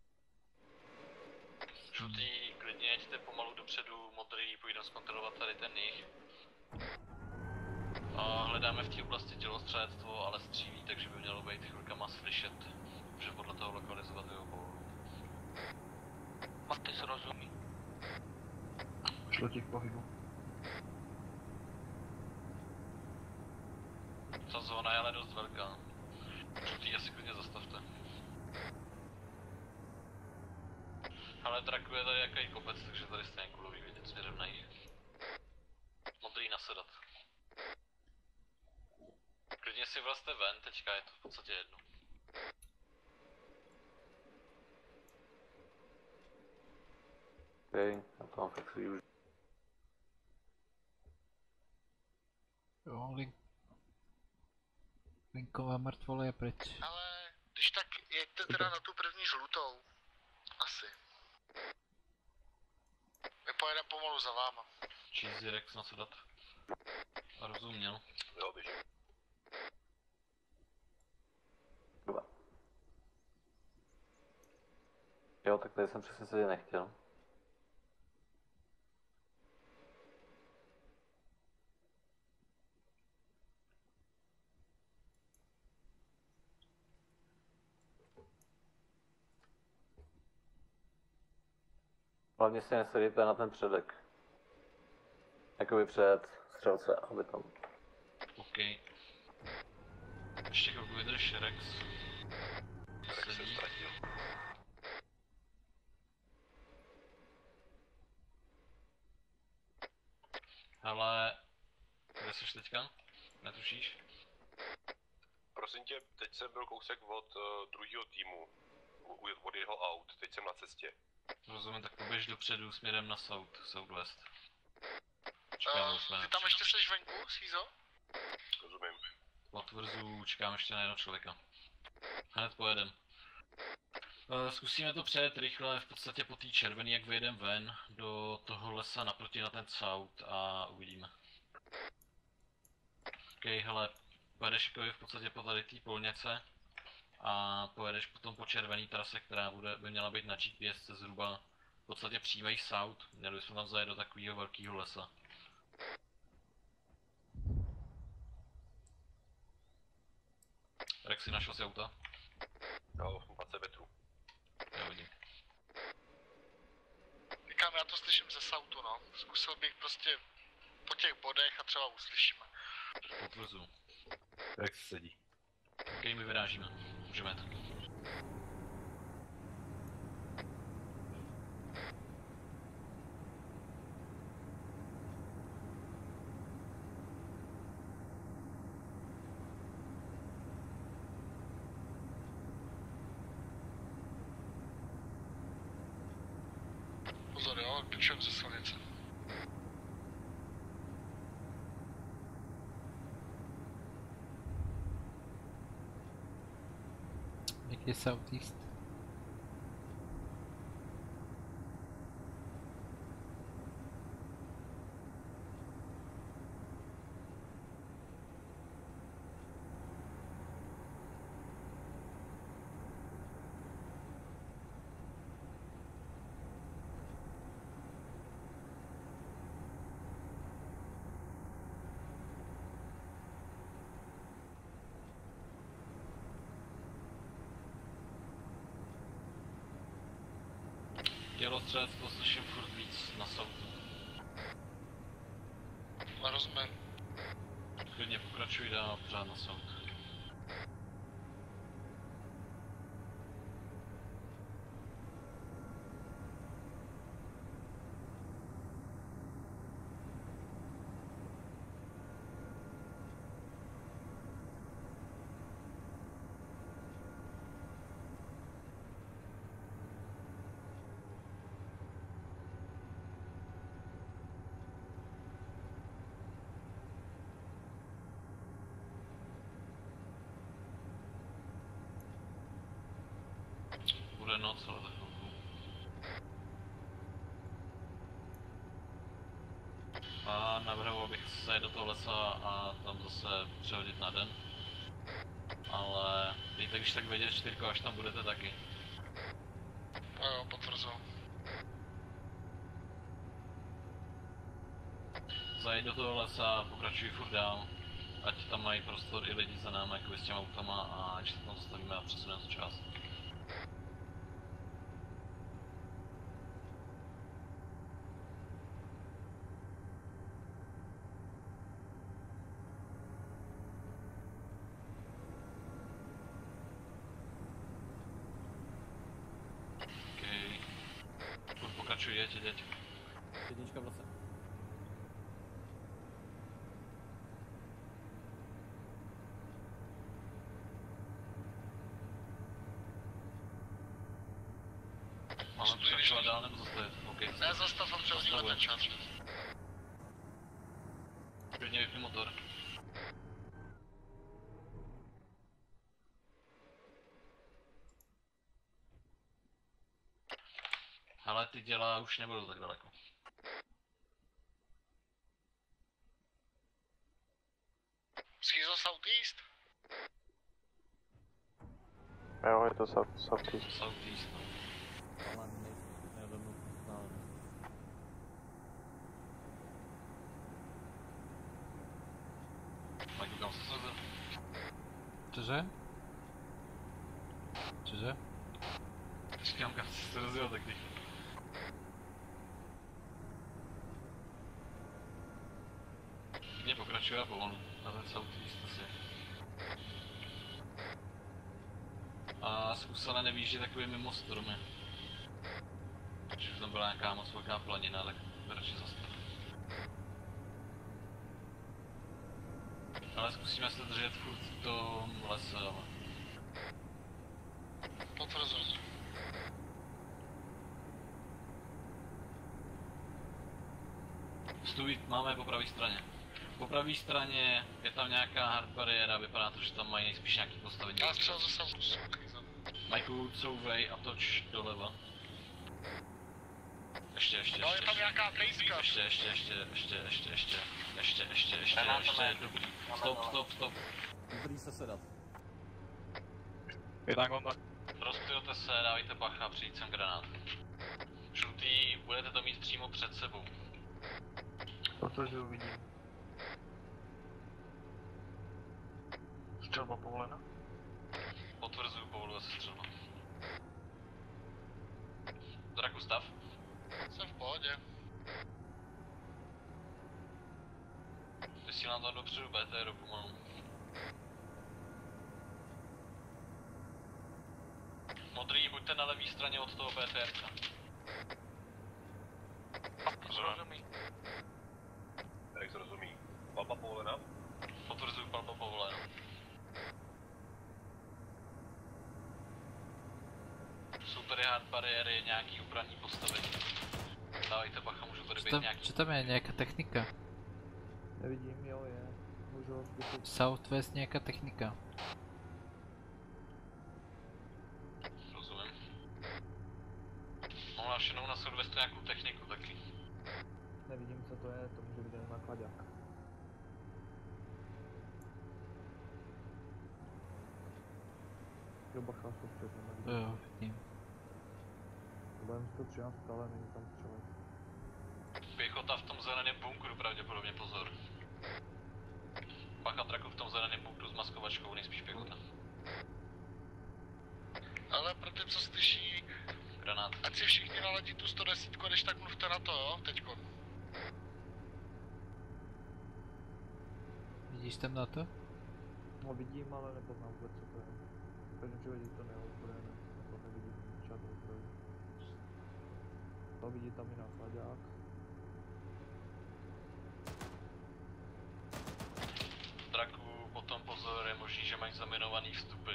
Žlutý, klidně jeďte pomalu dopředu, modrý, půjdeme zkontrolovat tady ten jich. A hledáme v té oblasti dělostřelectvo, ale střílí, takže by mělo být chvilkama slyšet, že podle toho lokalizovat jeho polohu. Maty zrozumí. Žlutý v pohybu. Ta zóna je ale dost velká. Žlutý asi klidně zastavte. Ale trakuje tady jaký kopec, takže tady stejně kulový vidět směrem na jih. Modrý nasedat. Klidně si vlezte ven, teďka je to v podstatě jedno. OK, na to mám fakt využít. Jo, Linková mrtvola je pryč. Ale když tak jeďte teda na tu první žlutou. Asi. My pojedeme pomalu za váma. Cheesy Rex na co dát. Rozuměl. Jo, běžím. Jo, tak tady jsem přesně sedět nechtěl. Hlavně si nesedíte na ten předek. Jakoby před střelce, aby tam... OK. Ještě chvilku vydrž, Rex. Rex se ztratil. Ale... Kde jsi teďka? Netušíš? Prosím tě, teď jsem byl kousek od druhého týmu. Od jeho aut, teď jsem na cestě. Rozumím, tak poběž dopředu směrem na Southwest. Ty tam ještě seš venku, Sízo? Rozumím. Potvrzu, čekám ještě na jednoho člověka. Hned pojedem. Zkusíme to přejet rychle, v podstatě po té červený, jak vyjedeme ven do toho lesa naproti na ten south a uvidíme. OK, hele, pojedeš v podstatě po tady té polněce a pojedeš potom po červený trase, která by měla být na GPS zhruba v podstatě přímej south. Měli bychom tam zajet do takového velkého lesa. Rex, si našel si auta? Jo, 20 metrů. Já vidím. Říkám, já to slyším ze sautu, no. Zkusil bych prostě po těch bodech a třeba uslyšíme. Potvrzuju. Rex sedí. OK, my vyrážíme. Můžeme jet. Pozor, jo, odpičujem ze silnice. Někde southeast. Dělostřelec to slyším furt víc na soutu. Rozumím. Klidně pokračuj dál pořád na soud. Bude noc, ale za chvilku. A navrhoval bych se do toho lesa a tam zase přehodit na den. Ale dejte když tak vědět 4, až tam budete taky. Jo, potvrzuji. Zajď do toho lesa a pokračuj furt dál. Ať tam mají prostor i lidi za námi jakoby s těma autama a ať se tam zastavíme a přesuneme tu část. Pokračuj, jeď. Jednička v lese. Máme pokračovat dál nebo zastavit? OK. Ne, zastav a přehodíme ten čas. Klidně vypni motor. Ale ty děla už nebudou tak daleko. Schizo Southeast? Jo, je to Southeast. Southeast, no. Ale nevím, Michael, kam se svezl? Cože? Cože? Říkám, kam jsi se rozjel tak rychle. Klidně pokračuje a pomalu, na ten Southeast asi. A zkus ale nevíš, že takový mimo stromy. Když už tam byla nějaká moc velká planina, tak radši zastav. Ale zkusíme se držet furt v tom lese, ale... Potvrzuji. Stůj, máme po pravé straně. Po pravé straně je tam nějaká hard bariéra, vypadá to, že tam mají nejspíš nějaký postavení. Já střel ze Southeast. Michael, couvej a toč doleva. Ještě. No, je tam nějaká pejska. Ještě, dobrý. Stop. Dobrý se sedat. Je tak on tak. Rozptylte se, dávejte bacha, přijít sem granát. Žlutý, budete to mít přímo před sebou. Protože uvidím. Střelba povolena? Potvrzuju, povoluje se střelba. Draku, stav? Jsem v pohodě. Vysílám tam dopředu BTR pomalu. Modrý, buďte na levé straně od toho BTR. Rozumí. Jak se rozumí? Palba povolena? Potvrzuju, palba povolena. Jsou tady hard bariéry, nějaký ubranný postavení. Dávejte bacha, můžu tady být nějaký... Čo tam je nějaká technika? Nevidím, jo, je. Můžu ho zkusit. Southwest nějaká technika. Rozumím. Mám našenou na Southwestu nějakou techniku taky. Nevidím, co to je, to může být jen nakladák. Jo, bacha, to před nevidím. Jo, vidím. Budeme 113, ale není tam člověk. Pěchota v tom zeleném bunkru, pravděpodobně pozor. Bacha traku v tom zeleném bunkru s maskovačkou, nejspíš pěchota. Ale pro ty, co slyší, granát. Ať si všichni naladí tu 110, když tak mluvte na to, jo, teďko. Vidíš tam na to? No vidím, ale nepoznám vůbec, co to je. V každém případě to neodporujeme, to nevidím žádnou zbroj. To vidí tam i nákladák. Draku, potom pozor, je možný, že mají zaminovaný vstupy.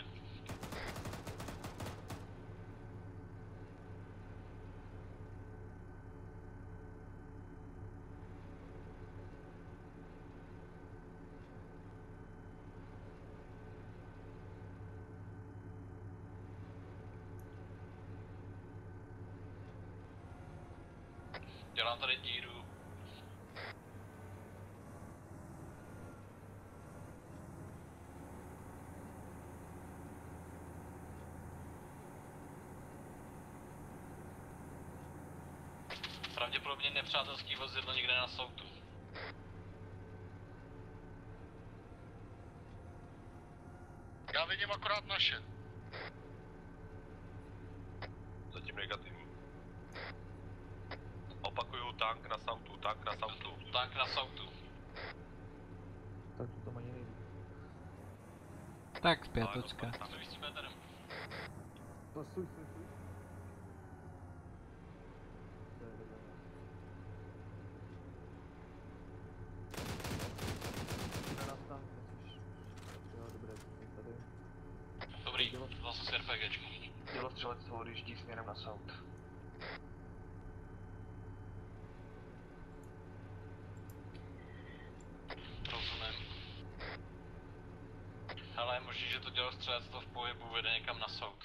Dělám tady díru. Pravděpodobně nepřátelský vozidlo někde na soutu. Já vidím akorát naše. Zatím negativní. Opakuju, tank na sautu, tank na sautu. Tank na sautu. Tak to ani nejde. Tak, zpětočka. To víc s metrem. To stůj. Dobrý, zase si RPGčko. Dělostřelectvo odjíždí směrem na soud. je možný, že to dělostřelectvo v pohybu vede někam na soud.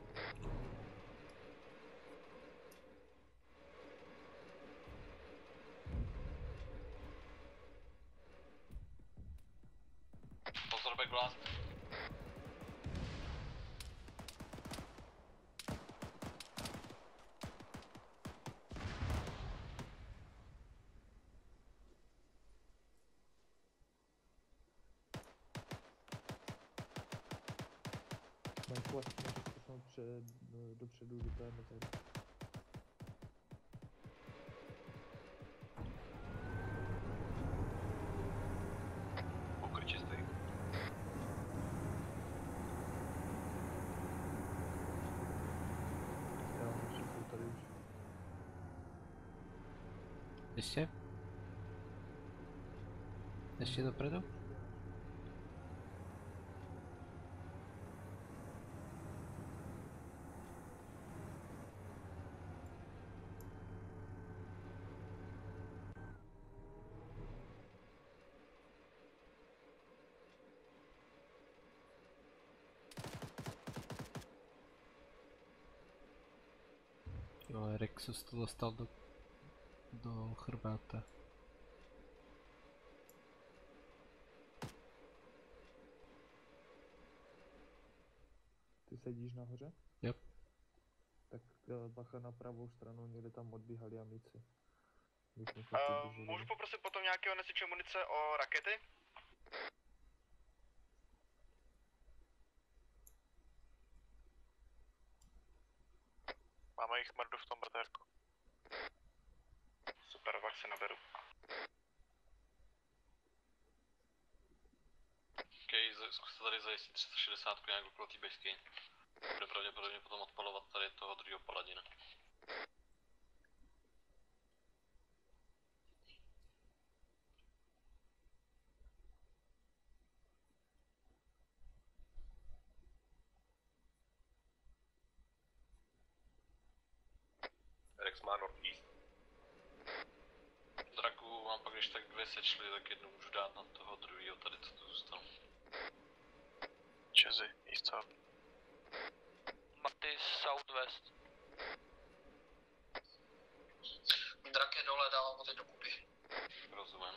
Pozor, Backlast. Majku, až můžeš posunout dopředu do té metody. Pokryt čistý. Já myslím, že tady už. Ještě? Ještě dopredu? Jo, Rexus to dostal do chrbáta. Ty sedíš nahoře? Yep. Tak bacha na pravou stranu, někde tam odbíhali amici. Můžu poprosit potom nějakého nesiče munice o rakety? Máme jich mrdu v tom brtérku. Super, pak se naberu. OK, zkuste tady zajistit 360 nějak okolo té bejsky. Bude pravděpodobně potom odpalovat tady toho druhého paladina. Rex má northeast. Draku mám pak, když tak dvě sečly, tak jednu můžu dát na toho druhého tady, co tu zůstal. Čezy, east south. Maty southwest. Drak je dole, dávám ho teď do kupy. Rozumím.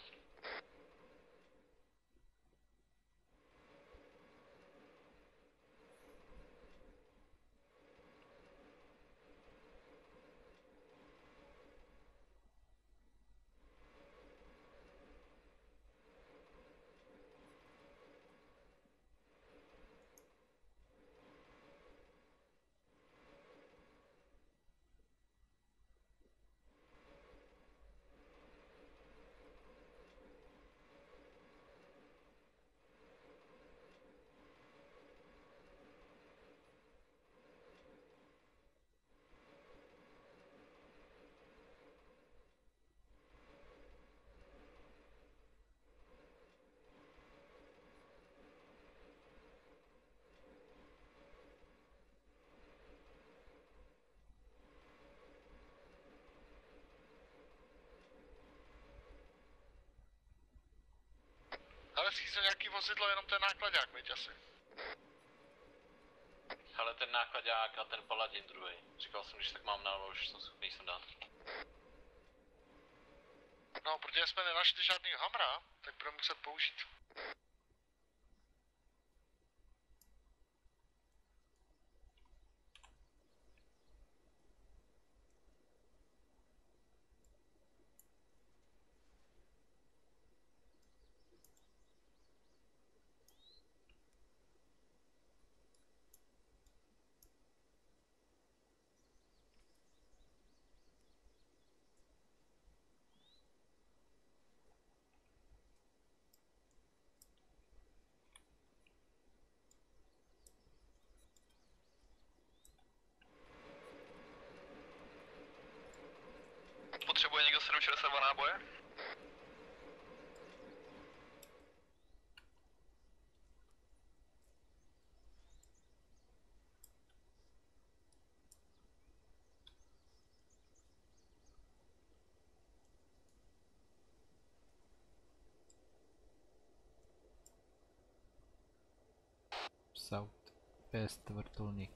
Ale schýze nějaký vozidlo, jenom ten nákladák, veď asi. Hele, ten nákladák a ten paladin druhý. Říkal jsem, když tak mám nálo, že jsem schopný sem dát. No, protože jsme nenašli žádný hamra, tak budeme muset použít. Potřebuje někdo 762 náboje? Southwest vrtulník.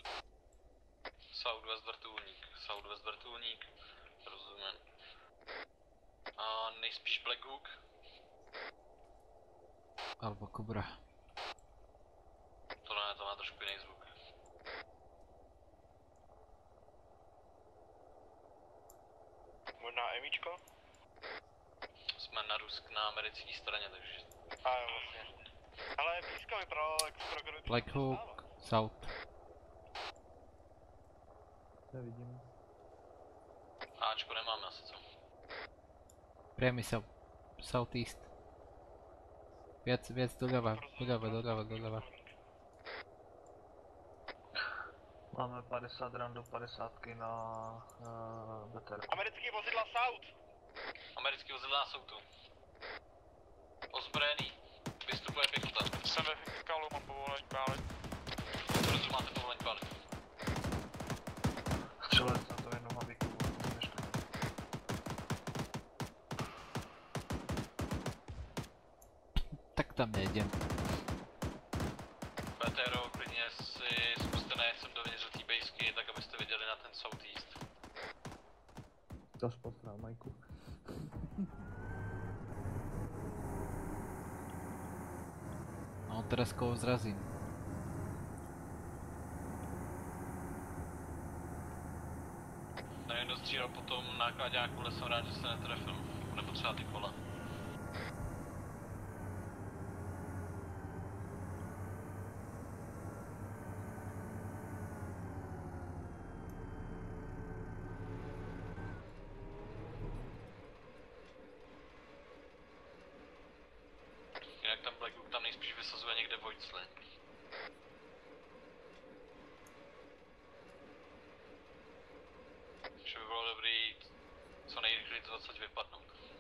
Southwest vrtulník, rozumím. A nejspíš Black Hook? Alebo Cobra. To ne, to má trošku jiný zvuk. Možná Emíčko? Jsme na americké straně, takže... A jo, vlastně. Ale blízko vypadalo, jak skoro kdyby Black Hook, South. Nevidím. Ačko nemáme asi, co? Priamy Southeast. Viac doľava. Máme 50 randů 50 na BTR. Americký vozidla South! Americký vozidla jsou tu. Ozbrojený. Vystupuje pěchota. Jsem ve Fikalu, mám povolení pálit. Proto máte povolení pálit. Střelec na to jednou havíku. Tak tam nejdem. PTRO, klidně si zkuste najet sem dovnitř do té bejsky, tak abyste viděli na ten southeast. To spostrá, Majku. No teraz koho zrazím. Nevím, kdo střílel po tom nákladáku, ale jsem rád, že se netrefil. Bude potřeba ty kola. Jinak tam Black Book tam nejspíš vysazuje někde Vojcli. Takže by bylo dobrý co nejrychleji to začít vypadnout.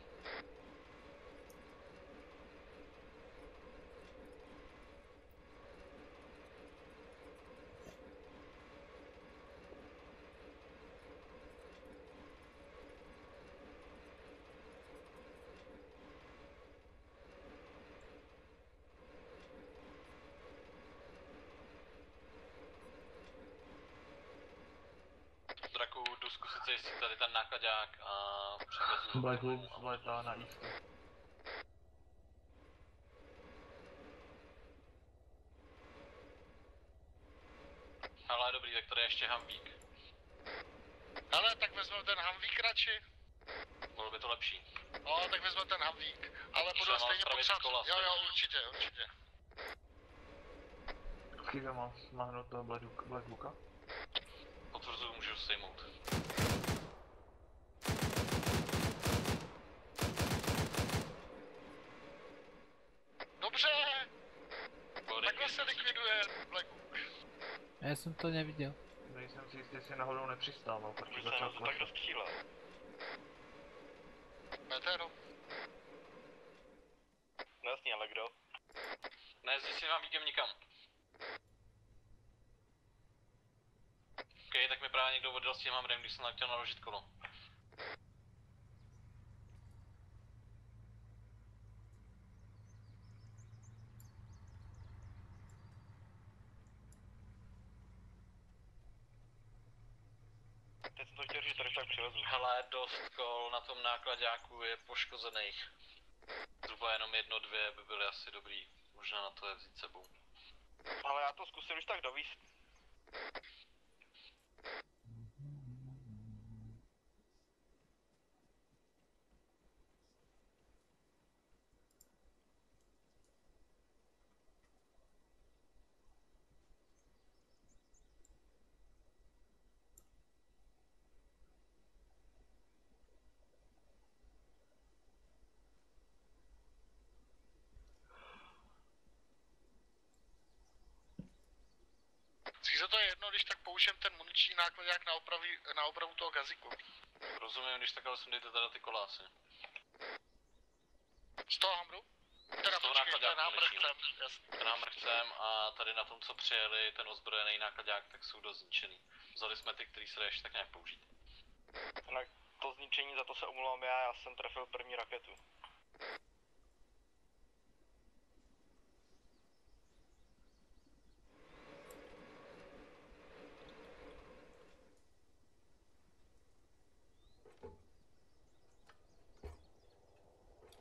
Draku, jdu zkusit zjistit tady ten nákladák a převezu. Black Hook vletá na east. Ale dobrý, tak tady je ještě Humvík. Hele, tak vezmeme ten Humvík radši. Bylo by to lepší. No, tak vezmeme ten Humvík. Ale budu Třeba stejně spravit potřebovat. kola, Jo, určitě. Chvíli mám smáhnout toho Black Hooka. Potvrzuju, můžu sejmout. Dobře! Takhle se likviduje Black Hook. Já jsem to neviděl. Nejsem si jistý, jestli náhodou nepřistával, protože Už se začal na to tak dostřílel. Metero. No jasně, ale kdo? Nejezdí si Humvíkem nikam. OK, tak mi právě někdo odjel s tím Hamrem, když jsem chtěl naložit kolo. Teď jsem to chtěl říct, tady tak přilezu. Hele, dost kol na tom nákladáku je poškozených. Zhruba jenom 1-2 by byly asi dobrý. Možná na to je vzít sebou. Ale já to zkusím už tak dovíst. Cízo to je jedno, když tak použijem ten muniční nákladák na opravu toho gaziku. Rozumím, když tak ale sundejte teda ty kolásy. Z toho Hamru? Teda počkej, ten Hamr chcem, jasný. Ten Hamr chcem a tady na tom, co přijeli, ten ozbrojený nákladák, tak jsou dost zničený. Vzali jsme ty, který se ještě tak nějak použít. No, to zničení, za to se omlouvám já jsem trefil první raketu.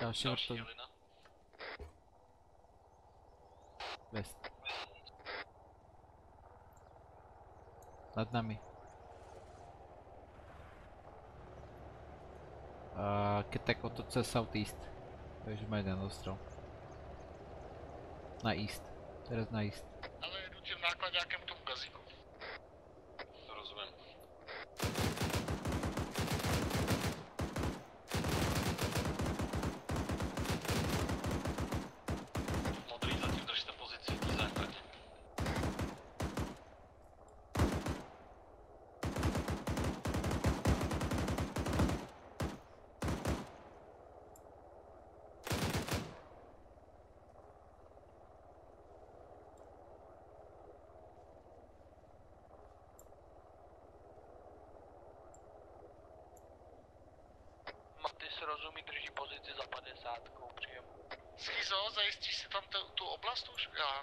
Další vrtulník. West. Nad nami. Ketek otoce southeast. Takže má jeden ostřel. Na east. Teraz na east. Ale jedu tím nákladňákem k tomu gazíku. Rozumím. Modrý, zatím držte pozici v té základně. Matis rozumí, drží pozici za 50, příjem. Schizo, zajistíš si tam tu oblast už? Já.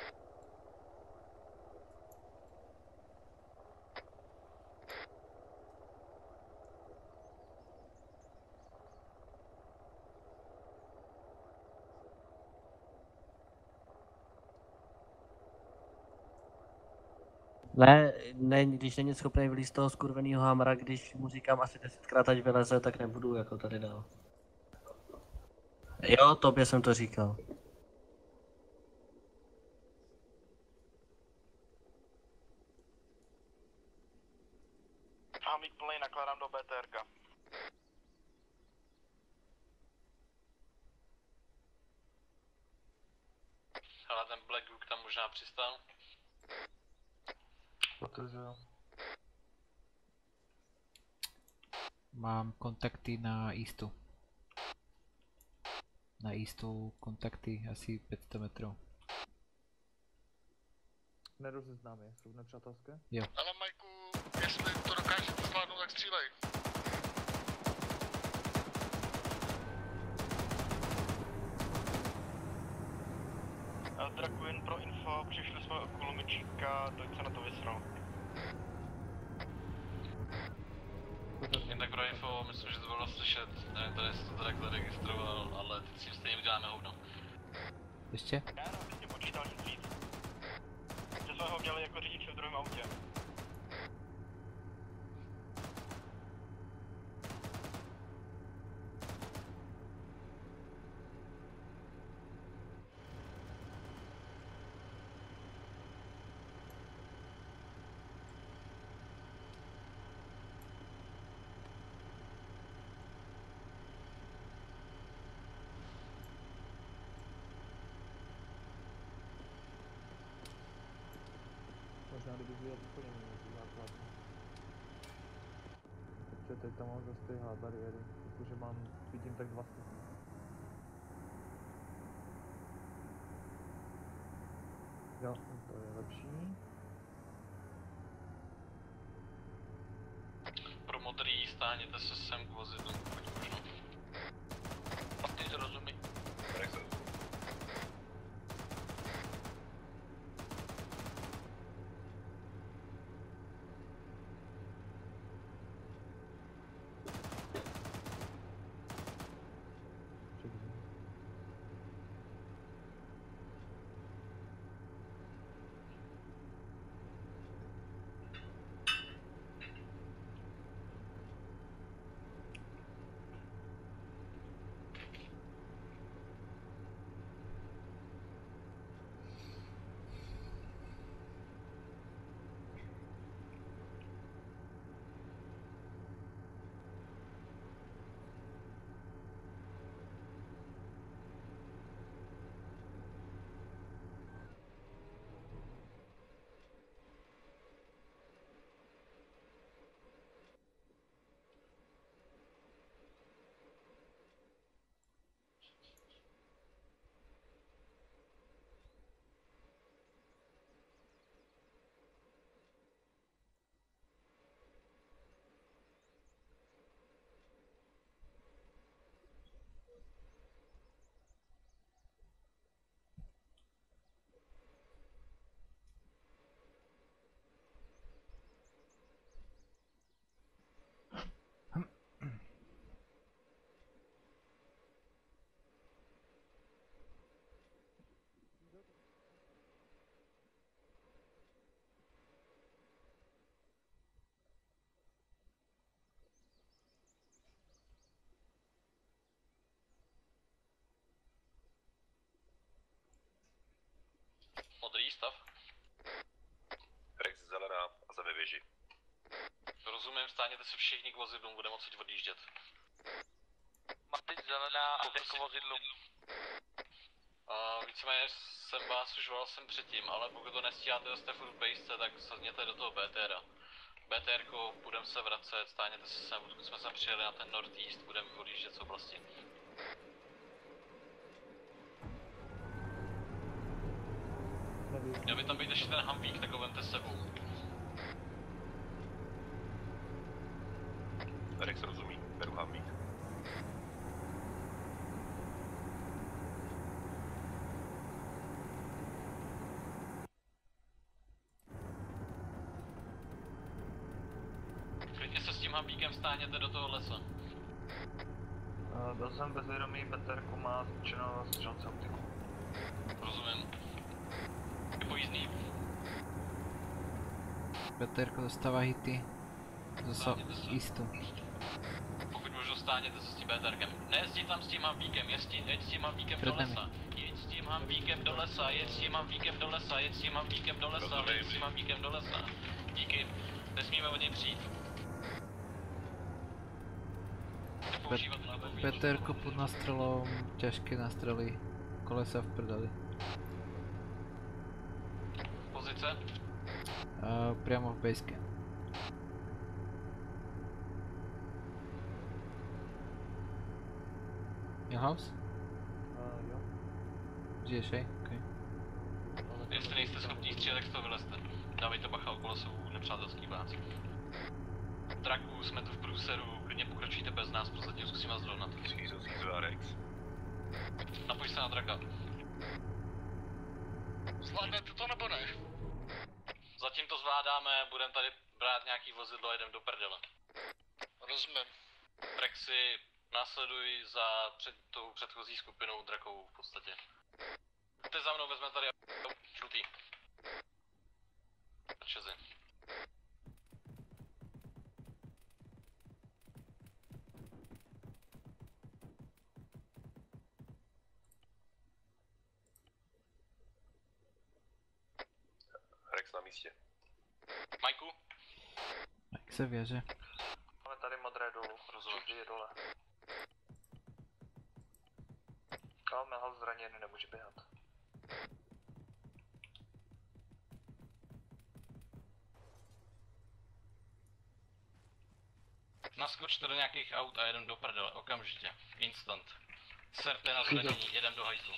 Ne, když není schopný vylít z toho skurvenýho hamra, když mu říkám asi 10krát ať vyleze, tak nebudu jako tady dál. Jo, tobě jsem to říkal. Hámík plný, nakládám do BTRka. Ale ten Black Hook tam možná přistál. Protože jo. Mám kontakty na eastu. Na eastu kontakty asi 500 metrů. Nerozeznáme, jsou nepřátelské? Jo. Ale Majku, jestli to dokážete zvládnout, tak střílej. Drakuin pro info, přišli jsme od kulomičíka, dojď se na to vysral. Jen tak pro info, myslím, že to bylo slyšet, nevím tady, jestli to tak zaregistroval, ale teď si stejně uděláme hovno. Ještě? Já teď mě počítal nic víc. Že jsme ho měli jako řidiče v druhém autě. Možná kdybych viděl úplně mimo tu základnu. Protože teď tam mám zase ty bariéry, protože vidím tak 2 stupně. Jo, to je lepší. Pro modrý stáhněte se sem k vozidlu, pokud možno. Matis rozumí. stav? Rex zelená a za ve věži. Rozumím, stáhněte se všichni k vozidlům, budeme moci odjíždět. Matič zelená a jdem k vozidlu. Víceméně jsem vás už volal sem předtím, ale pokud to nestíháte, jste furt v bejsce, tak sadněte do toho BTR. BTR-ko, budeme se vracet, stáhněte se sem, pokud jsme sem přijeli na ten Northeast, budeme odjíždět z oblasti. Měl by tam být ještě ten Humvík, tak ho vemte s sebou. Rex rozumí, beru Humvík. Klidně se s tím Humvíkem stáhněte do toho lesa. Byl jsem bezvědomý, Peterku má zničeno střelce optiku. Rozumím. Je pojízdný. Peterko dostává hity. Zase jistu. Pokud můžu, stáhněte se s tím BTRkem. Nejezdí tam s tím Humvíkem, jeď s tím Humvíkem do lesa. Jeď s tím Humvíkem do lesa, jeď s tím Humvíkem do lesa, jeď s tím Humvíkem do lesa, jeď s tím Humvíkem do lesa. Díky, nesmíme od něj přijít. Peterko pod nástrelom, ťažké nástrely, kolesa v prdeli. Pozice? Priamo v basecamp. Milhouse? Jo. Žiješ, hej? Okay. Jestli nejste schopní střílet, tak z toho vylezte. Dávejte bacha, okolo jsou nepřátelský vojáci. Draku, jsme tu v průseru, klidně pokračujte bez nás, prozatím zkusím vás dohnat. Schýzu a Rex. Napoj se na Draka. Zvládnete to nebo ne? Zatím to zvládáme, budeme tady brát nějaký vozidlo a jedem do prdele. Rozumím. Rexy, následuj za tou předchozí skupinou Drakou v podstatě. Ty za mnou, vezme tady žlutý. Čezy. Rex na místě. Majku? Mike se věže. Máme tady modré dolů, rozhodně je dole. Ale Milhouse zraněný, nemůže běhat. Naskočte do nějakých aut a jedem do prdele, okamžitě. Instant. Serte na zvedení, jedem do hajzlu.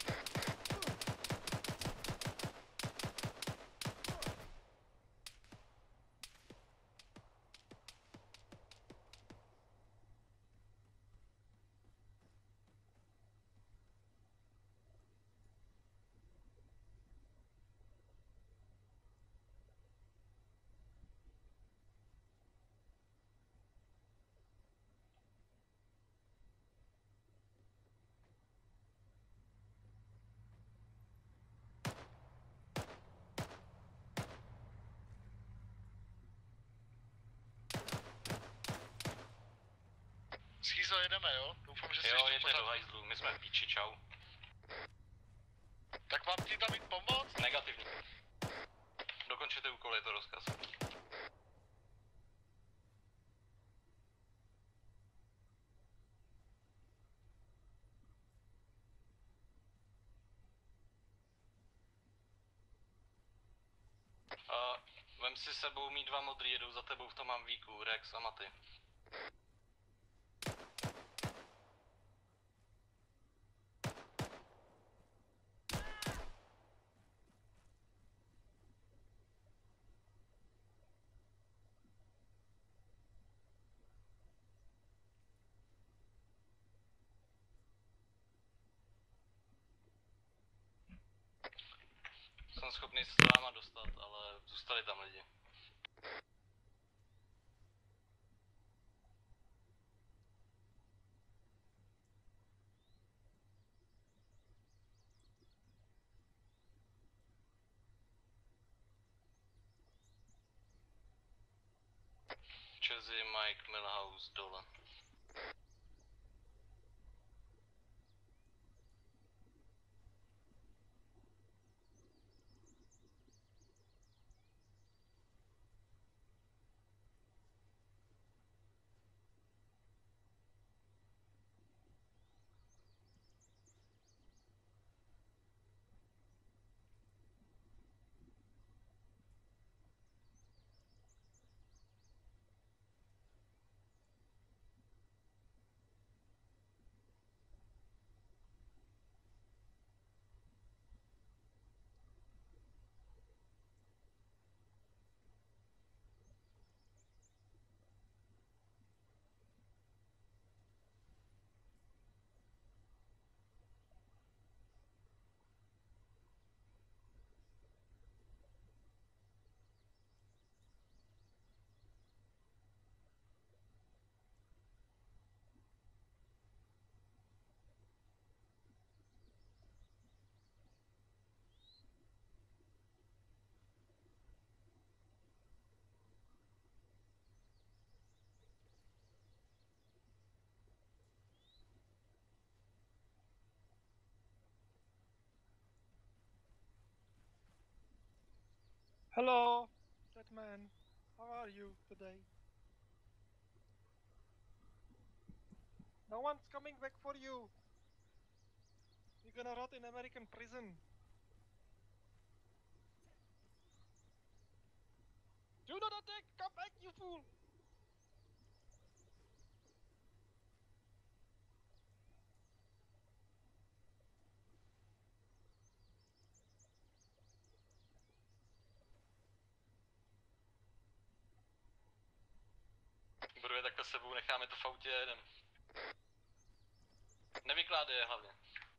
Schýzo, jedeme, jo? Doufám, že jsi jo, ještě jeďte pořád. do hajzlu, my jsme v píči, čau. Tak mám ti tam jít pomoct? Negativní. Dokončete úkol, je to rozkaz. Vem si sebou mít dva modrý, jedou za tebou v tom Humvíku, Rex a Maty. Jsem schopný se s váma dostat, ale zůstali tam lidi. Chelsea, Mike, Milhouse, dole. Hello, dead man. How are you today? No one's coming back for you. You're gonna rot in American prison. Do not attack! Come back, you fool! Bruje, tak to sebou necháme to v autě a jedem. Nevykládej je hlavně.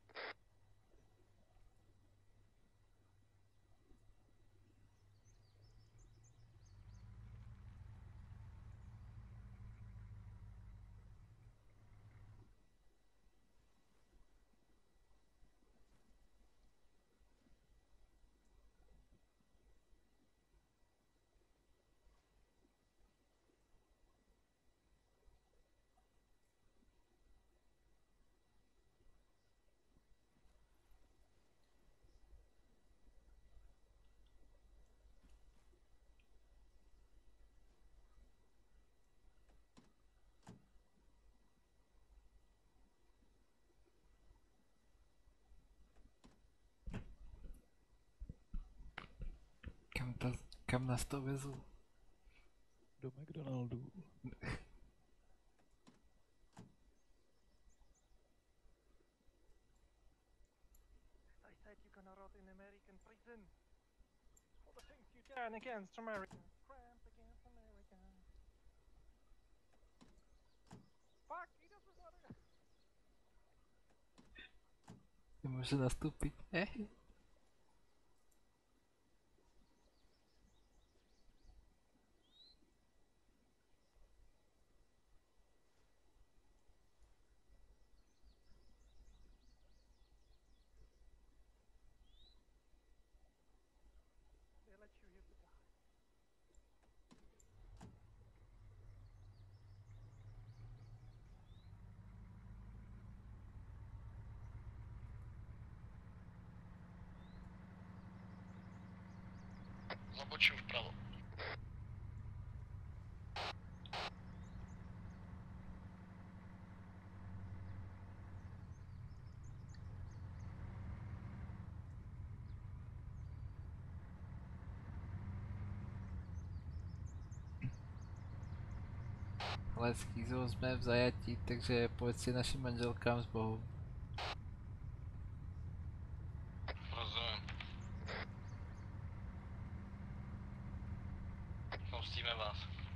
Kam nás to vezou? Do McDonaldu. I said you're gonna rot in American prison. For the things you done against America. Crimes against America. Fuck, he doesn't want to... Nemůže nastoupit. They let you here to die. Zabočím vpravo. Ale schýzou jsme v zajatí, takže pojď si našim manželkám s Bohu. Rozumím. Pustíme vás.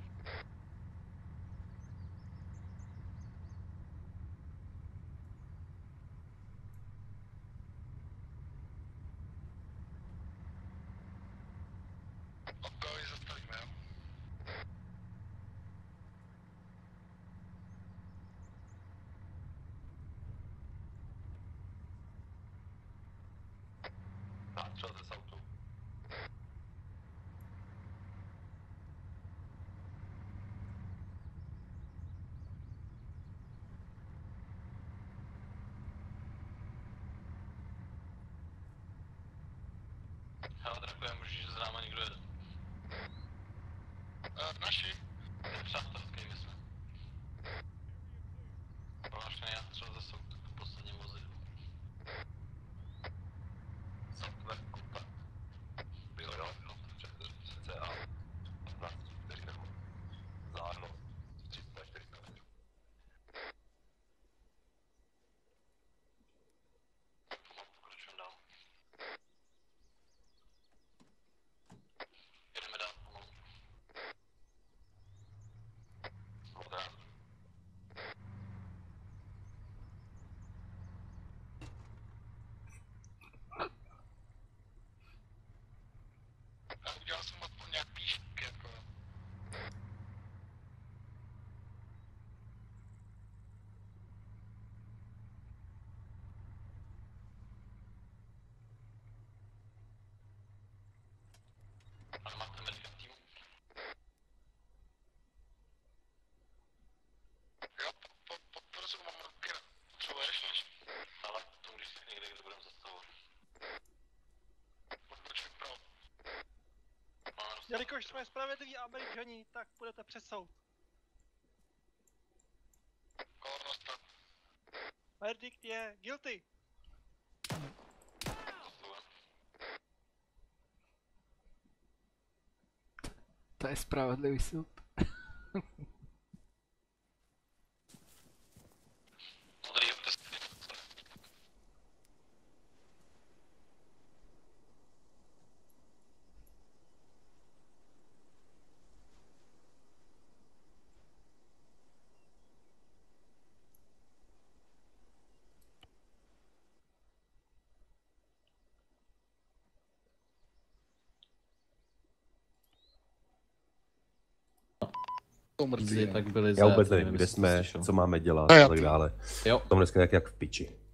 Okolo zastavíme, jo? Tak, třeba z autu. Hele, Draku, já můžeš s náma někdo jede. Naši. Nepřátelský my jsme. Máš mě jastřel ze soutu v posledním vozidlu. Software kontakt. Jo, CA 15 4 nebo Zárno 300-400 metrů. Pokračujeme dál. Jedeme dál pomalu. Modrá. Udělal jsem aspoň nějaký šik, jako. Ale máte medical tým? Jo, potvrzuji, mám ruky. Potřebuješ než? Ale to můžeš si někde, kde budeme zastavovat. Odbočím vpravo. No Jelikož jsme spravedliví Američani, tak půjdete před soud. Verdikt je guilty. To je spravedlivý soud. Tak byli Já vůbec za- nevím, kde jsme, co máme dělat No, já a tak dále. Jo. Tam dneska jak v piči.